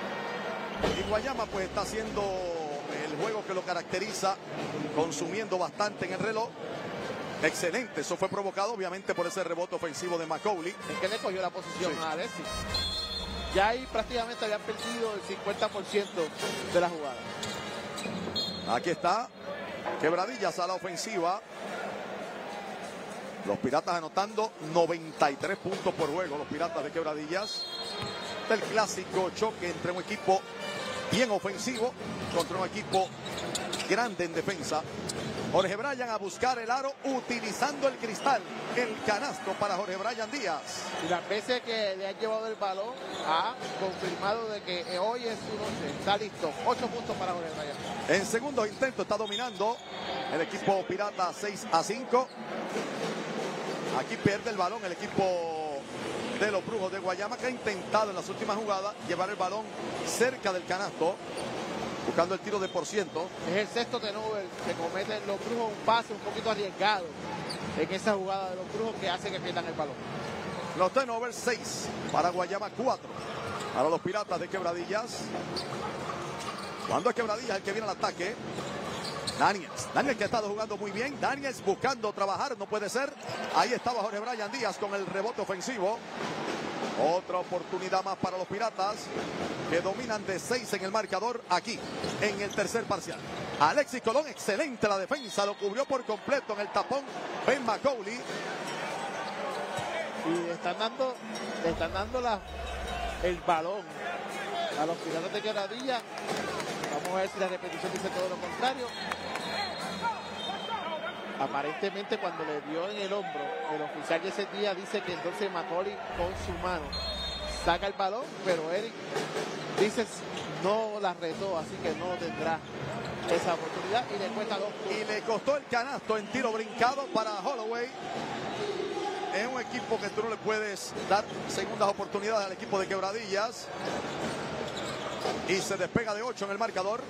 Y Guayama pues está haciendo el juego que lo caracteriza, consumiendo bastante en el reloj. Excelente, eso fue provocado obviamente por ese rebote ofensivo de Macaulay.
Es que le cogió la posición
sí.
a Alessi. Ya ahí prácticamente había perdido el cincuenta por ciento de la jugada.
Aquí está Quebradillas a la ofensiva. Los Piratas anotando noventa y tres puntos por juego. Los Piratas de Quebradillas. El clásico choque entre un equipo bien ofensivo contra un equipo grande en defensa. Jorge Bryan a buscar el aro utilizando el cristal. El canasto para Jorge Bryan Díaz.
Y las veces que le han llevado el balón ha confirmado de que hoy es su noche. Está listo. Ocho puntos para Jorge Bryan.
En segundos intentos está dominando el equipo Pirata seis a cinco. Aquí pierde el balón el equipo de los Brujos de Guayama, que ha intentado en las últimas jugadas llevar el balón cerca del canasto, buscando el tiro de por ciento.
Es el sexto turnover que cometen los Brujos, un pase un poquito arriesgado en esa jugada de los Brujos que hace que pierdan el balón.
Los turnovers seis para Guayama, cuatro para los Piratas de Quebradillas. Cuando es Quebradillas el que viene al ataque, Daniels, Daniels que ha estado jugando muy bien, Daniels buscando trabajar, no puede ser. Ahí estaba Jorge Bryan Díaz con el rebote ofensivo. Otra oportunidad más para los Piratas, que dominan de seis en el marcador aquí, en el tercer parcial. Alexis Colón, excelente la defensa, lo cubrió por completo en el tapón Ben McCauley.
Y le están dando, le están dando la, el balón a los Piratas de Quebradillas. Vamos a ver si la repetición dice todo lo contrario. Aparentemente cuando le dio en el hombro, el oficial de ese día dice que entonces McCauley con su mano saca el balón, pero Eric dice no la retó, así que no tendrá esa oportunidad y le cuesta dos puntos.
Y le costó el canasto en tiro brincado para Holloway. Es un equipo que tú no le puedes dar segundas oportunidades al equipo de Quebradillas. Y se despega de ocho en el marcador.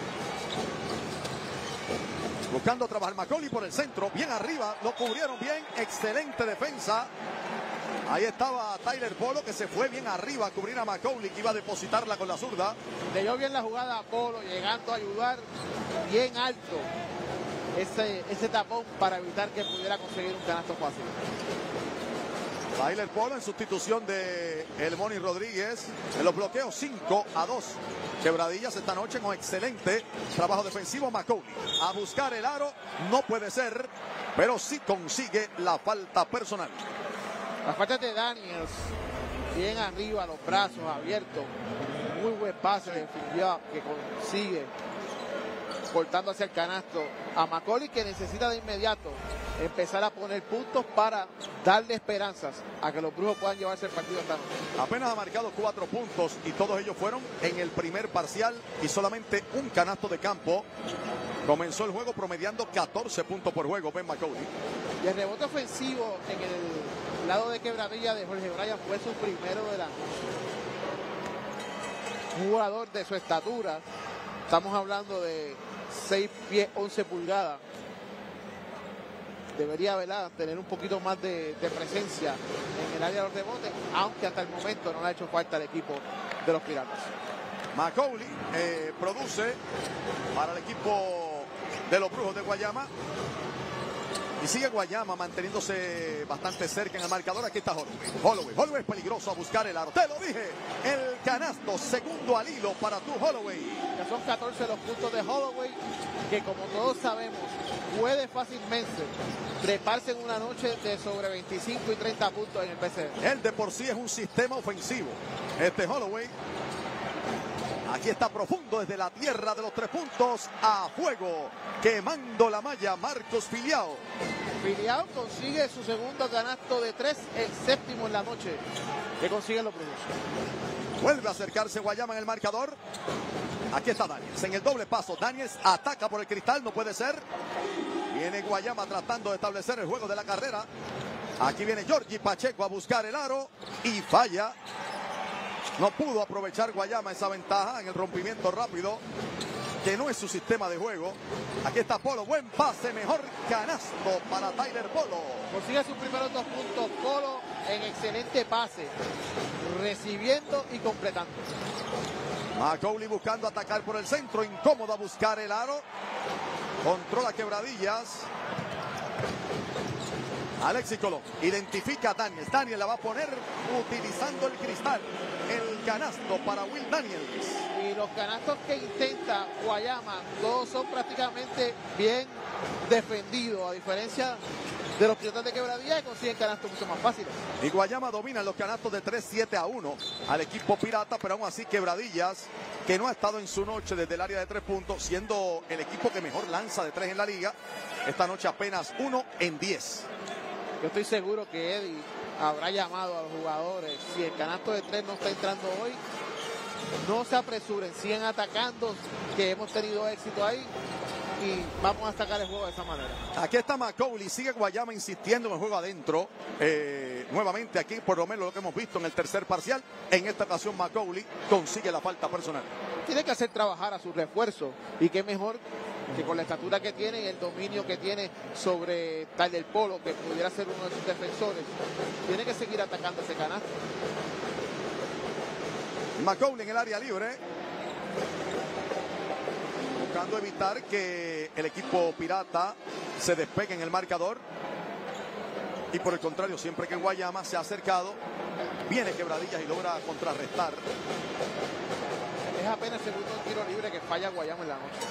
Buscando trabajar McCauley por el centro, bien arriba, lo cubrieron bien, excelente defensa. Ahí estaba Tyler Polo, que se fue bien arriba a cubrir a McCauley, que iba a depositarla con la zurda.
Leyó bien la jugada a Polo, llegando a ayudar bien alto ese, ese tapón para evitar que pudiera conseguir un canasto fácil.
Tyler Polo en sustitución de El Moni Rodríguez. En los bloqueos cinco a dos. Quebradillas esta noche con excelente trabajo defensivo. McCauley a buscar el aro. No puede ser, pero sí consigue la falta personal.
La falta de Daniels. Bien arriba, los brazos abiertos. Muy buen pase de Filial que consigue cortando hacia el canasto a McCauley, que necesita de inmediato empezar a poner puntos para darle esperanzas a que los Brujos puedan llevarse el partido esta noche.
Apenas ha marcado cuatro puntos y todos ellos fueron en el primer parcial y solamente un canasto de campo. Comenzó el juego promediando catorce puntos por juego Ben McCauley.
Y el rebote ofensivo en el lado de Quebradilla de Jorge Bryan fue su primero de la noche. Un jugador de su estatura, estamos hablando de seis pies once pulgadas, debería, ¿verdad?, tener un poquito más de, de presencia en el área de los rebotes, aunque hasta el momento no le ha hecho falta al equipo de los Piratas.
McCauley eh, produce para el equipo de los Brujos de Guayama. Y sigue Guayama manteniéndose bastante cerca en el marcador. Aquí está Holloway. Holloway, Holloway es peligroso a buscar el aro. Te lo dije. El canasto, segundo al hilo para tu Holloway.
Ya son catorce los puntos de Holloway, que como todos sabemos, puede fácilmente treparse en una noche de sobre veinticinco y treinta puntos en el P C R.
Él de por sí es un sistema ofensivo. Este Holloway. Aquí está profundo desde la tierra de los tres puntos a fuego, quemando la malla Marcos Filial.
Filial consigue su segundo canasto de tres, el séptimo en la noche que consiguen los Brujos.
Vuelve a acercarse Guayama en el marcador. Aquí está Daniels en el doble paso. Daniels ataca por el cristal, no puede ser. Viene Guayama tratando de establecer el juego de la carrera. Aquí viene Giorgi Pacheco a buscar el aro y falla. No pudo aprovechar Guayama esa ventaja en el rompimiento rápido, que no es su sistema de juego. Aquí está Polo, buen pase, mejor canasto para Tyler Polo.
Consigue sus primeros dos puntos Polo en excelente pase, recibiendo y completando.
McCauley buscando atacar por el centro, incómodo a buscar el aro. Controla Quebradillas. Alexis Colón identifica a Daniels. Daniels la va a poner utilizando el cristal. El canasto para Will Daniels.
Y los canastos que intenta Guayama, todos son prácticamente bien defendidos, a diferencia de los Piratas de Quebradilla, que consiguen canastos mucho más fáciles.
Y Guayama domina los canastos de tres siete a uno al equipo Pirata, pero aún así Quebradillas, que no ha estado en su noche desde el área de tres puntos, siendo el equipo que mejor lanza de tres en la liga, esta noche apenas uno en diez.
Yo estoy seguro que Eddie habrá llamado a los jugadores. Si el canasto de tres no está entrando hoy, no se apresuren, sigan atacando, que hemos tenido éxito ahí y vamos a sacar el juego de esa manera.
Aquí está Macaulay, sigue Guayama insistiendo en el juego adentro. Eh, nuevamente aquí, por lo menos lo que hemos visto en el tercer parcial, en esta ocasión Macaulay consigue la falta personal.
Tiene que hacer trabajar a su refuerzo, y qué mejor que con la estatura que tiene y el dominio que tiene sobre Tyler Polo, que pudiera ser uno de sus defensores. Tiene que seguir atacando ese canasto.
Macaulay en el área libre, buscando evitar que el equipo Pirata se despegue en el marcador, y por el contrario, siempre que Guayama se ha acercado, viene Quebradillas y logra contrarrestar.
Es apenas el segundo tiro libre que falla Guayama en la noche.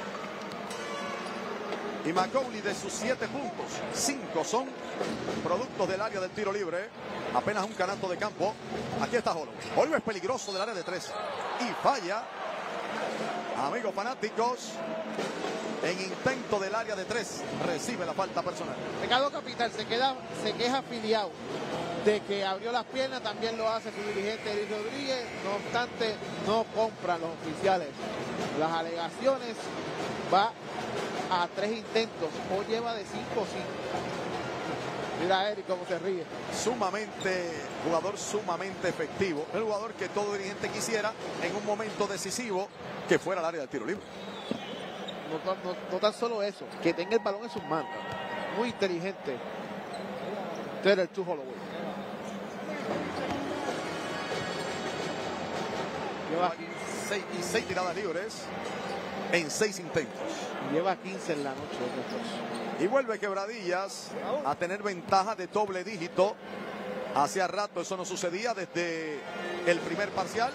Y Macaulay, de sus siete puntos, cinco son productos del área del tiro libre. Apenas un canasto de campo. Aquí está Holloway. Holloway es peligroso del área de tres y falla. Amigos fanáticos, en intento del área de tres, recibe la falta personal.
Ricardo Capital se queda, se queja afiliado de que abrió las piernas, también lo hace su dirigente Eric Rodríguez. No obstante, no compran los oficiales las alegaciones. Va a tres intentos, hoy lleva de cinco cinco. Mira a Eric cómo se ríe.
Sumamente, jugador sumamente efectivo. El jugador que todo dirigente quisiera en un momento decisivo que fuera al área del tiro libre.
No, no, no tan solo eso, que tenga el balón en sus manos. Muy inteligente. Taylor to Holloway.
Lleva seis, y seis tiradas libres en seis intentos.
Lleva quince en la noche.
Y vuelve Quebradillas a tener ventaja de doble dígito. Hacía rato eso no sucedía desde el primer parcial.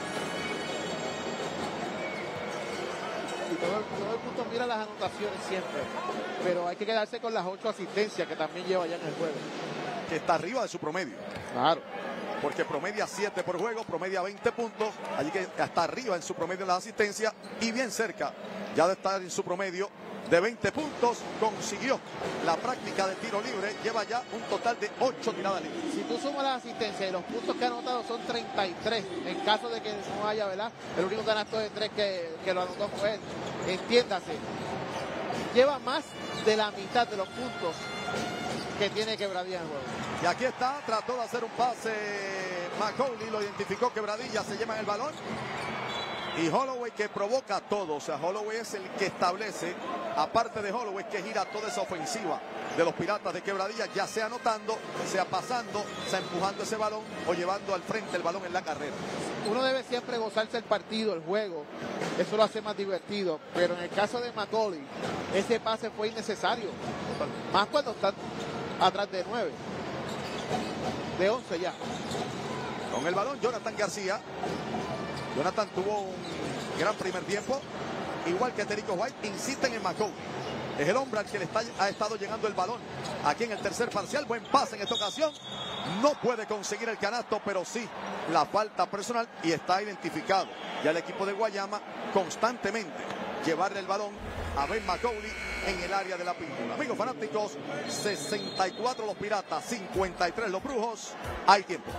Y todo, todo el mundo mira las anotaciones siempre, pero hay que quedarse con las ocho asistencias que también lleva ya en el juego.
Que está arriba de su promedio.
Claro.
Porque promedia siete por juego, promedia veinte puntos, allí que está arriba en su promedio en las asistencias y bien cerca ya de estar en su promedio de veinte puntos. Consiguió la práctica de tiro libre, lleva ya un total de ocho tiradas libres.
Si tú sumas las asistencias y los puntos que ha anotado son treinta y tres, en caso de que no haya, ¿verdad? El único canasto de tres que, que lo anotó fue él. Entiéndase, lleva más de la mitad de los puntos que tiene Quebradilla en el juego.
Y aquí está, trató de hacer un pase Macaulay, lo identificó Quebradilla, se lleva el balón. Y Holloway, que provoca todo, o sea, Holloway es el que establece, aparte de Holloway, que gira toda esa ofensiva de los Piratas de Quebradilla, ya sea anotando, sea pasando, sea empujando ese balón o llevando al frente el balón en la carrera.
Uno debe siempre gozarse el partido, el juego, eso lo hace más divertido, pero en el caso de Macaulay, ese pase fue innecesario, más cuando están atrás de nueve, de once ya.
Con el balón Jonathan García. Jonathan tuvo un gran primer tiempo, igual que Terico White. Insisten en Macaulay. Es el hombre al que le está, ha estado llegando el balón aquí en el tercer parcial. Buen pase en esta ocasión. No puede conseguir el canasto, pero sí la falta personal, y está identificado ya el equipo de Guayama constantemente llevarle el balón a Ben Macaulay en el área de la pintura. Amigos fanáticos, sesenta y cuatro los Piratas, cincuenta y tres los Brujos. Hay tiempo.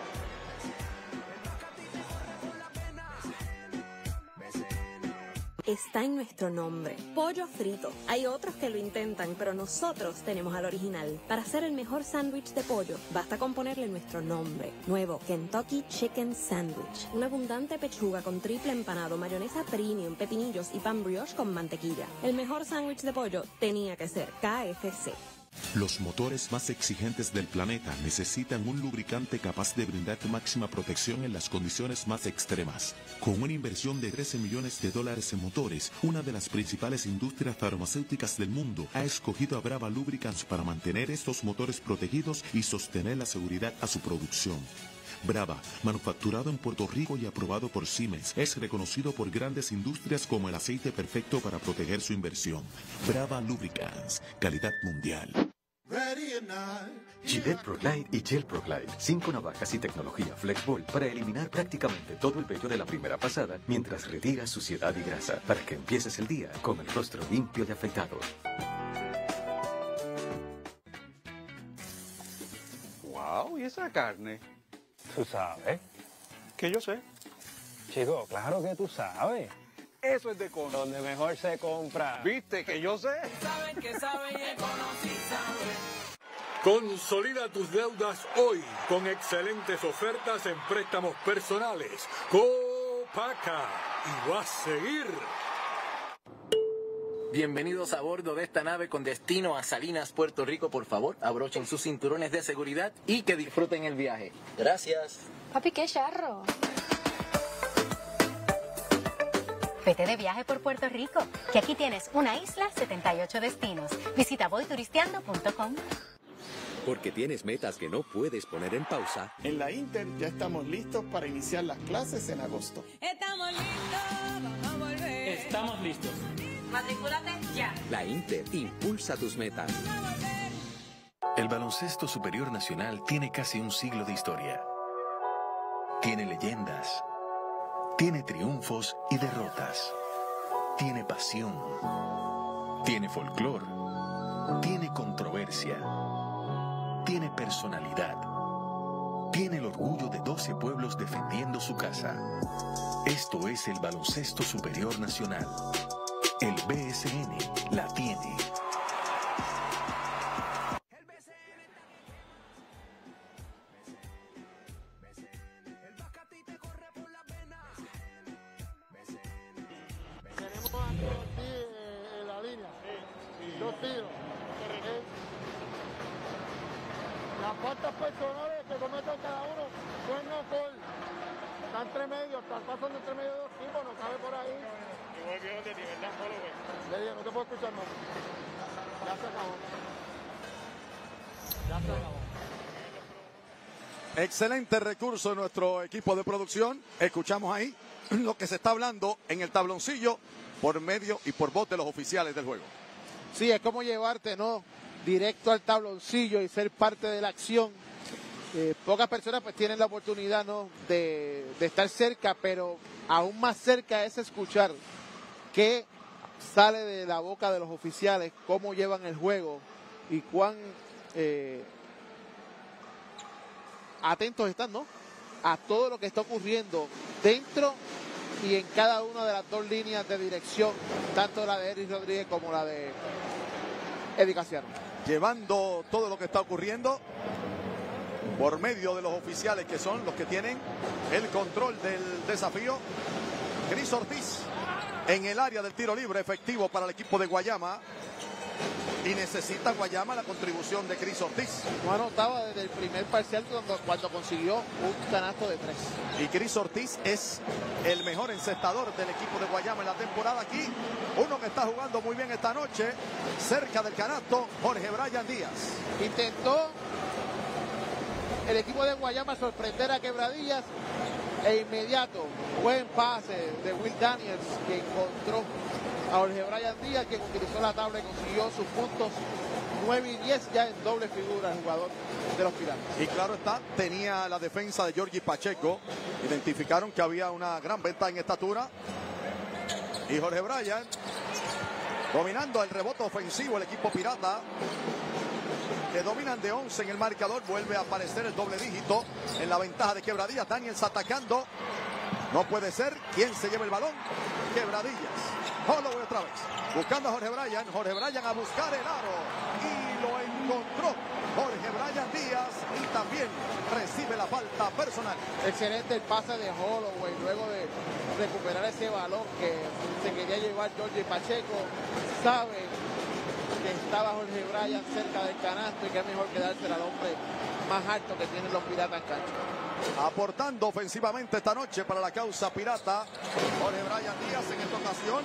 Está en nuestro nombre. Pollo frito. Hay otros que lo intentan, pero nosotros tenemos al original. Para hacer el mejor sándwich de pollo, basta con ponerle nuestro nombre. Nuevo Kentucky Chicken Sandwich. Una abundante pechuga con triple empanado, mayonesa premium, pepinillos y pan brioche con mantequilla. El mejor sándwich de pollo tenía que ser K F C.
Los motores más exigentes del planeta necesitan un lubricante capaz de brindar máxima protección en las condiciones más extremas. Con una inversión de trece millones de dólares en motores, una de las principales industrias farmacéuticas del mundo ha escogido a Brava Lubricants para mantener estos motores protegidos y sostener la seguridad a su producción. Brava, manufacturado en Puerto Rico y aprobado por Siemens, es reconocido por grandes industrias como el aceite perfecto para proteger su inversión. Brava Lubricants, calidad mundial.
Gillette ProGlide y Gel ProGlide, cinco navajas y tecnología FlexBall para eliminar prácticamente todo el vello de la primera pasada mientras retiras suciedad y grasa, para que empieces el día con el rostro limpio y afeitado.
Wow, ¿y esa carne?
¿Tú sabes?
Que yo sé.
Chico, claro que tú sabes.
Eso es de Econo.
Donde mejor se compra.
¿Viste que yo sé?
Saben que saben y Econo sí sabe.
Consolida tus deudas hoy con excelentes ofertas en préstamos personales. Copaca. Y vas a seguir.
Bienvenidos a bordo de esta nave con destino a Salinas, Puerto Rico. Por favor, abrochen sus cinturones de seguridad y que disfruten el viaje. Gracias.
Papi, qué charro. Vete de viaje por Puerto Rico, que aquí tienes una isla, setenta y ocho destinos. Visita voy turisteando punto com.
Porque tienes metas que no puedes poner en pausa.
En la Inter ya estamos listos para iniciar las clases en agosto.
Estamos listos, vamos a volver.
Estamos listos.
Matricúlate ya.
La Inter impulsa tus metas.
El baloncesto superior nacional tiene casi un siglo de historia. Tiene leyendas. Tiene triunfos y derrotas. Tiene pasión. Tiene folclor. Tiene controversia. Tiene personalidad. Tiene el orgullo de doce pueblos defendiendo su casa. Esto es el baloncesto superior nacional. El B S N la tiene.
Faltas personales que cometen cada uno, pues no gol. Está entre medio, está pasando entre medio de dos tipos, no cabe por ahí.
Igual viejo de ti, ¿verdad? Solo, güey.
Le digo, no te puedo escuchar más. Ya se acabó. Ya se acabó.
Excelente recurso de nuestro equipo de producción. Escuchamos ahí lo que se está hablando en el tabloncillo por medio y por voz de los oficiales del juego.
Sí, es como llevarte, ¿no? Directo al tabloncillo y ser parte de la acción. Eh, pocas personas pues tienen la oportunidad, ¿no? de, de estar cerca, pero aún más cerca es escuchar qué sale de la boca de los oficiales, cómo llevan el juego y cuán eh, atentos están, ¿no? A todo lo que está ocurriendo dentro y en cada una de las dos líneas de dirección, tanto la de Eric Rodríguez como la de Eddie Casiano.
Llevando todo lo que está ocurriendo por medio de los oficiales que son los que tienen el control del desafío. Cris Ortiz en el área del tiro libre efectivo para el equipo de Guayama. Y necesita Guayama la contribución de Cris Ortiz.
No anotaba desde el primer parcial cuando, cuando consiguió un canasto de tres.
Y Cris Ortiz es el mejor encestador del equipo de Guayama en la temporada aquí. Uno que está jugando muy bien esta noche, cerca del canasto, Jorge Brian Díaz.
Intentó el equipo de Guayama sorprender a Quebradillas e inmediato, buen pase de Will Daniels que encontró a Jorge Brian Díaz, quien utilizó la tabla y consiguió sus puntos nueve y diez ya en doble figura el jugador de los Piratas.
Y claro está, tenía la defensa de Georgie Pacheco. Identificaron que había una gran ventaja en estatura. Y Jorge Brian dominando el rebote ofensivo el equipo Pirata, que dominan de once en el marcador. Vuelve a aparecer el doble dígito en la ventaja de Quebradillas. Daniels atacando. No puede ser. ¿Quién se lleva el balón? Quebradillas. Holloway otra vez. Buscando a Jorge Brian. Jorge Brian a buscar el aro. Y lo encontró Jorge Brian Díaz. Y también recibe la falta personal.
Excelente el pase de Holloway luego de recuperar ese balón que se quería llevar Georgie Pacheco. Sabe que estaba Jorge Brian cerca del canasto y que es mejor quedársela al hombre más alto que tienen los Piratas en cancha.
Aportando ofensivamente esta noche para la causa pirata, Jorge Brian Díaz en esta ocasión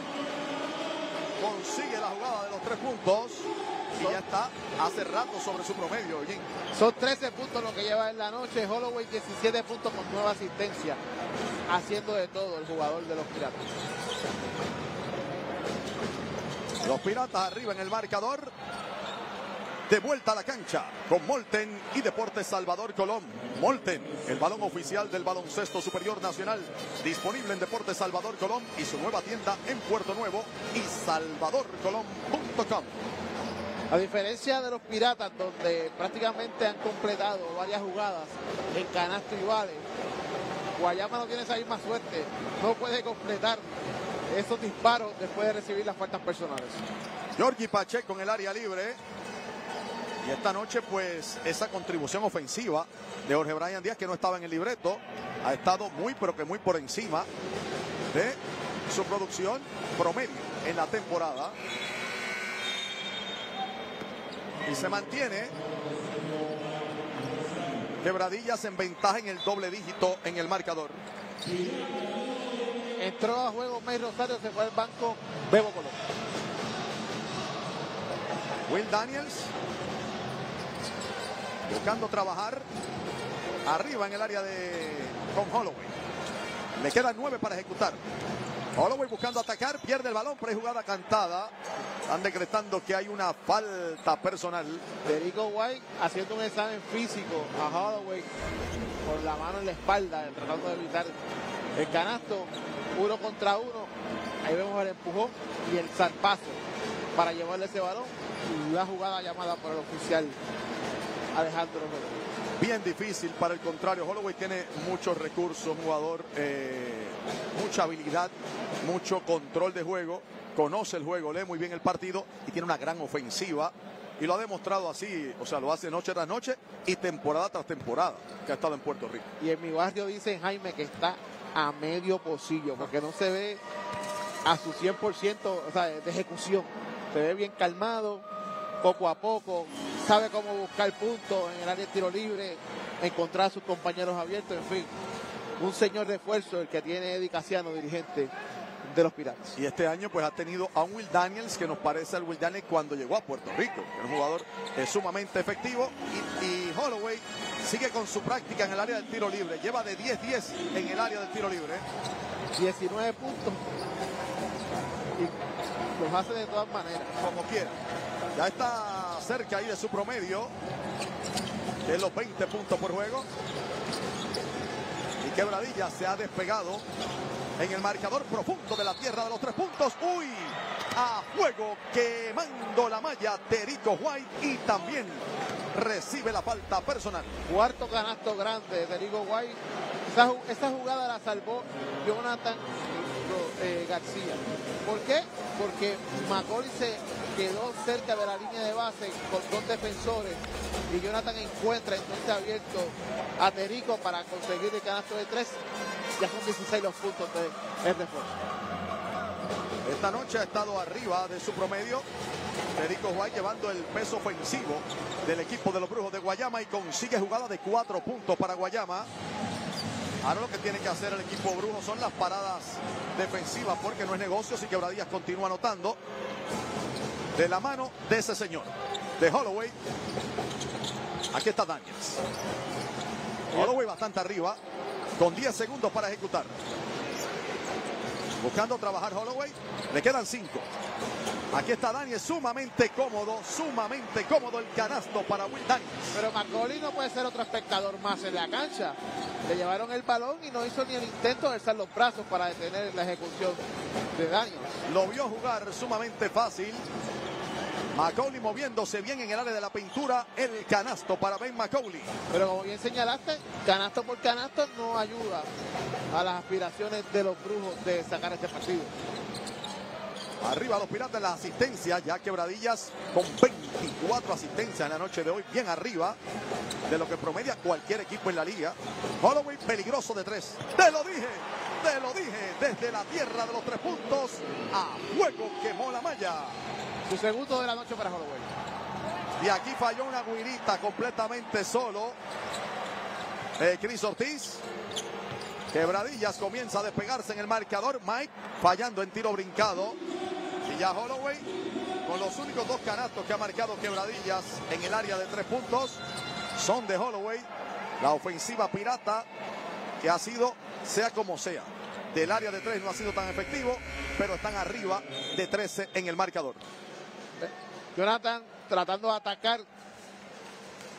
consigue la jugada de los tres puntos y ya está hace rato sobre su promedio. Jim.
Son trece puntos lo que lleva en la noche. Holloway diecisiete puntos con nueva asistencia, haciendo de todo el jugador de los Piratas.
Los Piratas arriba en el marcador. de vuelta a la cancha con Molten y Deportes Salvador Colón. Molten, el balón oficial del baloncesto superior nacional, disponible en Deportes Salvador Colón y su nueva tienda en Puerto Nuevo y salvador colón punto com.
A diferencia de los Piratas, donde prácticamente han completado varias jugadas en canasto y vale, Guayama no tiene esa misma suerte. No puede completar esos disparos después de recibir las faltas personales.
Georgie Pacheco en el área libre. Y esta noche, pues, esa contribución ofensiva de Jorge Brian Díaz, que no estaba en el libreto, ha estado muy, pero que muy por encima de su producción promedio en la temporada. Y se mantiene Quebradillas en ventaja en el doble dígito en el marcador.
Entró a juego May Rosario, se fue al banco Bebo Colón.
Will Daniels buscando trabajar arriba en el área de con Holloway. Le quedan nueve para ejecutar. Holloway buscando atacar, pierde el balón, pero hay jugada cantada. Están decretando que hay una falta personal.
Derico White haciendo un examen físico a Holloway con la mano en la espalda, tratando de evitar el canasto. Uno contra uno. Ahí vemos el empujón y el zarpazo para llevarle ese balón. Y la jugada llamada por el oficial Alejandro Rodríguez.
Bien difícil para el contrario. Holloway tiene muchos recursos, un jugador, eh, mucha habilidad, mucho control de juego, conoce el juego, lee muy bien el partido y tiene una gran ofensiva. Y lo ha demostrado así, o sea, lo hace noche tras noche y temporada tras temporada que ha estado en Puerto Rico.
Y en mi barrio dicen, Jaime, que está a medio pocillo, porque no se ve a su cien por ciento, o sea, de ejecución. Se ve bien calmado, poco a poco, sabe cómo buscar puntos en el área de tiro libre, encontrar a sus compañeros abiertos, en fin. Un señor de esfuerzo el que tiene Eddie Casiano, dirigente de los Piratas.
Y este año pues ha tenido a un Will Daniels que nos parece al Will Daniels cuando llegó a Puerto Rico, que es un jugador eh, sumamente efectivo. Y, y Holloway sigue con su práctica en el área del tiro libre, lleva de diez diez en el área del tiro libre.
diecinueve puntos. Y los hace de todas maneras.
Como quiera. Ya está cerca ahí de su promedio, que es los veinte puntos por juego. Y Quebradillas se ha despegado en el marcador profundo de la tierra de los tres puntos. ¡Uy! A juego, quemando la malla, Derico White, y también recibe la falta personal.
Cuarto canasto grande de Derico White. Esa, esa jugada la salvó Jonathan eh, García. ¿Por qué? Porque Macaulay se quedó cerca de la línea de base con dos defensores y Jonathan encuentra entonces abierto a Derico para conseguir el canasto de tres. Ya son dieciséis los puntos de el refuerzo.
Esta noche ha estado arriba de su promedio Derico White, llevando el peso ofensivo del equipo de los Brujos de Guayama, y consigue jugada de cuatro puntos para Guayama. Ahora lo que tiene que hacer el equipo brujo son las paradas defensivas, porque no es negocio si Quebradillas continúa anotando. De la mano de ese señor, de Holloway. Aquí está Daniels. Holloway bastante arriba, con diez segundos para ejecutar. Buscando trabajar Holloway. Le quedan cinco. Aquí está Daniels, sumamente cómodo, sumamente cómodo el canasto para Will Daniels.
Pero Macaulay no puede ser otro espectador más en la cancha. Le llevaron el balón y no hizo ni el intento de alzar los brazos para detener la ejecución de Daniels.
Lo vio jugar sumamente fácil. Macaulay moviéndose bien en el área de la pintura. El canasto para Ben Macaulay.
Pero como bien señalaste, canasto por canasto no ayuda a las aspiraciones de los Brujos de sacar este partido.
Arriba los Piratas en la asistencia, ya Quebradillas con veinticuatro asistencias en la noche de hoy, bien arriba de lo que promedia cualquier equipo en la liga. Holloway peligroso de tres. Te lo dije, te lo dije, desde la tierra de los tres puntos, a juego quemó la malla.
Su segundo de la noche para Holloway.
Y aquí falló una guirita completamente solo. Eh, Chris Ortiz. Quebradillas comienza a despegarse en el marcador. Mike fallando en tiro brincado. Y ya Holloway con los únicos dos canastos que ha marcado Quebradillas en el área de tres puntos son de Holloway. La ofensiva pirata, que ha sido, sea como sea, del área de tres no ha sido tan efectivo, pero están arriba de trece en el marcador.
Jonathan tratando de atacar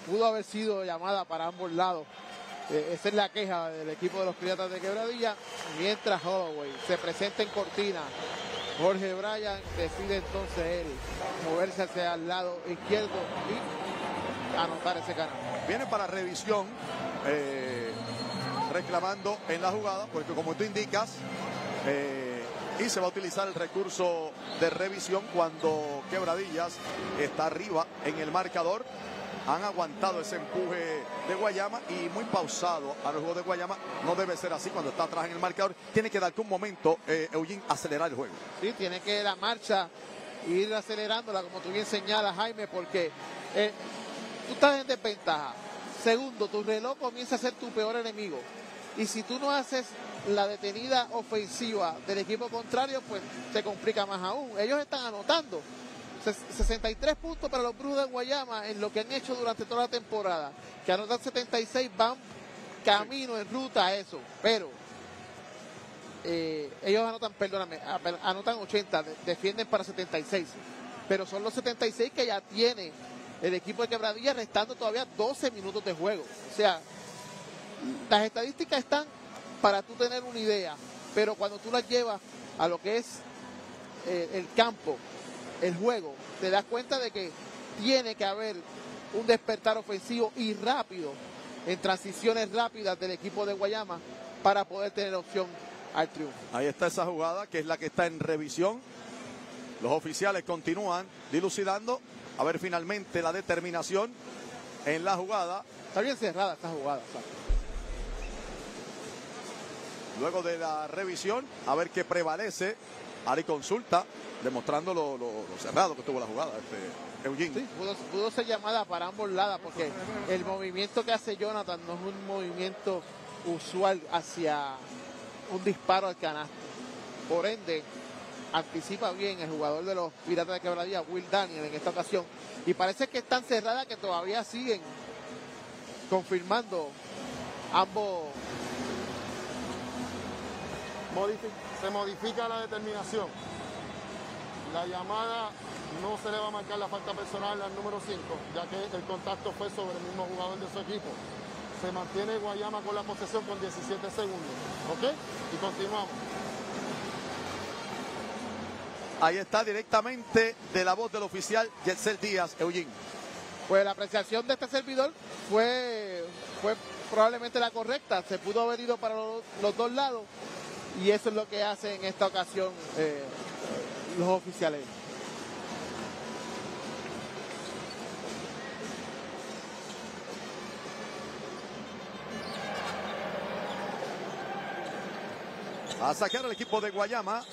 pudo haber sido llamada para ambos lados. Eh, esa es la queja del equipo de los Piratas de Quebradilla. Mientras Holloway se presenta en cortina, Jorge Bryan decide entonces él moverse hacia el lado izquierdo y anotar ese canal.
Viene para revisión, eh, reclamando en la jugada, porque como tú indicas, eh, y se va a utilizar el recurso de revisión cuando Quebradillas está arriba en el marcador. Han aguantado ese empuje de Guayama y muy pausado al juego de Guayama. No debe ser así cuando está atrás en el marcador. Tiene que darle un momento, eh, Eugene, acelerar el juego.
Sí, tiene que la marcha ir acelerándola, como tú bien señalas, Jaime, porque eh, tú estás en desventaja. Segundo, tu reloj comienza a ser tu peor enemigo. Y si tú no haces la detenida ofensiva del equipo contrario, pues te complica más aún. Ellos están anotando sesenta y tres puntos para los Brujos de Guayama en lo que han hecho durante toda la temporada. Que anotan setenta y seis, van camino, en ruta a eso. Pero eh, ellos anotan, perdóname, anotan ochenta, defienden para setenta y seis. Pero son los setenta y seis que ya tiene el equipo de Quebradilla, restando todavía doce minutos de juego. O sea, las estadísticas están para tú tener una idea, pero cuando tú las llevas a lo que es eh, el campo, el juego, te das cuenta de que tiene que haber un despertar ofensivo y rápido en transiciones rápidas del equipo de Guayama para poder tener opción al triunfo.
Ahí está esa jugada que es la que está en revisión. Los oficiales continúan dilucidando a ver finalmente la determinación en la jugada.
Está bien cerrada esta jugada, ¿sabes?
Luego de la revisión, a ver qué prevalece. Ari consulta, demostrando lo, lo, lo cerrado que tuvo la jugada, este Eugene.
Sí, pudo, pudo ser llamada para ambos lados, porque el movimiento que hace Jonathan no es un movimiento usual hacia un disparo al canasto. Por ende, anticipa bien el jugador de los Piratas de Quebradilla, Will Daniel, en esta ocasión. Y parece que es tan cerrada que todavía siguen confirmando ambos.
Se modifica la determinación. La llamada no se le va a marcar la falta personal al número cinco, ya que el contacto fue sobre el mismo jugador de su equipo. Se mantiene Guayama con la posesión con diecisiete segundos. ¿Ok? Y continuamos.
Ahí está directamente de la voz del oficial Yetzel Díaz, Eugene.
Pues la apreciación de este servidor fue, fue probablemente la correcta. Se pudo haber ido para los, los dos lados. Y eso es lo que hacen en esta ocasión eh, los oficiales.
A sacar al equipo de Guayama.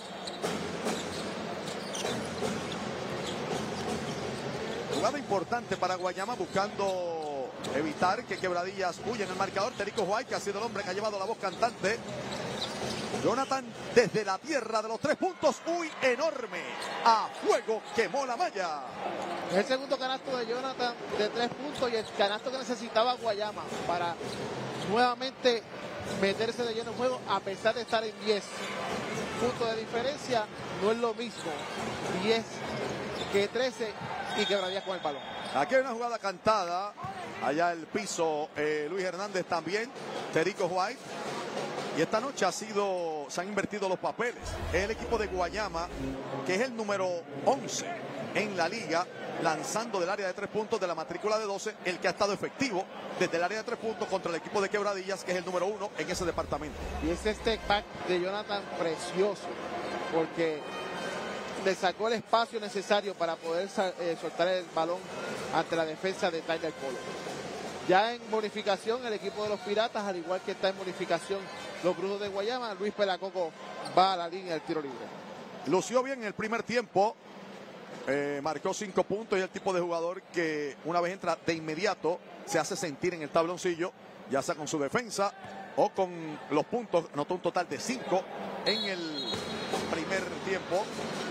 Jugada importante para Guayama, buscando evitar que Quebradillas huya en el marcador. Terico White, que ha sido el hombre que ha llevado la voz cantante. Jonathan desde la tierra de los tres puntos, uy, enorme, a fuego, quemó la malla.
Es el segundo canasto de Jonathan de tres puntos y el canasto que necesitaba Guayama para nuevamente meterse de lleno en juego, a pesar de estar en diez puntos de diferencia. No es lo mismo diez que trece y Quebradillas con el balón.
Aquí hay una jugada cantada, allá el piso, eh, Luis Hernández también, Terico White. Y esta noche ha sido, se han invertido los papeles. Es el equipo de Guayama, que es el número once en la liga, lanzando del área de tres puntos de la matrícula de doce, el que ha estado efectivo desde el área de tres puntos contra el equipo de Quebradillas, que es el número uno en ese departamento.
Y ese step back de Jonathan precioso, porque le sacó el espacio necesario para poder eh, soltar el balón ante la defensa de Tyler Polo. Ya en bonificación el equipo de los Piratas, al igual que está en bonificación los Brujos de Guayama, Luis Pelacoco va a la línea del tiro libre.
Lució bien en el primer tiempo, eh, marcó cinco puntos y el tipo de jugador que una vez entra de inmediato se hace sentir en el tabloncillo, ya sea con su defensa o con los puntos. Notó un total de cinco en el primer tiempo.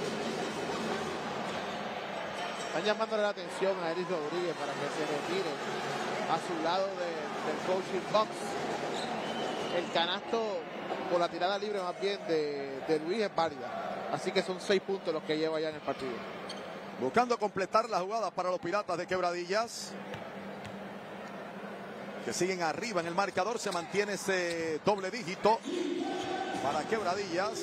Están llamándole la atención a Eris Rodríguez para que se retire a su lado de, del coaching box. El canasto por la tirada libre más bien de, de Luis es válida. Así que son seis puntos los que lleva ya en el partido.
Buscando completar la jugada para los Piratas de Quebradillas. que siguen arriba en el marcador. Se mantiene ese doble dígito para Quebradillas.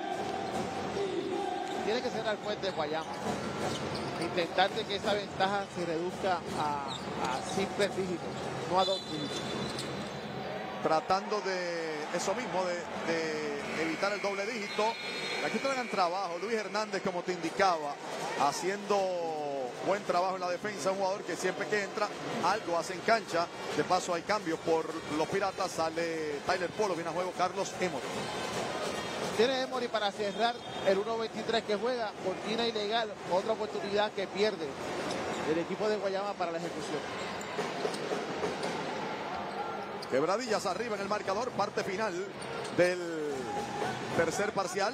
Tiene que ser al juez de Guayama. Intentar de que esa ventaja se reduzca a, a simples dígitos, no a dos dígitos.
Tratando de eso mismo, de, de evitar el doble dígito. Aquí tragan trabajo. Luis Hernández, como te indicaba, haciendo buen trabajo en la defensa. Un jugador que siempre que entra, algo hace en cancha. De paso hay cambios por los Piratas. Sale Tyler Polo, viene a juego Carlos Emory.
Tiene Emory para cerrar el uno veintitrés que juega. Cortina ilegal, otra oportunidad que pierde el equipo de Guayama para la ejecución.
Quebradillas arriba en el marcador, parte final del tercer parcial.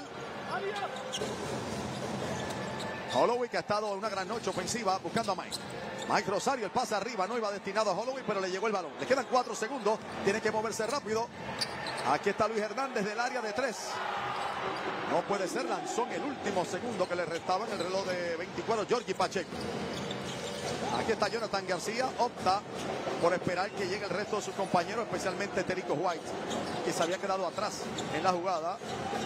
Holloway, que ha estado en una gran noche ofensiva buscando a Mike. Mike Rosario, el pase arriba, no iba destinado a Holloway, pero le llegó el balón. Le quedan cuatro segundos, tiene que moverse rápido. Aquí está Luis Hernández del área de tres. No puede ser, lanzó en el último segundo que le restaba en el reloj de veinticuatro, Georgie Pacheco. Aquí está Jonathan García, opta por esperar que llegue el resto de sus compañeros, especialmente Terico White, que se había quedado atrás en la jugada.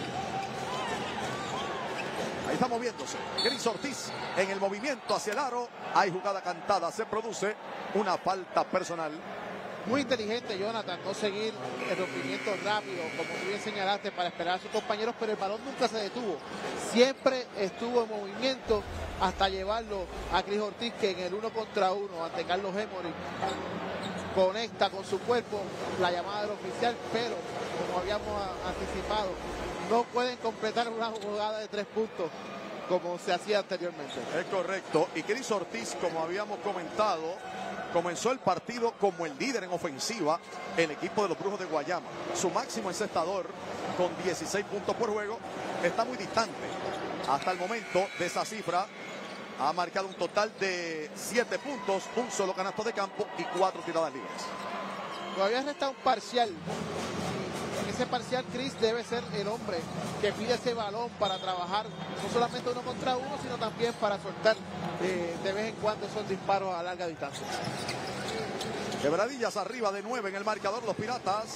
Ahí está moviéndose Chris Ortiz en el movimiento hacia el aro. Hay jugada cantada, se produce una falta personal.
Muy inteligente Jonathan, no seguir el rompimiento rápido, como tú bien señalaste, para esperar a sus compañeros, pero el balón nunca se detuvo. Siempre estuvo en movimiento hasta llevarlo a Chris Ortiz, que en el uno contra uno ante Carlos Emory conecta con su cuerpo la llamada del oficial, pero como habíamos anticipado, no pueden completar una jugada de tres puntos como se hacía anteriormente.
Es correcto. Y Chris Ortiz, como habíamos comentado, comenzó el partido como el líder en ofensiva, el equipo de los Brujos de Guayama. Su máximo encestador, con dieciséis puntos por juego, está muy distante. Hasta el momento de esa cifra, ha marcado un total de siete puntos, un solo canasto de campo y cuatro tiradas libres.
Todavía resta un parcial. En ese parcial, Chris debe ser el hombre que pide ese balón para trabajar no solamente uno contra uno, sino también para soltar eh, de vez en cuando esos disparos a larga distancia.
Quebradillas arriba de nueve en el marcador, los Piratas.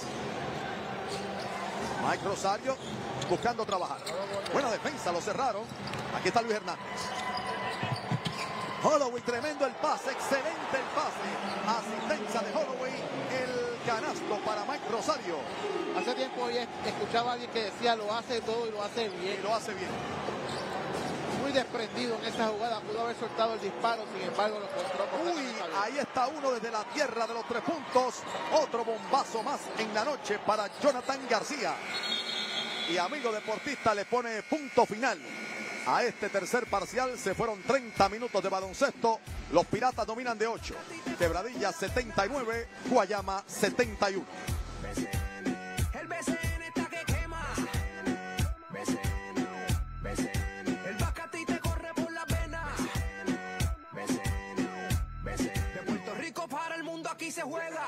Mike Rosario buscando trabajar. Buena defensa, lo cerraron. Aquí está Luis Hernández. Holloway, tremendo el pase, excelente el pase. Asistencia de Holloway, el canasto para Mike Rosario.
Hace tiempo hoy escuchaba a alguien que decía lo hace todo y lo hace bien.
Y lo hace bien.
Muy desprendido en esa jugada, pudo haber soltado el disparo, sin embargo lo encontró.
Uy, ahí está uno desde la tierra de los tres puntos. Otro bombazo más en la noche para Jonathan García. Y amigo deportista, le pone punto final a este tercer parcial. Se fueron treinta minutos de baloncesto. Los Piratas dominan de ocho. Quebradillas setenta y nueve, Guayama setenta y uno.
El B C N está que quema. B C N, B C N. El Bacati te corre por las venas. B C N, B C N. De Puerto Rico para el mundo aquí se juega.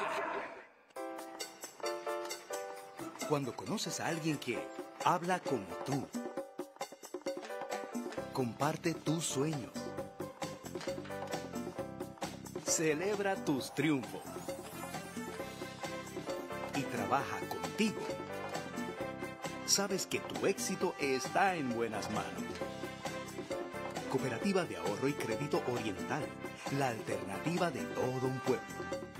Cuando conoces a alguien que habla como tú, comparte tus sueños, celebra tus triunfos y trabaja contigo, sabes que tu éxito está en buenas manos. Cooperativa de Ahorro y Crédito Oriental, la alternativa de todo un pueblo.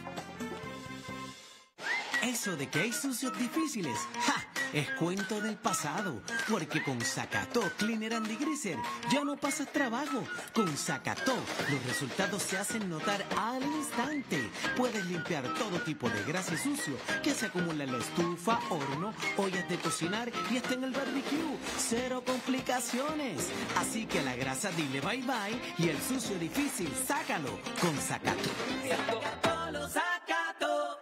Eso de que hay sucios difíciles, ¡ja! Es cuento del pasado, porque con Zacató Cleaner and Degreaser ya no pasas trabajo. Con Zacató los resultados se hacen notar al instante. Puedes limpiar todo tipo de grasa y sucio que se acumula en la estufa, horno, ollas de cocinar y hasta en el barbecue. Cero complicaciones. Así que a la grasa dile bye bye y el sucio difícil sácalo con Zacató. Zacató lo Zacató.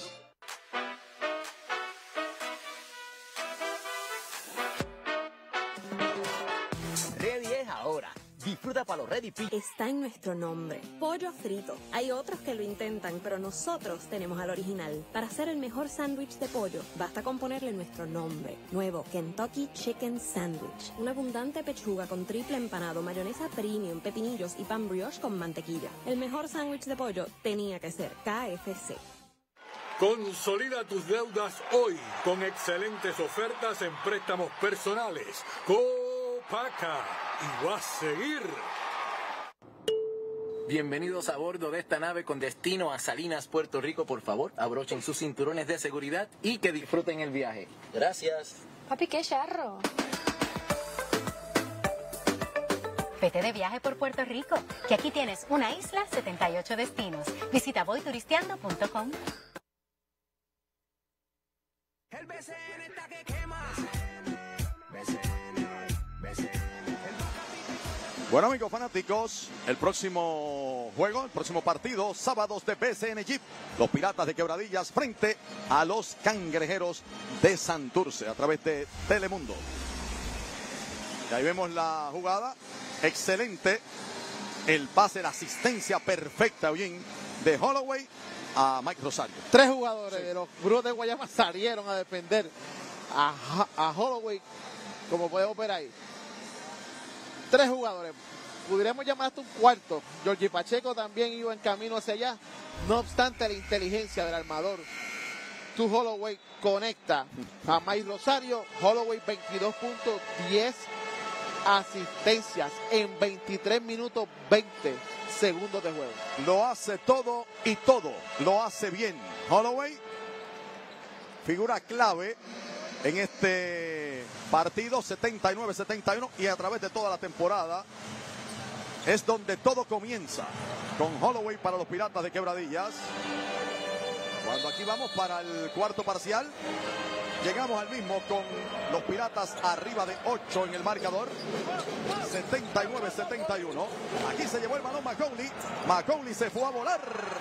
Ahora, disfruta Palo Ready Pi.
Está en nuestro nombre. Pollo frito. Hay otros que lo intentan, pero nosotros tenemos al original. Para hacer el mejor sándwich de pollo, basta con ponerle nuestro nombre. Nuevo Kentucky Chicken Sandwich. Una abundante pechuga con triple empanado, mayonesa premium, pepinillos y pan brioche con mantequilla. El mejor sándwich de pollo tenía que ser K F C.
Consolida tus deudas hoy con excelentes ofertas en préstamos personales. Copaca. Y vas a seguir.
Bienvenidos a bordo de esta nave con destino a Salinas, Puerto Rico. Por favor, abrochen sus cinturones de seguridad y que disfruten el viaje. Gracias.
Papi, qué charro. Vete de viaje por Puerto Rico, que aquí tienes una isla, setenta y ocho destinos. Visita voy turisteando punto com.
El B C N está que quema.
Bueno, amigos fanáticos, el próximo juego, el próximo partido, sábados de B C N Jeep, los Piratas de Quebradillas frente a los Cangrejeros de Santurce a través de Telemundo. Y ahí vemos la jugada, excelente, el pase, la asistencia perfecta, bien, de Holloway a Mike Rosario.
Tres jugadores
Sí.
de los Brujos de Guayama salieron a defender a, a Holloway, como podemos ver ahí. Tres jugadores, pudiéramos llamar hasta un cuarto. Georgie Pacheco también iba en camino hacia allá. No obstante, la inteligencia del armador, tu Holloway conecta a Mike Rosario. Holloway veintidós puntos, diez asistencias en veintitrés minutos veinte segundos de juego.
Lo hace todo y todo lo hace bien. Holloway, figura clave en este partido, setenta y nueve setenta y uno, y a través de toda la temporada es donde todo comienza con Holloway para los Piratas de Quebradillas. Cuando aquí vamos para el cuarto parcial, llegamos al mismo con los Piratas arriba de ocho en el marcador, setenta y nueve setenta y uno. Aquí se llevó el balón McCauley. McCauley se fue a volar.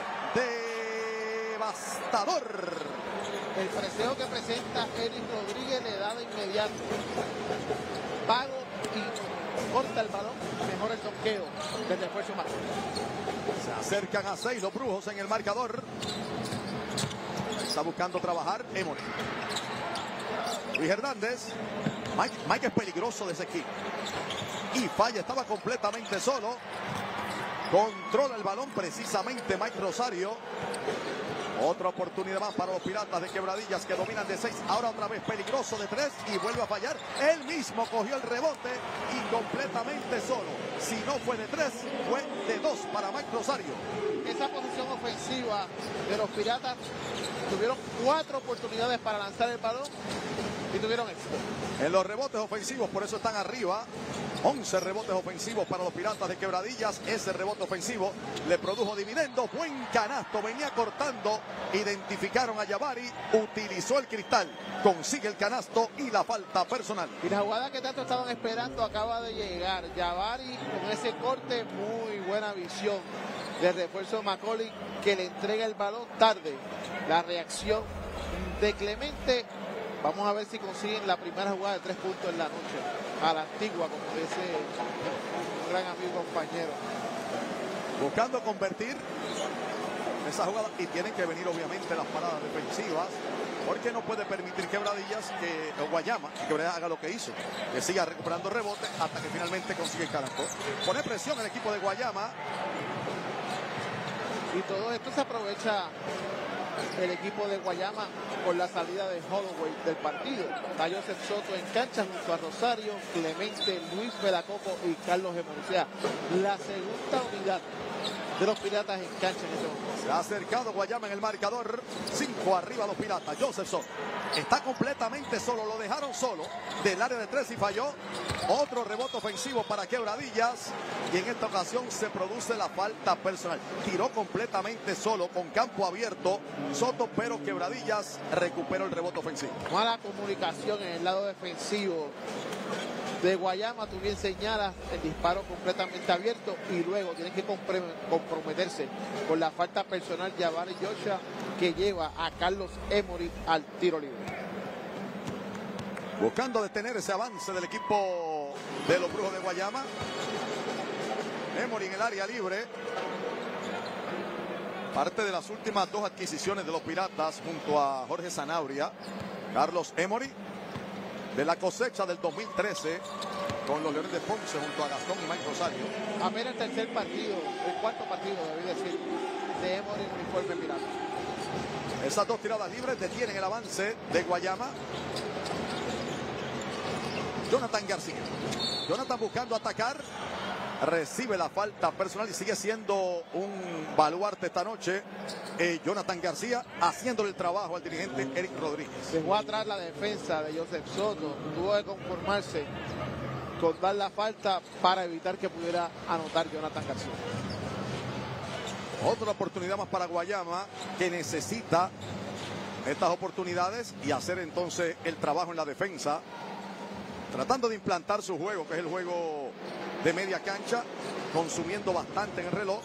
Devastador.
El preseo que presenta Eric Rodríguez le da de inmediato. Pago y corta el balón. Mejor el donqueo del refuerzo más.
Se acercan a seis los Brujos en el marcador. Está buscando trabajar Emory. Luis Hernández. Mike, Mike es peligroso de ese equipo. Y falla, estaba completamente solo. Controla el balón precisamente Mike Rosario. Otra oportunidad más para los Piratas de Quebradillas que dominan de seis. Ahora otra vez peligroso de tres y vuelve a fallar. Él mismo cogió el rebote y completamente solo. Si no fue de tres, fue de dos para Mike Rosario.
Esa posición ofensiva de los Piratas tuvieron cuatro oportunidades para lanzar el balón y tuvieron éxito.
En los rebotes ofensivos, por eso están arriba. once rebotes ofensivos para los Piratas de Quebradillas. Ese rebote ofensivo le produjo dividendo. Buen canasto, venía cortando. Identificaron a Yavari, utilizó el cristal, consigue el canasto y la falta personal.
Y la jugada que tanto estaban esperando acaba de llegar. Yavari con ese corte, muy buena visión del refuerzo Macaulay, que le entrega el balón tarde. La reacción de Clemente. Vamos a ver si consiguen la primera jugada de tres puntos en la noche. A la antigua, como dice un gran amigo y compañero.
Buscando convertir esa jugada y tienen que venir obviamente las paradas defensivas, porque no puede permitir Quebradillas que o Guayama que Quebradillas haga lo que hizo, que siga recuperando rebotes hasta que finalmente consigue el canasto. Pone presión el equipo de Guayama.
Y todo esto se aprovecha el equipo de Guayama por la salida de Holloway del partido. Está Joseph Soto en cancha junto a Rosario, Clemente, Luis Pelacoco y Carlos Emory. O sea, la segunda unidad de los Piratas en cancha en este momento.
Se ha acercado Guayama en el marcador. Cinco arriba los Piratas. Joseph Soto está completamente solo. Lo dejaron solo del área de tres y falló. Otro rebote ofensivo para Quebradillas. Y en esta ocasión se produce la falta personal. Tiró completamente solo con campo abierto Soto, pero Quebradillas recuperó el rebote ofensivo.
Mala comunicación en el lado defensivo de Guayama. Tú bien señalas, el disparo completamente abierto y luego tienen que comprometerse con la falta personal de Yavari Joshua, que lleva a Carlos Emory al tiro libre.
Buscando detener ese avance del equipo de los Brujos de Guayama. Emory en el área libre. Parte de las últimas dos adquisiciones de los Piratas junto a Jorge Sanabria. Carlos Emory, de la cosecha del dos mil trece con los Leones de Ponce junto a Gastón y Mike Rosario.
Apenas el tercer partido, el cuarto partido, debí decir, de Emory en uniforme pirata.
Esas dos tiradas libres detienen el avance de Guayama. Jonathan García. Jonathan buscando atacar. Recibe la falta personal y sigue siendo un baluarte esta noche. Eh, Jonathan García haciéndole el trabajo al dirigente Eric Rodríguez.
Dejó atrás la defensa de Joseph Soto. Tuvo que conformarse con dar la falta para evitar que pudiera anotar Jonathan García.
Otra oportunidad más para Guayama, que necesita estas oportunidades y hacer entonces el trabajo en la defensa, tratando de implantar su juego, que es el juego de media cancha, consumiendo bastante en el reloj.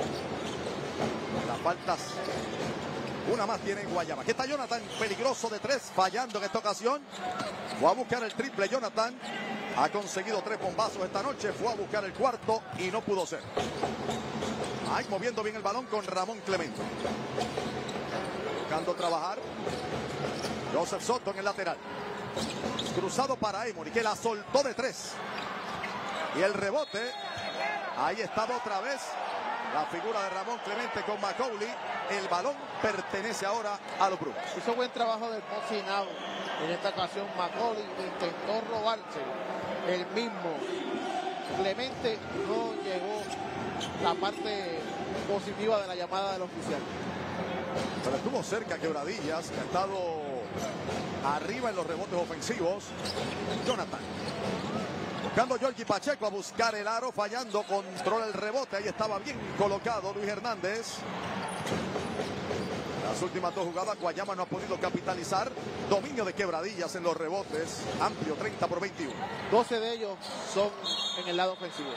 Las faltas, una más tiene Guayama. Aquí está Jonathan, peligroso de tres, fallando en esta ocasión. Fue a buscar el triple Jonathan. Ha conseguido tres bombazos esta noche. Fue a buscar el cuarto y no pudo ser. Ahí moviendo bien el balón con Ramón Clemente. Buscando trabajar. Joseph Soto en el lateral. Cruzado para Emory, que la soltó de tres. Y el rebote. Ahí estaba otra vez la figura de Ramón Clemente con Macaulay. El balón pertenece ahora a los Brujos.
Hizo buen trabajo del Pocinado. En esta ocasión Macaulay intentó robarse el mismo. Clemente no llegó la parte positiva de la llamada del oficial.
Pero estuvo cerca Quebradillas, que ha estado arriba en los rebotes ofensivos. Jonathan. Buscando Georgie Pacheco a buscar el aro, fallando, controla el rebote. Ahí estaba bien colocado Luis Hernández. Las últimas dos jugadas Guayama no ha podido capitalizar. Dominio de Quebradillas en los rebotes. Amplio, treinta por veintiuno.
doce de ellos son en el lado ofensivo.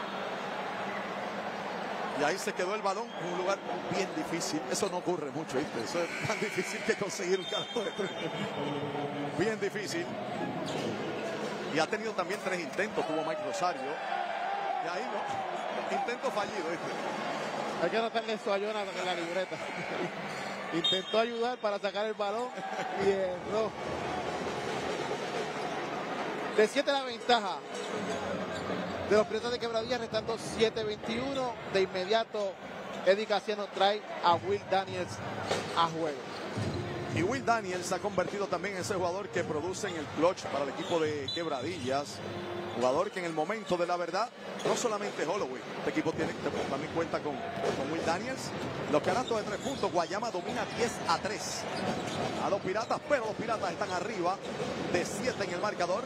Y ahí se quedó el balón en un lugar bien difícil. Eso no ocurre mucho, ¿viste? Eso es tan difícil que conseguir un canasto de tres. Bien difícil. Y ha tenido también tres intentos, tuvo Mike Rosario. Y ahí no. Intento fallido, ¿viste?
Hay que anotarle esto a Jonathan en la libreta. Intentó ayudar para sacar el balón y erró. De siete la ventaja de los Piratas de Quebradillas, restando siete veintiuno. De inmediato, Eddie Casiano trae a Will Daniels a juego.
Y Will Daniels se ha convertido también en ese jugador que produce en el clutch para el equipo de Quebradillas. Jugador que en el momento de la verdad, no solamente Holloway, este equipo tiene, también cuenta con, con Will Daniels. Los canastos de tres puntos, Guayama domina diez a tres a los Piratas, pero los Piratas están arriba de siete en el marcador.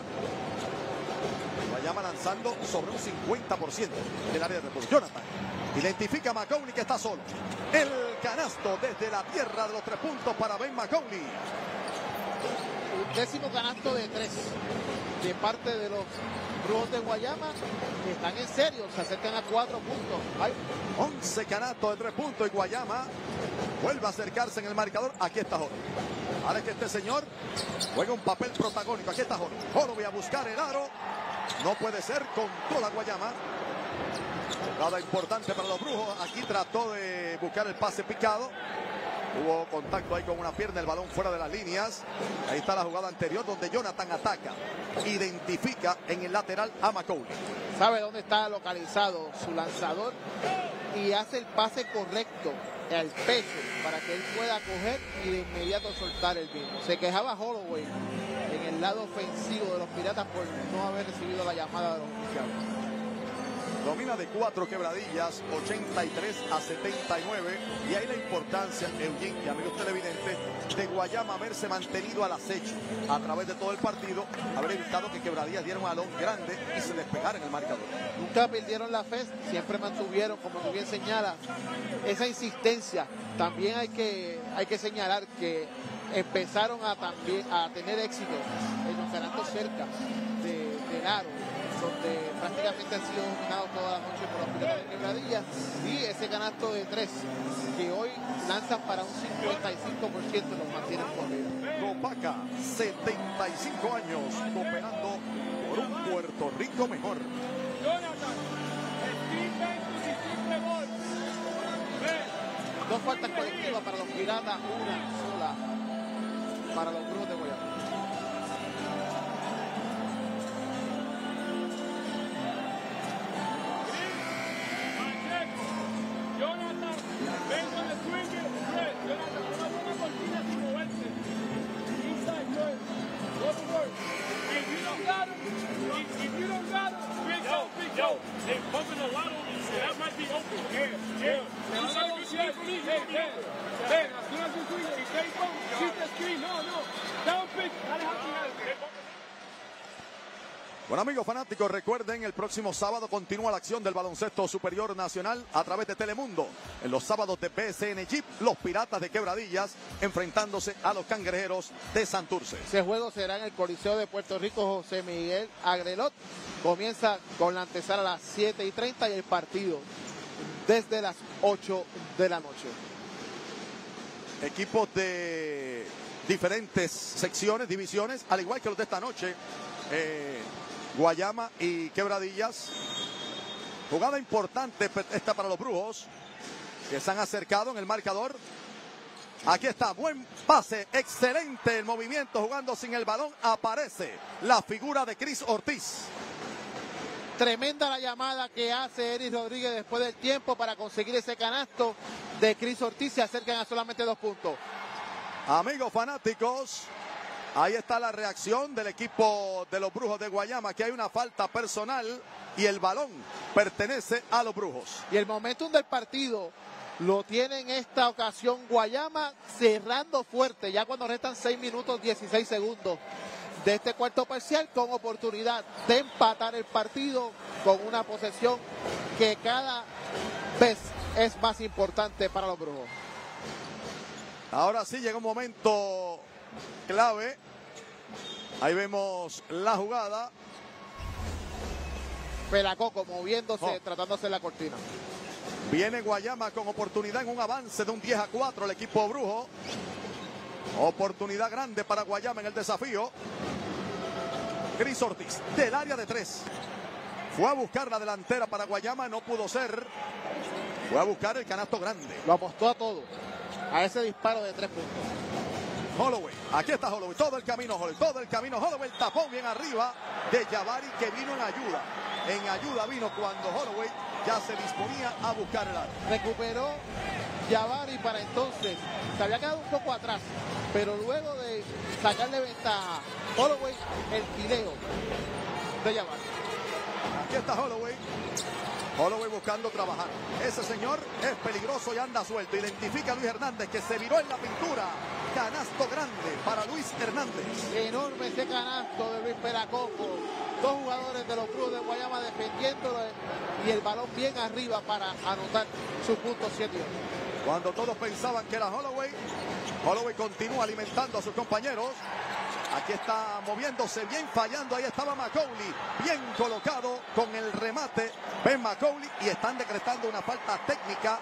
Guayama lanzando sobre un cincuenta por ciento del área de repulso. Jonathan identifica a Macaulay, que está solo. El canasto desde la tierra de los tres puntos para Ben Macaulay.
Un décimo canasto de tres de parte de los Brujos de Guayama, que están en serio, se acercan a cuatro puntos. Ay.
once canastos de tres puntos y Guayama vuelve a acercarse en el marcador. Aquí está Joro. Ahora es que este señor juega un papel protagónico. Aquí está Joro. Joro voy a buscar el aro. No puede ser, controla Guayama. Jugada importante para los Brujos. Aquí trató de buscar el pase picado. Hubo contacto ahí con una pierna, el balón fuera de las líneas. Ahí está la jugada anterior donde Jonathan ataca. Identifica en el lateral a Macaulay.
Sabe dónde está localizado su lanzador y hace el pase correcto al pecho para que él pueda coger y de inmediato soltar el mismo. Se quejaba Holloway en el lado ofensivo de los Piratas por no haber recibido la llamada de los oficiales.
Domina de cuatro Quebradillas, ochenta y tres a setenta y nueve. Y ahí la importancia, Eugene y amigos televidentes, de Guayama haberse mantenido al acecho a través de todo el partido, haber evitado que Quebradillas diera un balón grande y se despegara en el marcador.
Nunca perdieron la fe, siempre mantuvieron, como tú bien señalas, esa insistencia. También hay que, hay que señalar que empezaron a, también, a tener éxito en los canastos cerca de, del aro, donde prácticamente han sido dominados toda la noche por los Piratas de Quebradillas, y ese canasto de tres que hoy lanzan para un cincuenta y cinco por ciento los mantienen corridos.
Copaca, setenta y cinco años cooperando por un Puerto Rico mejor.
Jonathan, Stephen, tu simple gol.
Dos faltas colectivas para los Piratas, una sola para los Brujos de Guayama.
Jonathan, ven con el swing. Jonathan, una buena cortina screen, ven, ven. Ven, as soon as you swing it, take one, shoot the screen. No, no. Down pitch, dale al final.
Bueno, amigos fanáticos, recuerden, el próximo sábado continúa la acción del baloncesto superior nacional a través de Telemundo. En los sábados de B S N Jeep, los Piratas de Quebradillas enfrentándose a los Cangrejeros de Santurce.
Ese juego será en el Coliseo de Puerto Rico José Miguel Agrelot. Comienza con la antesala a las siete y treinta y el partido desde las ocho de la noche.
Equipos de diferentes secciones, divisiones, al igual que los de esta noche. Eh, Guayama y Quebradillas. Jugada importante esta para los Brujos, que se han acercado en el marcador. Aquí está, buen pase, excelente el movimiento, jugando sin el balón. Aparece la figura de Chris Ortiz.
Tremenda la llamada que hace Eris Rodríguez después del tiempo para conseguir ese canasto de Chris Ortiz. Se acercan a solamente dos puntos.
Amigos fanáticos, ahí está la reacción del equipo de los Brujos de Guayama, que hay una falta personal y el balón pertenece a los Brujos.
Y el momentum del partido lo tiene en esta ocasión Guayama, cerrando fuerte, ya cuando restan seis minutos dieciséis segundos de este cuarto parcial, con oportunidad de empatar el partido con una posesión que cada vez es más importante para los Brujos.
Ahora sí llega un momento clave. Ahí vemos la jugada.
Pelacoco moviéndose,
oh.
tratando de hacer la cortina.
Viene Guayama con oportunidad en un avance de un diez a cuatro el equipo Brujo. Oportunidad grande para Guayama en el desafío. Chris Ortiz del área de tres. Fue a buscar la delantera para Guayama, no pudo ser. Fue a buscar el canasto grande.
Lo apostó a todo, a ese disparo de tres puntos.
Holloway, aquí está Holloway, todo el camino Holloway, todo el camino Holloway, el tapón bien arriba de Jabari, que vino en ayuda. En ayuda vino cuando Holloway ya se disponía a buscar el arco.
Recuperó Jabari para entonces, se había quedado un poco atrás, pero luego de sacarle ventaja Holloway, el fileo de Jabari.
Aquí está Holloway. Holloway buscando trabajar. Ese señor es peligroso y anda suelto. Identifica a Luis Hernández, que se viró en la pintura. Canasto grande para Luis Hernández.
Enorme ese canasto de Luis Peracoco. Dos jugadores de los Brujos de Guayama defendiéndolo y el balón bien arriba para anotar sus puntos siete y ocho.
Cuando todos pensaban que era Holloway, Holloway continúa alimentando a sus compañeros. Aquí está moviéndose bien, fallando. Ahí estaba Macaulay, bien colocado con el remate. Ben Macaulay, y están decretando una falta técnica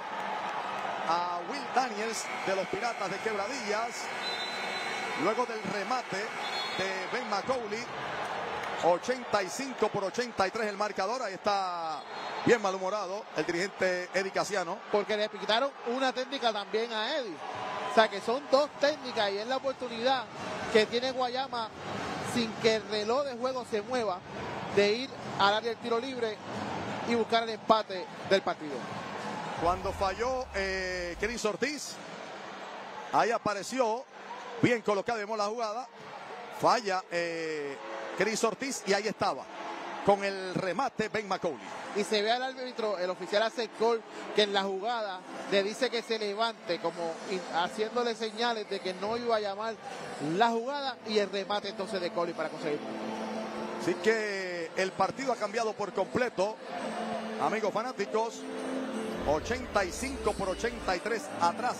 a Will Daniels de los Piratas de Quebradillas. Luego del remate de Ben Macaulay, ochenta y cinco por ochenta y tres el marcador. Ahí está bien malhumorado el dirigente Eddie Casiano.
Porque le quitaron una técnica también a Eddie. O sea que son dos técnicas y es la oportunidad que tiene Guayama, sin que el reloj de juego se mueva, de ir al área del tiro libre y buscar el empate del partido.
Cuando falló eh, Chris Ortiz, ahí apareció bien colocado, vemos la jugada, falla eh, Chris Ortiz y ahí estaba con el remate Ben Macaulay.
Y se ve al árbitro, el oficial hace el gol, que en la jugada le dice que se levante, como haciéndole señales de que no iba a llamar la jugada, y el remate entonces de Coley para conseguir.
Así que el partido ha cambiado por completo, amigos fanáticos. ochenta y cinco por ochenta y tres atrás.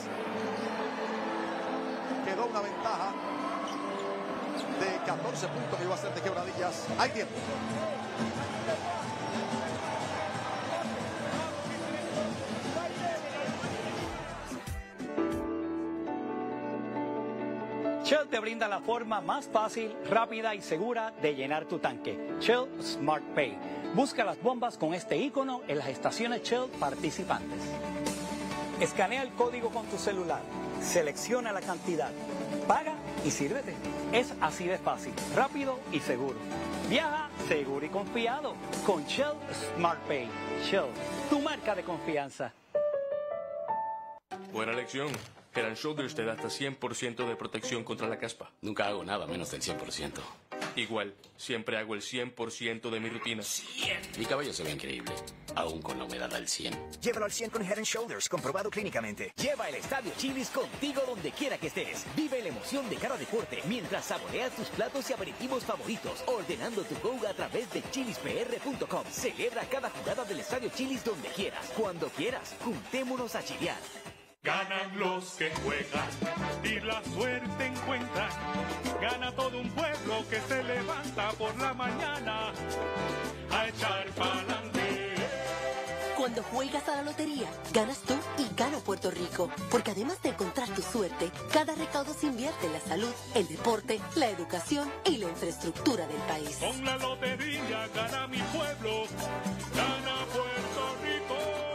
Quedó una ventaja de catorce puntos que iba a ser de Quebradillas. Hay tiempo.
Shell te brinda la forma más fácil, rápida y segura de llenar tu tanque. Shell Smart Pay. Busca las bombas con este icono en las estaciones Shell participantes. Escanea el código con tu celular. Selecciona la cantidad. Paga y sírvete. Es así de fácil, rápido y seguro. Viaja seguro y confiado con Shell Smart Pay. Shell, tu marca de confianza.
Buena lección. Head and Shoulders te da hasta cien por ciento de protección contra la caspa.
Nunca hago nada menos del cien por ciento.
Igual, siempre hago el cien por ciento de mi rutina.
Mi cabello se ve increíble. aún con la humedad al cien.
Llévalo al cien con Head and Shoulders, comprobado clínicamente. Lleva el Estadio Chili's contigo donde quiera que estés. Vive la emoción de cada deporte mientras saboreas tus platos y aperitivos favoritos, ordenando tu go a través de chilis p r punto com. Celebra cada jugada del Estadio Chili's donde quieras, cuando quieras. Juntémonos a chilear.
Ganan los que juegan y la suerte encuentran. Gana todo un pueblo que se levanta por la mañana a echar pa'lante.
Cuando juegas a la lotería, ganas tú y gana Puerto Rico. Porque además de encontrar tu suerte, cada recaudo se invierte en la salud, el deporte, la educación y la infraestructura del país.
Con la lotería gana mi pueblo, gana Puerto Rico.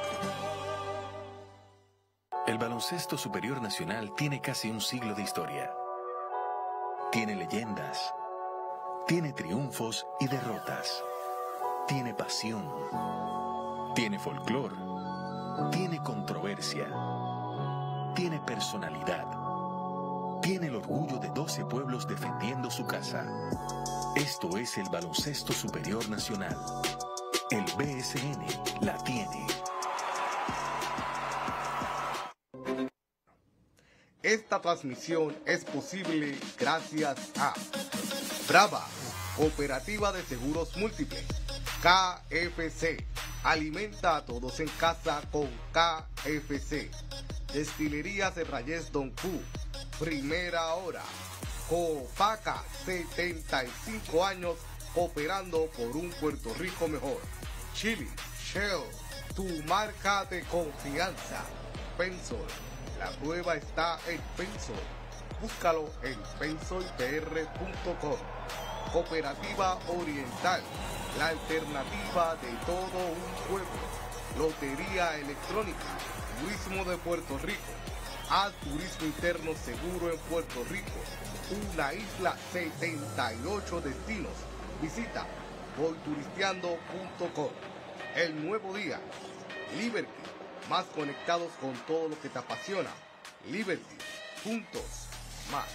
El baloncesto superior nacional tiene casi un siglo de historia. Tiene leyendas, tiene triunfos y derrotas, tiene pasión, tiene folclore, tiene controversia, tiene personalidad, tiene el orgullo de doce pueblos defendiendo su casa. Esto es el baloncesto superior nacional. El B S N la tiene.
Esta transmisión es posible gracias a Brava, Cooperativa de Seguros Múltiples, K F C, alimenta a todos en casa con K F C, Destilerías de Rayés Don Q, Primera Hora, Copaca, setenta y cinco años operando por un Puerto Rico mejor, Chili, Shell, tu marca de confianza, Pensol. La prueba está en Pensol. Búscalo en pensol p r punto com. Cooperativa Oriental, la alternativa de todo un pueblo. Lotería electrónica, Turismo de Puerto Rico. Haz turismo interno seguro en Puerto Rico. Una isla, setenta y ocho destinos. Visita voy turisteando punto com. El nuevo día, Liberty. Más conectados con todo lo que te apasiona. Liberty, juntos, más.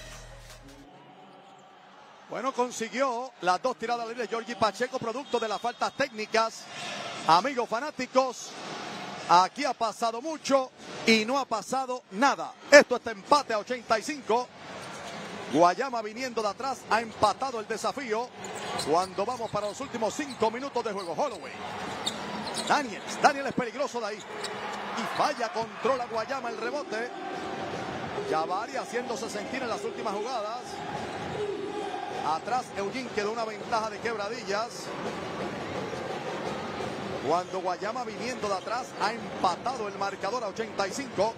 Bueno, consiguió las dos tiradas libres Georgie Pacheco, producto de las faltas técnicas. Amigos fanáticos, aquí ha pasado mucho y no ha pasado nada. Esto está empate a ochenta y cinco. Guayama viniendo de atrás ha empatado el desafío cuando vamos para los últimos cinco minutos de juego. Holloway. Daniels, Daniel es peligroso de ahí. Y falla, controla Guayama el rebote. Yavari haciéndose sentir en las últimas jugadas. Atrás Eugene quedó una ventaja de quebradillas. Cuando Guayama viniendo de atrás ha empatado el marcador a ochenta y cinco.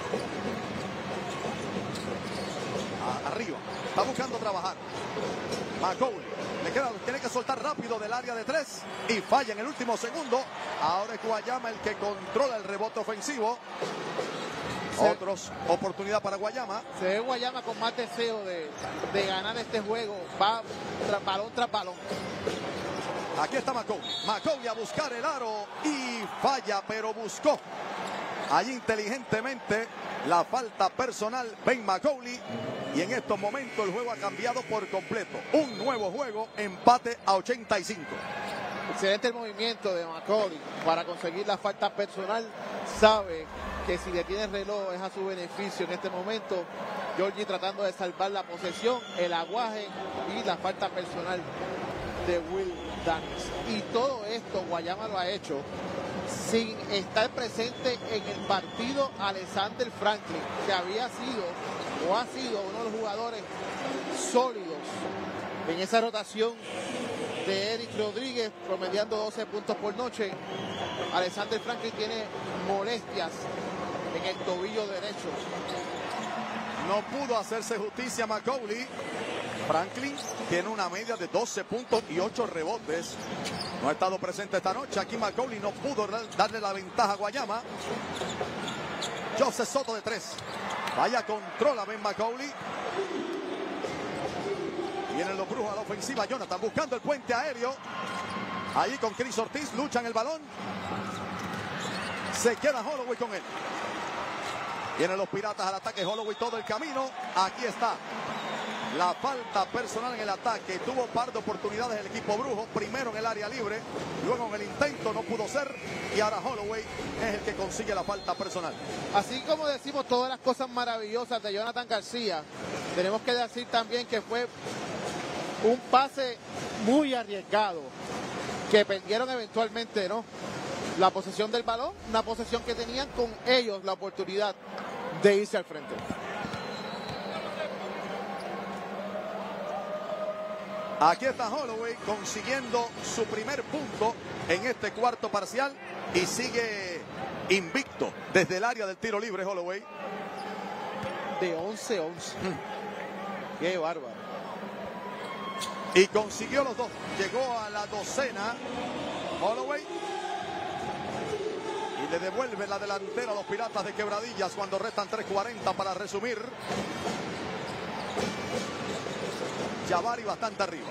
Arriba, está buscando trabajar. McCauley. Le queda, tiene que soltar rápido del área de tres y falla en el último segundo. Ahora es Guayama el que controla el rebote ofensivo. Sí. Otros oportunidad para Guayama.
Se ve Guayama con más deseo de, de ganar este juego. Va tras balón tras balón.
Aquí está McCauley. McCauley a buscar el aro y falla, pero buscó allí inteligentemente la falta personal Ben McCauley. Y en estos momentos el juego ha cambiado por completo. Un nuevo juego, empate a ochenta y cinco.
Excelente el movimiento de McCauley para conseguir la falta personal. Sabe que si detiene el reloj es a su beneficio en este momento. Georgie tratando de salvar la posesión, el aguaje y la falta personal de Will Daniels. Y todo esto Guayama lo ha hecho sin estar presente en el partido Alexander Franklin, que había sido o ha sido uno de los jugadores sólidos en esa rotación de Eric Rodríguez, promediando doce puntos por noche. Alexander Franklin tiene molestias en el tobillo derecho.
No pudo hacerse justicia McCauley. Franklin tiene una media de doce puntos y ocho rebotes. No ha estado presente esta noche. Aquí McCauley no pudo darle la ventaja a Guayama. Joseph Soto de tres. Vaya, controla Ben McCauley. Vienen los brujos a la ofensiva. Jonathan buscando el puente aéreo. Allí con Chris Ortiz. Luchan el balón. Se queda Holloway con él. Vienen los Piratas al ataque. Holloway todo el camino. Aquí está la falta personal en el ataque. Tuvo un par de oportunidades el equipo brujo, primero en el área libre, luego en el intento no pudo ser, y ahora Holloway es el que consigue la falta personal.
Así como decimos todas las cosas maravillosas de Jonathan García, tenemos que decir también que fue un pase muy arriesgado, que perdieron eventualmente, ¿no?, la posesión del balón, una posesión que tenían con ellos la oportunidad de irse al frente.
Aquí está Holloway consiguiendo su primer punto en este cuarto parcial y sigue invicto desde el área del tiro libre. Holloway
de once once. Qué bárbaro.
Y consiguió los dos. Llegó a la docena Holloway. Y le devuelve la delantera a los Piratas de Quebradillas cuando restan tres cuarenta para resumir. Jabari bastante arriba.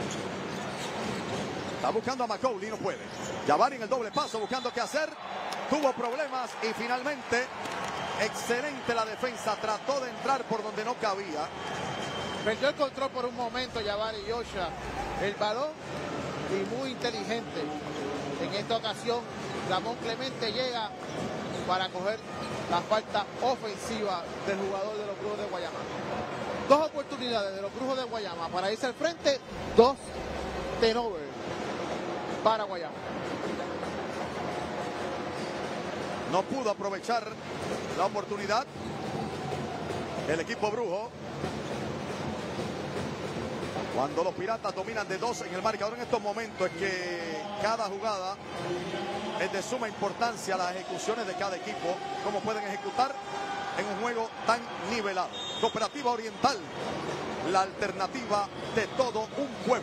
Está buscando a McCauley, no puede. Jabari en el doble paso buscando qué hacer. Tuvo problemas y finalmente excelente la defensa. Trató de entrar por donde no cabía.
Perdió el control por un momento Jabari Yosha. El balón y muy inteligente. En esta ocasión Ramón Clemente llega para coger la falta ofensiva del jugador de los Brujos de Guayama. Dos oportunidades de los Brujos de Guayama para irse al frente, dos turnovers para Guayama.
No pudo aprovechar la oportunidad el equipo brujo. Cuando los Piratas dominan de dos en el marcador en estos momentos, es que cada jugada es de suma importancia, las ejecuciones de cada equipo, cómo pueden ejecutar en un juego tan nivelado. Cooperativa Oriental, la alternativa de todo un pueblo.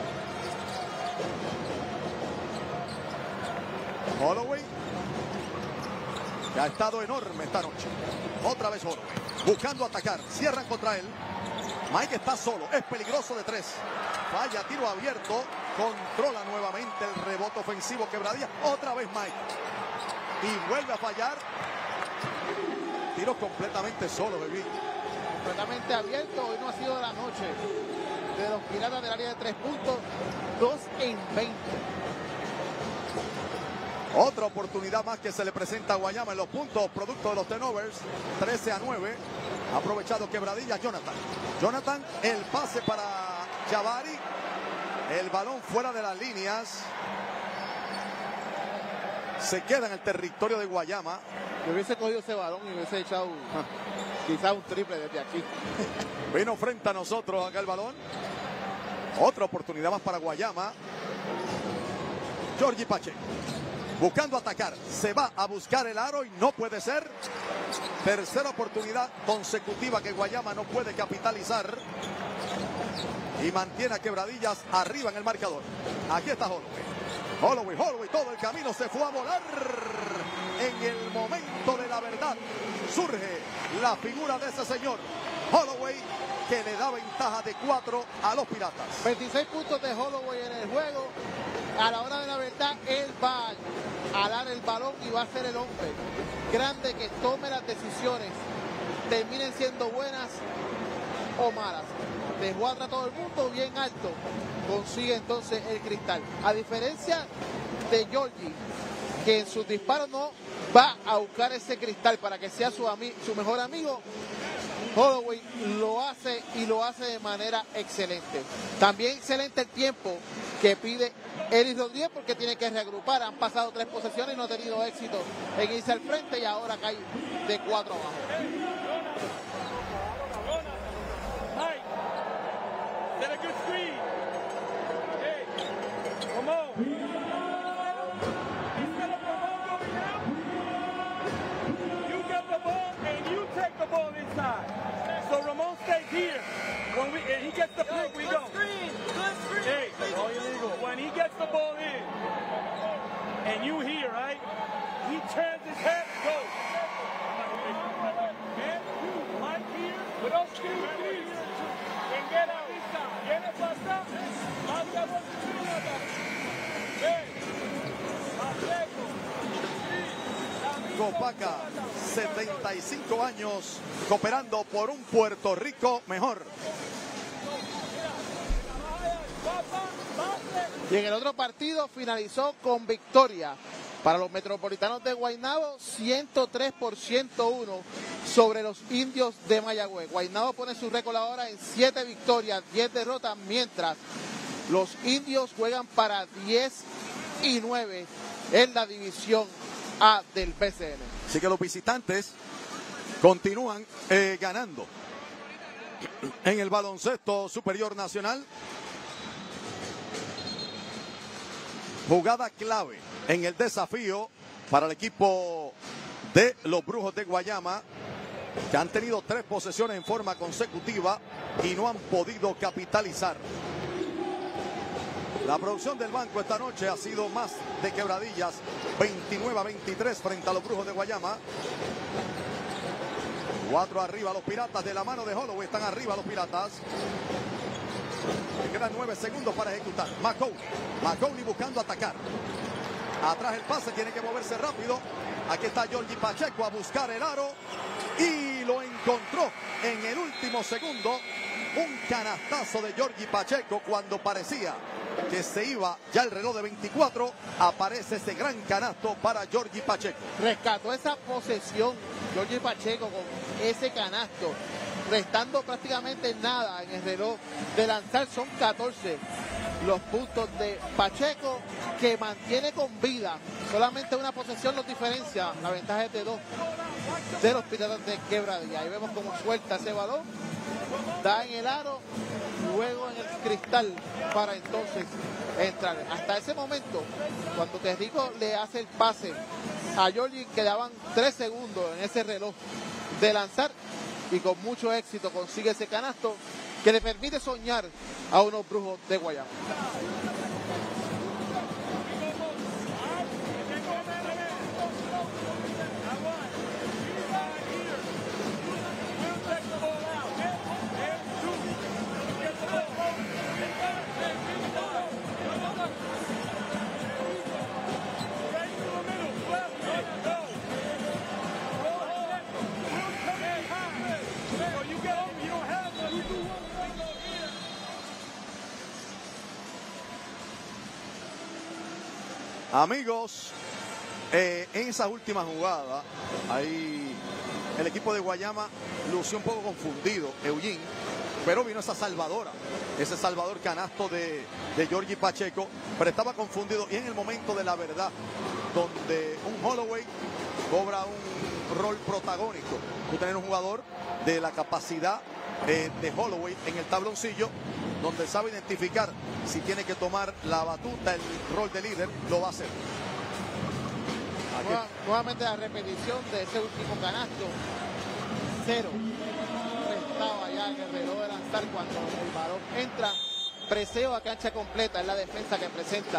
Holloway, que ha estado enorme esta noche. Otra vez Holloway, buscando atacar, cierran contra él. Mike está solo, es peligroso de tres. Falla, tiro abierto, controla nuevamente el rebote ofensivo Quebradilla. Otra vez Mike. Y vuelve a fallar. Tiro completamente solo, Baby.
Completamente abierto. Hoy no ha sido la noche de los Piratas del área de tres puntos. dos en veinte.
Otra oportunidad más que se le presenta a Guayama en los puntos, producto de los turnovers. trece a nueve. Aprovechado Quebradilla, Jonathan. Jonathan, el pase para Jabari. El balón fuera de las líneas. Se queda en el territorio de Guayama.
Yo hubiese cogido ese balón y hubiese echado quizás un triple desde aquí.
Vino frente a nosotros acá el balón. Otra oportunidad más para Guayama. Georgie Pacheco. Buscando atacar. Se va a buscar el aro y no puede ser. Tercera oportunidad consecutiva que Guayama no puede capitalizar. Y mantiene a Quebradillas arriba en el marcador. Aquí está Holloway. Holloway, Holloway, todo el camino se fue a volar. En el momento de la verdad surge la figura de ese señor. Holloway, que le da ventaja de cuatro a los Piratas.
veintiséis puntos de Holloway en el juego. A la hora de la verdad, él va a dar el balón y va a ser el hombre grande que tome las decisiones, terminen siendo buenas o malas. Dejó atrás a todo el mundo bien alto, consigue entonces el cristal. A diferencia de Georgie, que en sus disparos no va a buscar ese cristal para que sea su, su mejor amigo, Holloway lo hace y lo hace de manera excelente. También excelente el tiempo que pide Eris Rodríguez porque tiene que reagrupar. Han pasado tres posesiones y no ha tenido éxito en irse al frente y ahora cae de cuatro abajo.
Set a good screen. Hey, Ramon. You set up Ramon going down. You get the ball and you take the ball inside. So Ramon stays here. When we and he gets the pick, we go. Screen. Good screen. Hey, all illegal. When he gets the ball in, and you here, right? He turns his head, goes. And you, Mike here, with those screens, please. And get out. Viene para acá. Manda por encima. Ven.
Copaca, setenta y cinco años, cooperando por un Puerto Rico mejor.
Y en el otro partido finalizó con victoria para los Metropolitanos de Guaynabo, ciento tres por ciento uno sobre los Indios de Mayagüez. Guaynabo pone su récord ahora en siete victorias, diez derrotas, mientras los Indios juegan para diez y nueve en la división A del B C N.
Así que los visitantes continúan eh, ganando en el baloncesto superior nacional. Jugada clave en el desafío para el equipo de los Brujos de Guayama, que han tenido tres posesiones en forma consecutiva y no han podido capitalizar. La producción del banco esta noche ha sido más de Quebradillas, veintinueve a veintitrés frente a los Brujos de Guayama. Cuatro arriba los Piratas, de la mano de Holloway están arriba los Piratas. Le quedan nueve segundos para ejecutar. McCowney, McCowney buscando atacar. Atrás el pase, tiene que moverse rápido. Aquí está Georgie Pacheco a buscar el aro y lo encontró en el último segundo. Un canastazo de Georgie Pacheco cuando parecía que se iba ya el reloj de veinticuatro. Aparece ese gran canasto para Georgie Pacheco.
Rescató esa posesión Georgie Pacheco con ese canasto, restando prácticamente nada en el reloj de lanzar. Son catorce los puntos de Pacheco, que mantiene con vida. Solamente una posesión los diferencia. La ventaja es de dos de los Piratas de Quebradilla. Ahí vemos cómo suelta ese balón, da en el aro, luego en el cristal para entonces entrar. Hasta ese momento, cuando Terrico le hace el pase a Georgie, quedaban tres segundos en ese reloj de lanzar, y con mucho éxito consigue ese canasto que le permite soñar a unos Brujos de Guayama.
Amigos, eh, en esa última jugada, ahí el equipo de Guayama lució un poco confundido, Eugene, pero vino esa salvadora, ese salvador canasto de, de Georgie Pacheco, pero estaba confundido, y en el momento de la verdad, donde un Holloway cobra un rol protagónico, tú tener un jugador de la capacidad eh, de Holloway en el tabloncillo, donde sabe identificar si tiene que tomar la batuta, el rol de líder, lo va a hacer.
Nueva, nuevamente la repetición de ese último canasto. Cero. Estaba ya en el reloj de lanzar cuando el balón entra. Preseo a cancha completa, es la defensa que presenta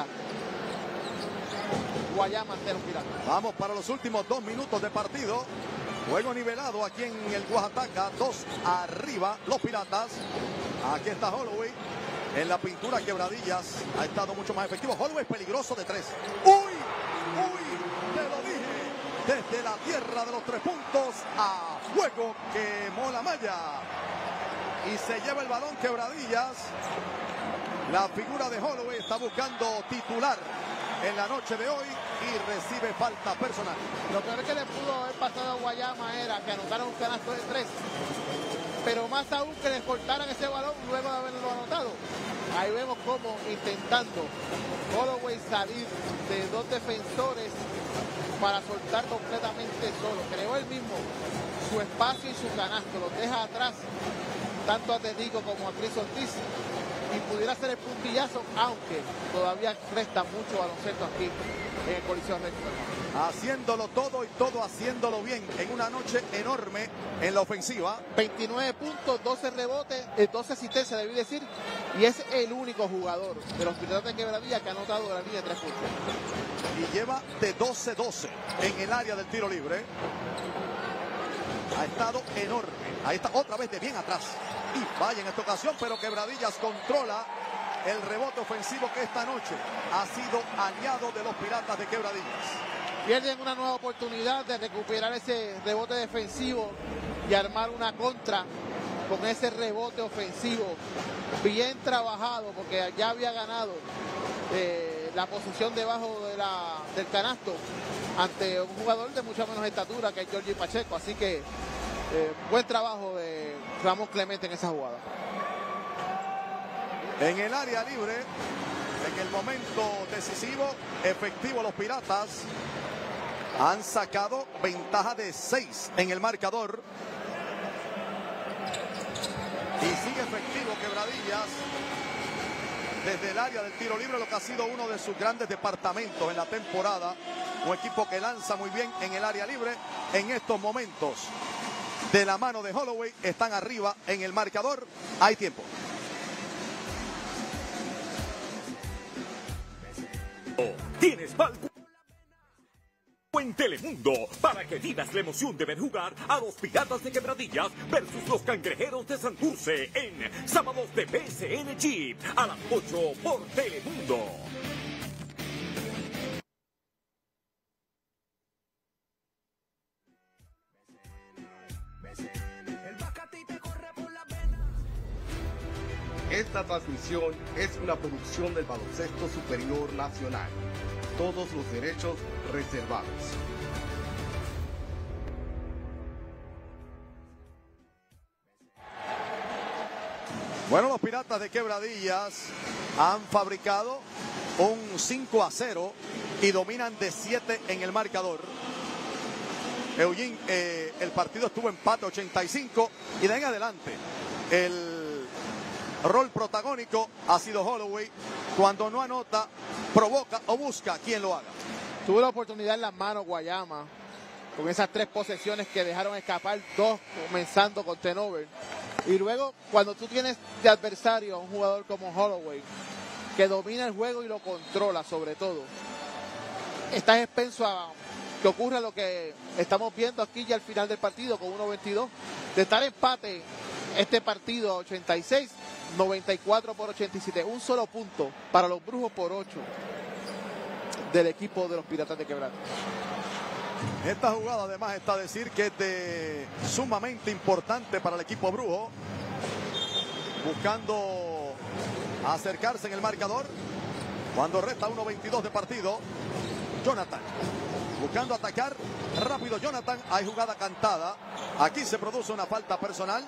Guayama ante los Piratas.
Vamos para los últimos dos minutos de partido. Juego nivelado aquí en el Oaxaca. Dos arriba los Piratas. Aquí está Holloway. En la pintura Quebradillas ha estado mucho más efectivo. Holloway es peligroso de tres. ¡Uy! ¡Uy! Te lo dije. Desde la tierra de los tres puntos a fuego, quemó la malla. Y se lleva el balón Quebradillas. La figura de Holloway está buscando titular en la noche de hoy y recibe falta personal.
Lo peor que le pudo haber pasado a Guayama era que anotaran un canasto de tres, pero más aún que les cortaran ese balón luego de haberlo anotado. Ahí vemos cómo intentando Holloway salir de dos defensores para soltar completamente solo. Creó él mismo su espacio y su canasto, los deja atrás tanto a Tedico como a Chris Ortiz, y pudiera ser el puntillazo, aunque todavía resta mucho baloncesto aquí en el Coliseo Rector.
Haciéndolo todo y todo haciéndolo bien en una noche enorme en la ofensiva.
veintinueve puntos, doce rebotes, doce asistencias, debí decir, y es el único jugador de los Piratas de Quebradilla que ha anotado la línea de tres puntos.
Y lleva de doce doce en el área del tiro libre. Ha estado enorme. Ahí está otra vez de bien atrás. Y vaya en esta ocasión, pero Quebradillas controla el rebote ofensivo que esta noche ha sido aliado de los Piratas de Quebradillas.
Pierden una nueva oportunidad de recuperar ese rebote defensivo y armar una contra con ese rebote ofensivo bien trabajado, porque ya había ganado eh, la posición debajo de la, del canasto ante un jugador de mucha menos estatura que Giorgi Pacheco. Así que eh, buen trabajo de Ramón Clemente en esa jugada.
En el área libre, en el momento decisivo, efectivo, los Piratas han sacado ventaja de seis en el marcador. Y sigue efectivo Quebradillas desde el área del tiro libre, lo que ha sido uno de sus grandes departamentos en la temporada. Un equipo que lanza muy bien en el área libre. En estos momentos, de la mano de Holloway, están arriba en el marcador. Hay tiempo.
Tienes Balco en Telemundo para que vivas la emoción de ver jugar a los Piratas de Quebradillas versus los Cangrejeros de Santurce en sábados de P S N Chip a las ocho por Telemundo.
Esta transmisión es una producción del Baloncesto Superior Nacional. Todos los derechos reservados.
Bueno, los Piratas de Quebradillas han fabricado un cinco a cero y dominan de siete en el marcador. Eugene, eh, el partido estuvo empate ochenta y cinco y de ahí en adelante el rol protagónico ha sido Holloway. Cuando no anota, provoca o busca quien lo haga.
Tuvo la oportunidad en las manos Guayama con esas tres posesiones que dejaron escapar, dos comenzando con turnover. Y luego, cuando tú tienes de adversario a un jugador como Holloway, que domina el juego y lo controla sobre todo, estás expenso a que ocurra lo que estamos viendo aquí ya al final del partido con uno veintidós. De estar empate este partido a ochenta y seis, noventa y cuatro por ochenta y siete. Un solo punto para los Brujos por ocho del equipo de los Piratas de Quebradillas.
Esta jugada además está a decir que es de sumamente importante para el equipo brujo, buscando acercarse en el marcador cuando resta uno veintidós de partido. Jonathan buscando atacar rápido. Jonathan, hay jugada cantada, aquí se produce una falta personal.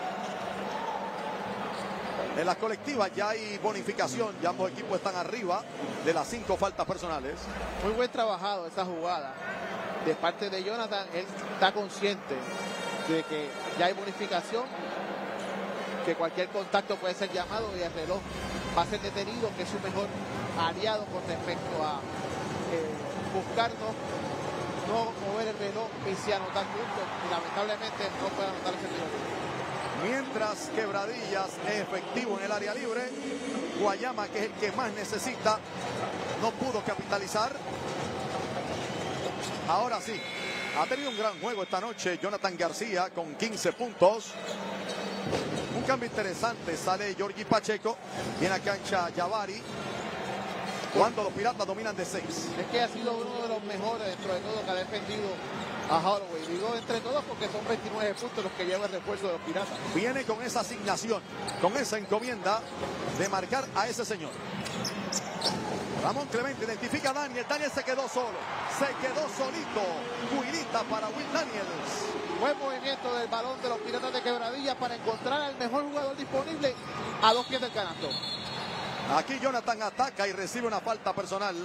En las colectivas ya hay bonificación, ya ambos equipos están arriba de las cinco faltas personales.
Muy buen trabajado esa jugada de parte de Jonathan. Él está consciente de que ya hay bonificación, que cualquier contacto puede ser llamado y el reloj va a ser detenido, que es su mejor aliado con respecto a eh, buscar no, no mover el reloj y si anotar puntos. Y lamentablemente no puede anotar ese tiro.
Mientras Quebradillas es efectivo en el área libre, Guayama, que es el que más necesita, no pudo capitalizar. Ahora sí, ha tenido un gran juego esta noche Jonathan García con quince puntos. Un cambio interesante, sale Giorgi Pacheco, viene a cancha Jabari, cuando los Piratas dominan de seis.
Es que ha sido uno de los mejores dentro de todo que ha defendido a Holloway. Digo entre todos porque son veintinueve puntos los que lleva el refuerzo de los Piratas.
Viene con esa asignación, con esa encomienda de marcar a ese señor. Ramón Clemente identifica a Daniel. Daniel se quedó solo. Se quedó solito. Huilita para Will Daniels.
Buen movimiento del balón de los Piratas de Quebradillas para encontrar al mejor jugador disponible a dos pies del canasto.
Aquí Jonathan ataca y recibe una falta personal.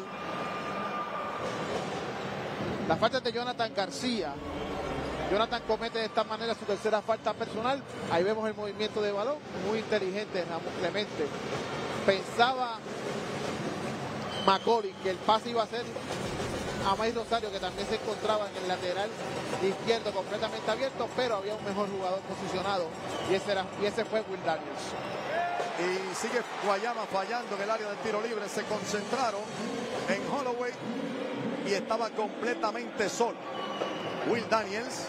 La falta es de Jonathan García. Jonathan comete de esta manera su tercera falta personal. Ahí vemos el movimiento de balón. Muy inteligente Ramón Clemente. Pensaba Macaulay que el pase iba a ser a May Rosario, que también se encontraba en el lateral izquierdo completamente abierto, pero había un mejor jugador posicionado y ese, era, y ese fue Will Daniels.
Y sigue Guayama fallando en el área del tiro libre. Se concentraron en Holloway y estaba completamente solo Will Daniels.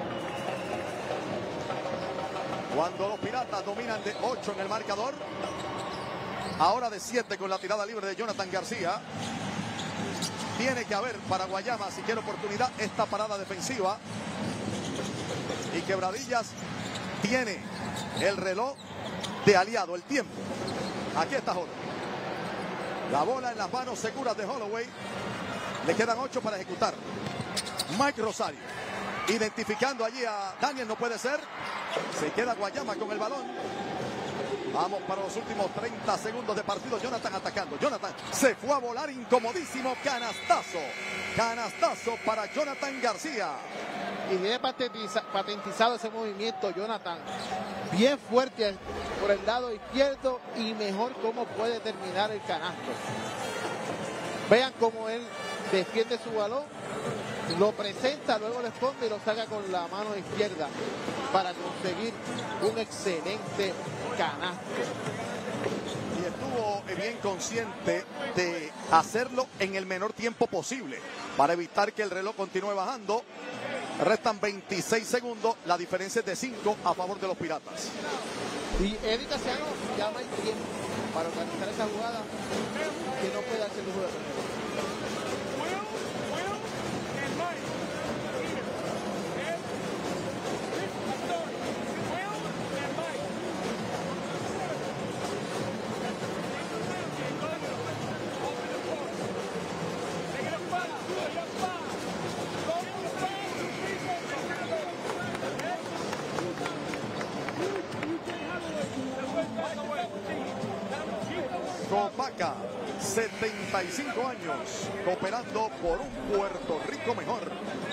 Cuando los Piratas dominan de ocho en el marcador, ahora de siete con la tirada libre de Jonathan García. Tiene que haber para Guayama, si quiere oportunidad, esta parada defensiva. Y Quebradillas tiene el reloj de aliado, el tiempo. Aquí está Jorge. La bola en las manos seguras de Holloway. Le quedan ocho para ejecutar. Mike Rosario identificando allí a Daniel, no puede ser. Se queda Guayama con el balón. Vamos para los últimos treinta segundos de partido. Jonathan atacando. Jonathan se fue a volar incomodísimo. Canastazo. Canastazo para Jonathan García.
Y tiene patentiza, patentizado ese movimiento Jonathan. Bien fuerte por el lado izquierdo y mejor cómo puede terminar el canasto. Vean cómo él defiende su balón. Lo presenta, luego le esconde y lo saca con la mano izquierda para conseguir un excelente canasto.
Y estuvo bien consciente de hacerlo en el menor tiempo posible para evitar que el reloj continúe bajando. Restan veintiséis segundos, la diferencia es de cinco a favor de los Piratas.
Y Eddie Casiano llama el tiempo para organizar esa jugada que no puede darse el lujo de perder.
Copaca, setenta y cinco años, cooperando por un Puerto Rico mejor.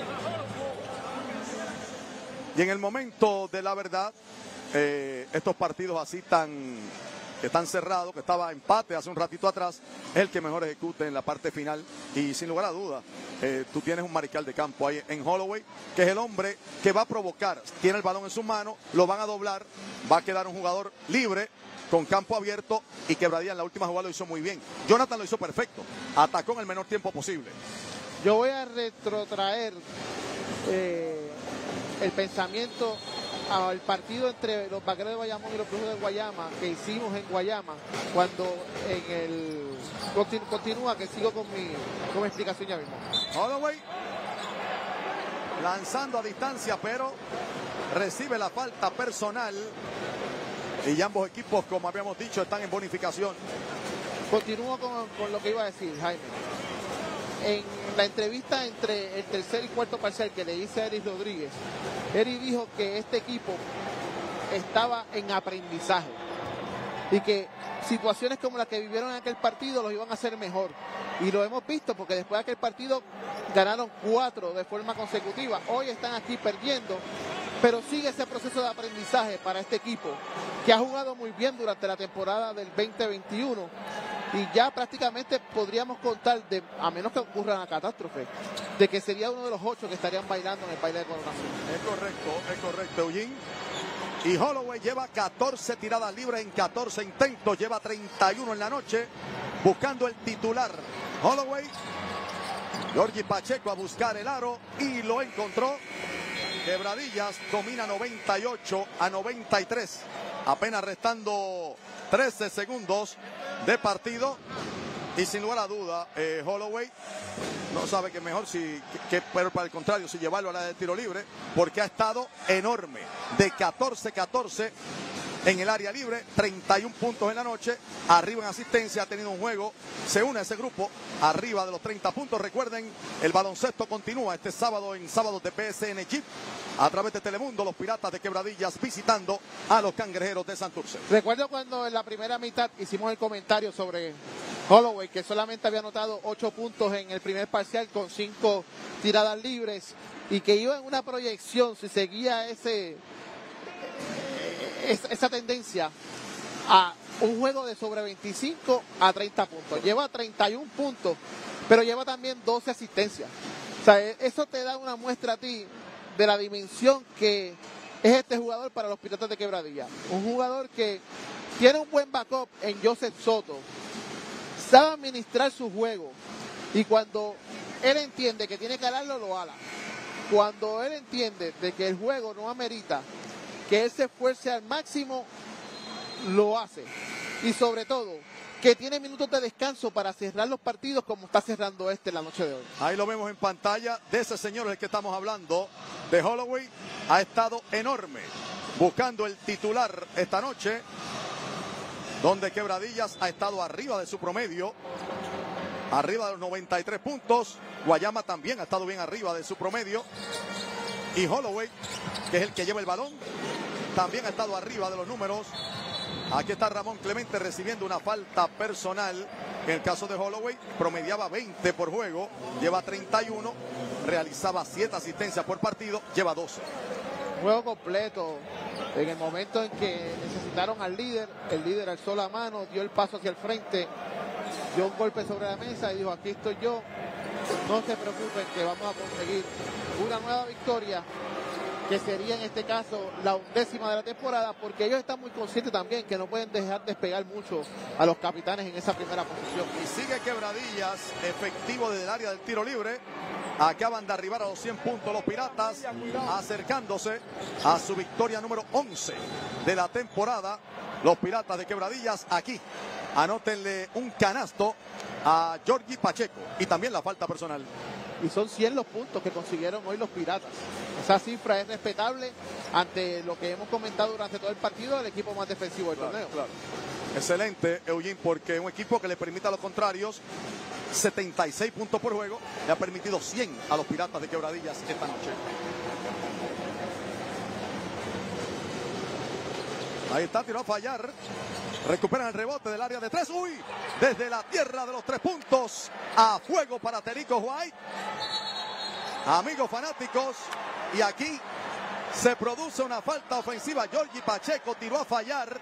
Y en el momento de la verdad, eh, estos partidos así tan, que están cerrados, que estaba empate hace un ratito atrás, es el que mejor ejecute en la parte final. Y sin lugar a dudas, eh, tú tienes un mariscal de campo ahí en Holloway, que es el hombre que va a provocar. Tiene el balón en sus manos, lo van a doblar, va a quedar un jugador libre, con campo abierto, y Quebradilla en la última jugada lo hizo muy bien. Jonathan lo hizo perfecto, atacó en el menor tiempo posible.
Yo voy a retrotraer eh, el pensamiento al partido entre los Vaqueros de Bayamón y los Brujos de Guayama que hicimos en Guayama, cuando en el continu, continúa que sigo con mi, con mi explicación ya mismo.
Holloway lanzando a distancia, pero recibe la falta personal. Y ambos equipos, como habíamos dicho, están en bonificación.
Continúo con, con lo que iba a decir, Jaime. En la entrevista entre el tercer y cuarto parcial que le hice a Eric Rodríguez, Eric dijo que este equipo estaba en aprendizaje y que situaciones como las que vivieron en aquel partido los iban a hacer mejor. Y lo hemos visto porque después de aquel partido ganaron cuatro de forma consecutiva. Hoy están aquí perdiendo, pero sigue ese proceso de aprendizaje para este equipo que ha jugado muy bien durante la temporada del veinte veintiuno y ya prácticamente podríamos contar, de, a menos que ocurra una catástrofe, de que sería uno de los ocho que estarían bailando en el baile de coronación.
Es correcto, es correcto, Eugene. Y Holloway lleva catorce tiradas libres en catorce intentos, lleva treinta y uno en la noche, buscando el titular. Holloway, Georgie Pacheco a buscar el aro y lo encontró. Quebradillas domina noventa y ocho a noventa y tres, apenas restando trece segundos de partido. Y sin lugar a duda, eh, Holloway no sabe que mejor, si, que, que, pero para el contrario, si llevarlo a la de tiro libre, porque ha estado enorme, de catorce catorce en el área libre, treinta y uno puntos en la noche, arriba en asistencia, ha tenido un juego, se une a ese grupo, arriba de los treinta puntos. Recuerden, el baloncesto continúa este sábado en Sábados de P S N Jeep, a través de Telemundo, los Piratas de Quebradillas visitando a los Cangrejeros de Santurce.
Recuerdo cuando en la primera mitad hicimos el comentario sobre Holloway, que solamente había anotado ocho puntos en el primer parcial con cinco tiradas libres y que iba en una proyección, si seguía ese esa, esa tendencia, a un juego de sobre veinticinco a treinta puntos. Lleva treinta y uno puntos, pero lleva también doce asistencias. O sea, eso te da una muestra a ti de la dimensión que es este jugador para los Piratas de Quebradilla. Un jugador que tiene un buen backup en Joseph Soto, sabe administrar su juego y cuando él entiende que tiene que alarlo, lo ala. Cuando él entiende de que el juego no amerita que él se esfuerce al máximo, lo hace. Y sobre todo, que tiene minutos de descanso para cerrar los partidos como está cerrando este la noche de hoy.
Ahí lo vemos en pantalla, de ese señor del que estamos hablando, de Holloway. Ha estado enorme, buscando el titular esta noche. donde Quebradillas ha estado arriba de su promedio, arriba de los noventa y tres puntos. Guayama también ha estado bien arriba de su promedio. Y Holloway, que es el que lleva el balón, también ha estado arriba de los números. Aquí está Ramón Clemente recibiendo una falta personal. En el caso de Holloway, promediaba veinte por juego, lleva treinta y uno, realizaba siete asistencias por partido, lleva doce.
Juego completo. En el momento en que necesitaron al líder, el líder alzó la mano, dio el paso hacia el frente, dio un golpe sobre la mesa y dijo: aquí estoy yo, no se preocupen que vamos a conseguir una nueva victoria, que sería en este caso la undécima de la temporada, porque ellos están muy conscientes también que no pueden dejar despegar mucho a los capitanes en esa primera posición.
Y sigue Quebradillas, efectivo desde el área del tiro libre. Acaban de arribar a los cien puntos los Piratas, acercándose a su victoria número once de la temporada. Los Piratas de Quebradillas aquí. Anótenle un canasto a Giorgi Pacheco y también la falta personal.
Y son cien los puntos que consiguieron hoy los Piratas. Esa cifra es respetable ante lo que hemos comentado durante todo el partido, el equipo más defensivo del
Claro,
torneo.
claro. Excelente, Eugene, porque un equipo que le permite a los contrarios setenta y seis puntos por juego, le ha permitido cien a los Piratas de Quebradillas esta noche. Ahí está, tiró a fallar. Recuperan el rebote del área de tres. ¡Uy! Desde la tierra de los tres puntos. A fuego para Terico White. Amigos fanáticos. Y aquí se produce una falta ofensiva. Giorgi Pacheco tiró a fallar.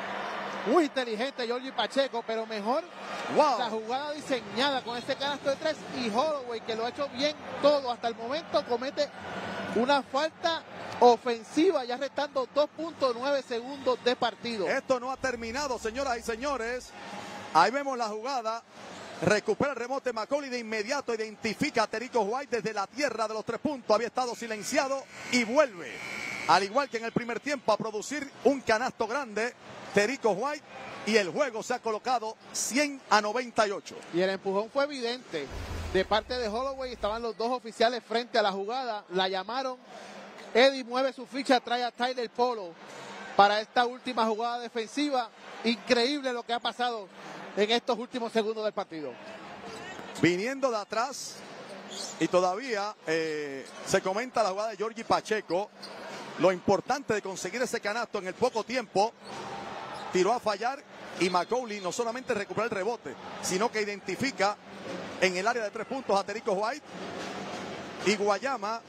Muy inteligente Giorgi Pacheco, pero mejor
wow.
La jugada diseñada con este canasto de tres. Y Holloway, que lo ha hecho bien todo hasta el momento, comete una falta ofensiva, ya restando dos punto nueve segundos de partido.
Esto no ha terminado, señoras y señores. Ahí vemos la jugada. Recupera el rebote Macaulay, de inmediato identifica a Terico White desde la tierra de los tres puntos. Había estado silenciado y vuelve, al igual que en el primer tiempo, a producir un canasto grande Terico White, y el juego se ha colocado cien a noventa y ocho.
Y el empujón fue evidente de parte de Holloway. Estaban los dos oficiales frente a la jugada, la llamaron. Eddie mueve su ficha, trae a Tyler Polo para esta última jugada defensiva. Increíble lo que ha pasado en estos últimos segundos del partido.
Viniendo de atrás, y todavía eh, se comenta la jugada de Giorgi Pacheco. Lo importante de conseguir ese canasto en el poco tiempo. Tiró a fallar y Macaulay no solamente recupera el rebote, sino que identifica en el área de tres puntos a Terico White. Y Guayama,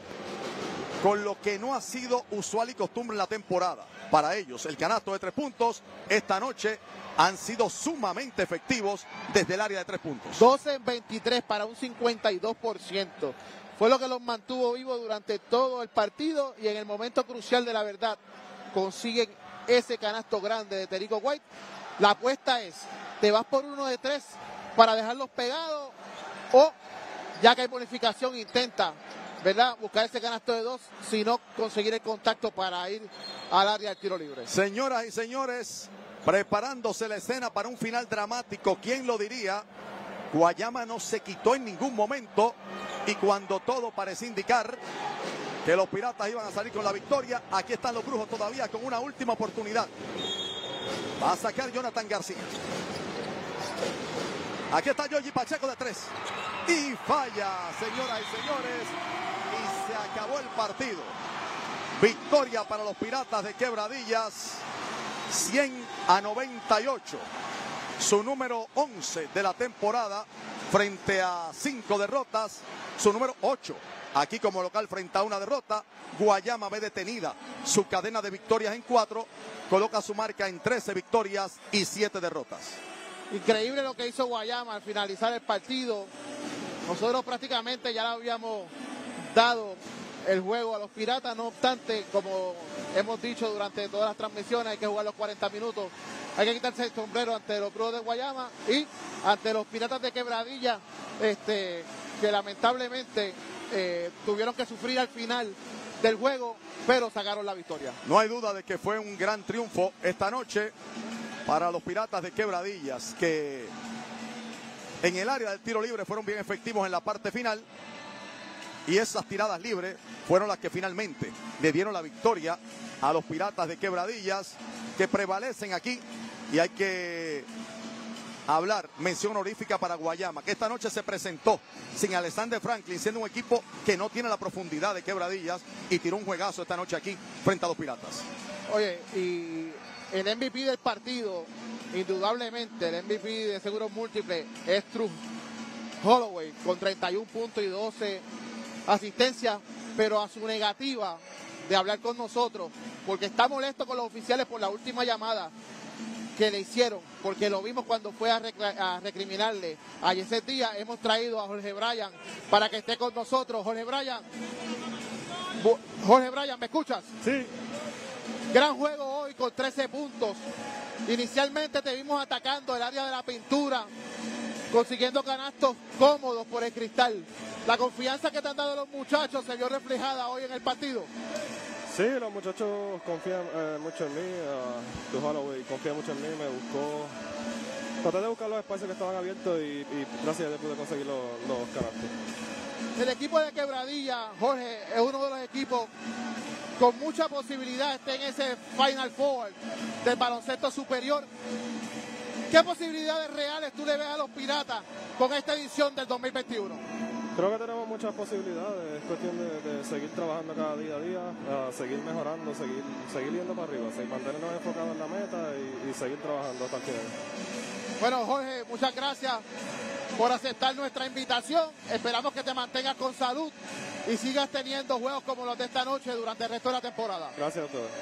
con lo que no ha sido usual y costumbre en la temporada para ellos, el canasto de tres puntos esta noche, han sido sumamente efectivos desde el área de tres puntos.
doce en veintitrés para un cincuenta y dos por ciento. Fue lo que los mantuvo vivos durante todo el partido, y en el momento crucial de la verdad consiguen ese canasto grande de Terico White. La apuesta es: te vas por uno de tres para dejarlos pegados, o ya que hay bonificación, intenta, ¿verdad?, buscar ese canasto de dos, sino conseguir el contacto para ir al área del tiro libre.
Señoras y señores, preparándose la escena para un final dramático. ¿Quién lo diría? Guayama no se quitó en ningún momento, y cuando todo parecía indicar que los Piratas iban a salir con la victoria, aquí están los Brujos todavía con una última oportunidad. Va a sacar Jonathan García. Aquí está Giorgi Pacheco de tres. Y falla, señoras y señores. Y se acabó el partido. Victoria para los Piratas de Quebradillas. cien a noventa y ocho. Su número once de la temporada frente a cinco derrotas. Su número ocho. Aquí como local frente a una derrota. Guayama ve detenida su cadena de victorias en cuatro. Coloca su marca en trece victorias y siete derrotas.
Increíble lo que hizo Guayama al finalizar el partido. Nosotros prácticamente ya le habíamos dado el juego a los Piratas. No obstante, como hemos dicho durante todas las transmisiones, hay que jugar los cuarenta minutos. Hay que quitarse el sombrero ante los Brujos de Guayama y ante los Piratas de Quebradilla, este, que lamentablemente eh, tuvieron que sufrir al final del juego, pero sacaron la victoria.
No hay duda de que fue un gran triunfo esta noche para los Piratas de Quebradillas, que en el área del tiro libre fueron bien efectivos en la parte final, y esas tiradas libres fueron las que finalmente le dieron la victoria a los Piratas de Quebradillas, que prevalecen aquí y hay que hablar, mención honorífica para Guayama, que esta noche se presentó sin Alexander Franklin, siendo un equipo que no tiene la profundidad de Quebradillas, y tiró un juegazo esta noche aquí frente a los Piratas.
Oye, y el M V P del partido, indudablemente el M V P de Seguros Múltiples es True Holloway, con treinta y un puntos y doce asistencias, pero a su negativa de hablar con nosotros, porque está molesto con los oficiales por la última llamada que le hicieron, porque lo vimos cuando fue a, a recriminarle a Yeset Díaz. Hemos traído a Jorge Bryan para que esté con nosotros. Jorge Bryan, Jorge Bryan, ¿me escuchas?
Sí.
Gran juego hoy con trece puntos. Inicialmente te vimos atacando el área de la pintura, consiguiendo canastos cómodos por el cristal. La confianza que te han dado los muchachos se vio reflejada hoy en el partido.
Sí, los muchachos confían eh, mucho en mí. Uh, True Holloway confía mucho en mí, me buscó. Traté de buscar los espacios que estaban abiertos y, y gracias a Dios pude conseguir los, los canastos.
El equipo de Quebradilla, Jorge, es uno de los equipos con mucha posibilidad esté en ese Final Four del baloncesto superior. ¿Qué posibilidades reales tú le ves a los Piratas con esta edición del dos mil veintiuno?
Creo que tenemos muchas posibilidades, es cuestión de, de seguir trabajando cada día a día, uh, seguir mejorando, seguir, seguir yendo para arriba, seguir mantenernos enfocados en la meta y, y seguir trabajando hasta el final.
Bueno, Jorge, muchas gracias por aceptar nuestra invitación. Esperamos que te mantengas con salud y sigas teniendo juegos como los de esta noche durante el resto de la temporada.
Gracias a todos.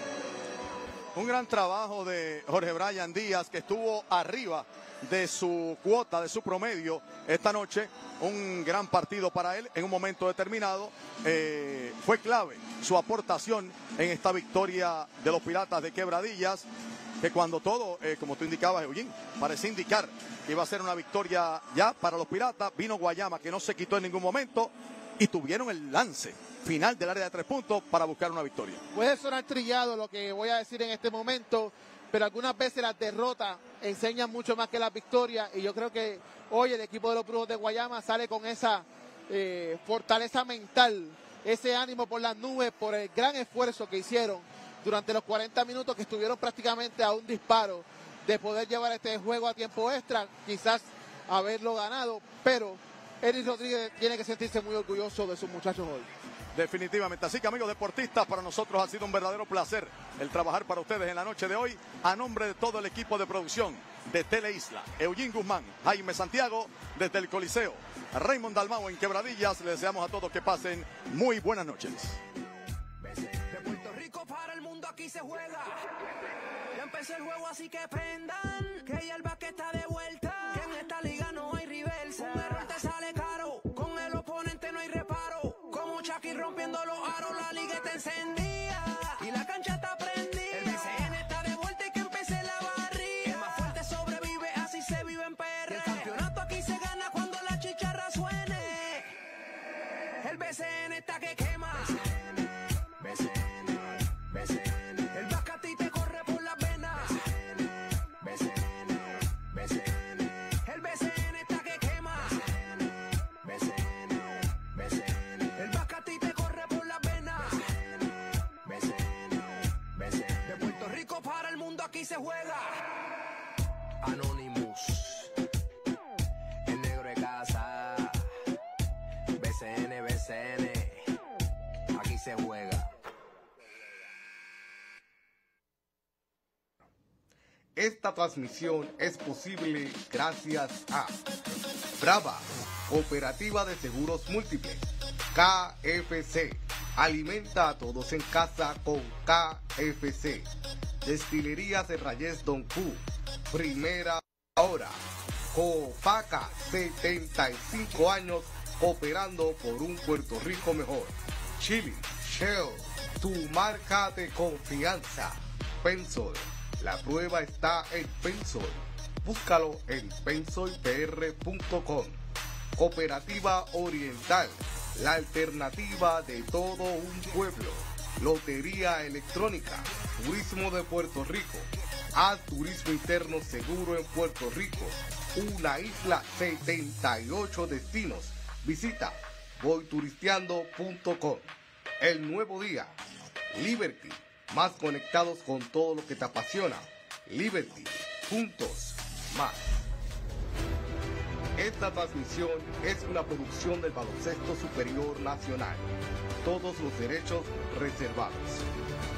Un gran trabajo de Jorge Bryan Díaz, que estuvo arriba de su cuota, de su promedio esta noche. Un gran partido para él en un momento determinado. Eh, fue clave su aportación en esta victoria de los Piratas de Quebradillas, que cuando todo, eh, como tú indicabas, Eugene, parecía indicar que iba a ser una victoria ya para los Piratas, vino Guayama, que no se quitó en ningún momento, y tuvieron el lance final del área de tres puntos para buscar una victoria.
Puede sonar trillado lo que voy a decir en este momento, pero algunas veces las derrotas enseñan mucho más que las victorias, y yo creo que hoy el equipo de los Brujos de Guayama sale con esa eh, fortaleza mental, ese ánimo por las nubes, por el gran esfuerzo que hicieron durante los cuarenta minutos, que estuvieron prácticamente a un disparo de poder llevar este juego a tiempo extra, quizás haberlo ganado, pero Eris Rodríguez tiene que sentirse muy orgulloso de sus muchachos hoy.
Definitivamente. Así que, amigos deportistas, para nosotros ha sido un verdadero placer el trabajar para ustedes en la noche de hoy. A nombre de todo el equipo de producción de Teleisla, Eugene Guzmán, Jaime Santiago, desde el Coliseo Raymond Dalmau en Quebradillas, les deseamos a todos que pasen muy buenas noches.
De Puerto Rico para el mundo aquí se juega. Ya empezó el juego, así que prendan, que ya el basket está de vuelta. Que en esta liga no hay reversa. Un error te sale caro, con el oponente no hay reparo. Como Chucky rompiendo los aros, la liga está encendida y la cancha está prendida. El B C N está de vuelta y que empiece la barriga. El más fuerte sobrevive, así se vive en P R. Y el campeonato aquí se gana cuando la chicharra suene. El B C N está que quema. B C N, B C N, el basket a ti te corre por las venas. B C N, B C N, el B C N está que quema. B C N, B C N, el basket a ti te corre por las venas. B C N, B C N, de Puerto Rico para el mundo aquí se juega. Anonymous, el negro de casa. B C N, B C N, aquí se juega.
Esta transmisión es posible gracias a Brava, Cooperativa de Seguros Múltiples, K F C, alimenta a todos en casa con K F C, Destilerías de Rayés Don Q, Primera Hora, Copaca, setenta y cinco años operando por un Puerto Rico mejor, Chili, Shell, tu marca de confianza, Pensol. La prueba está en Pensol. Búscalo en pensol p r punto com. Cooperativa Oriental, la alternativa de todo un pueblo. Lotería Electrónica, Turismo de Puerto Rico. Haz turismo interno seguro en Puerto Rico. Una isla, setenta y ocho destinos. Visita voy turisteando punto com. El Nuevo Día, Liberty. Más conectados con todo lo que te apasiona. Liberty, puntos más. Esta transmisión es una producción del Baloncesto Superior Nacional. Todos los derechos reservados.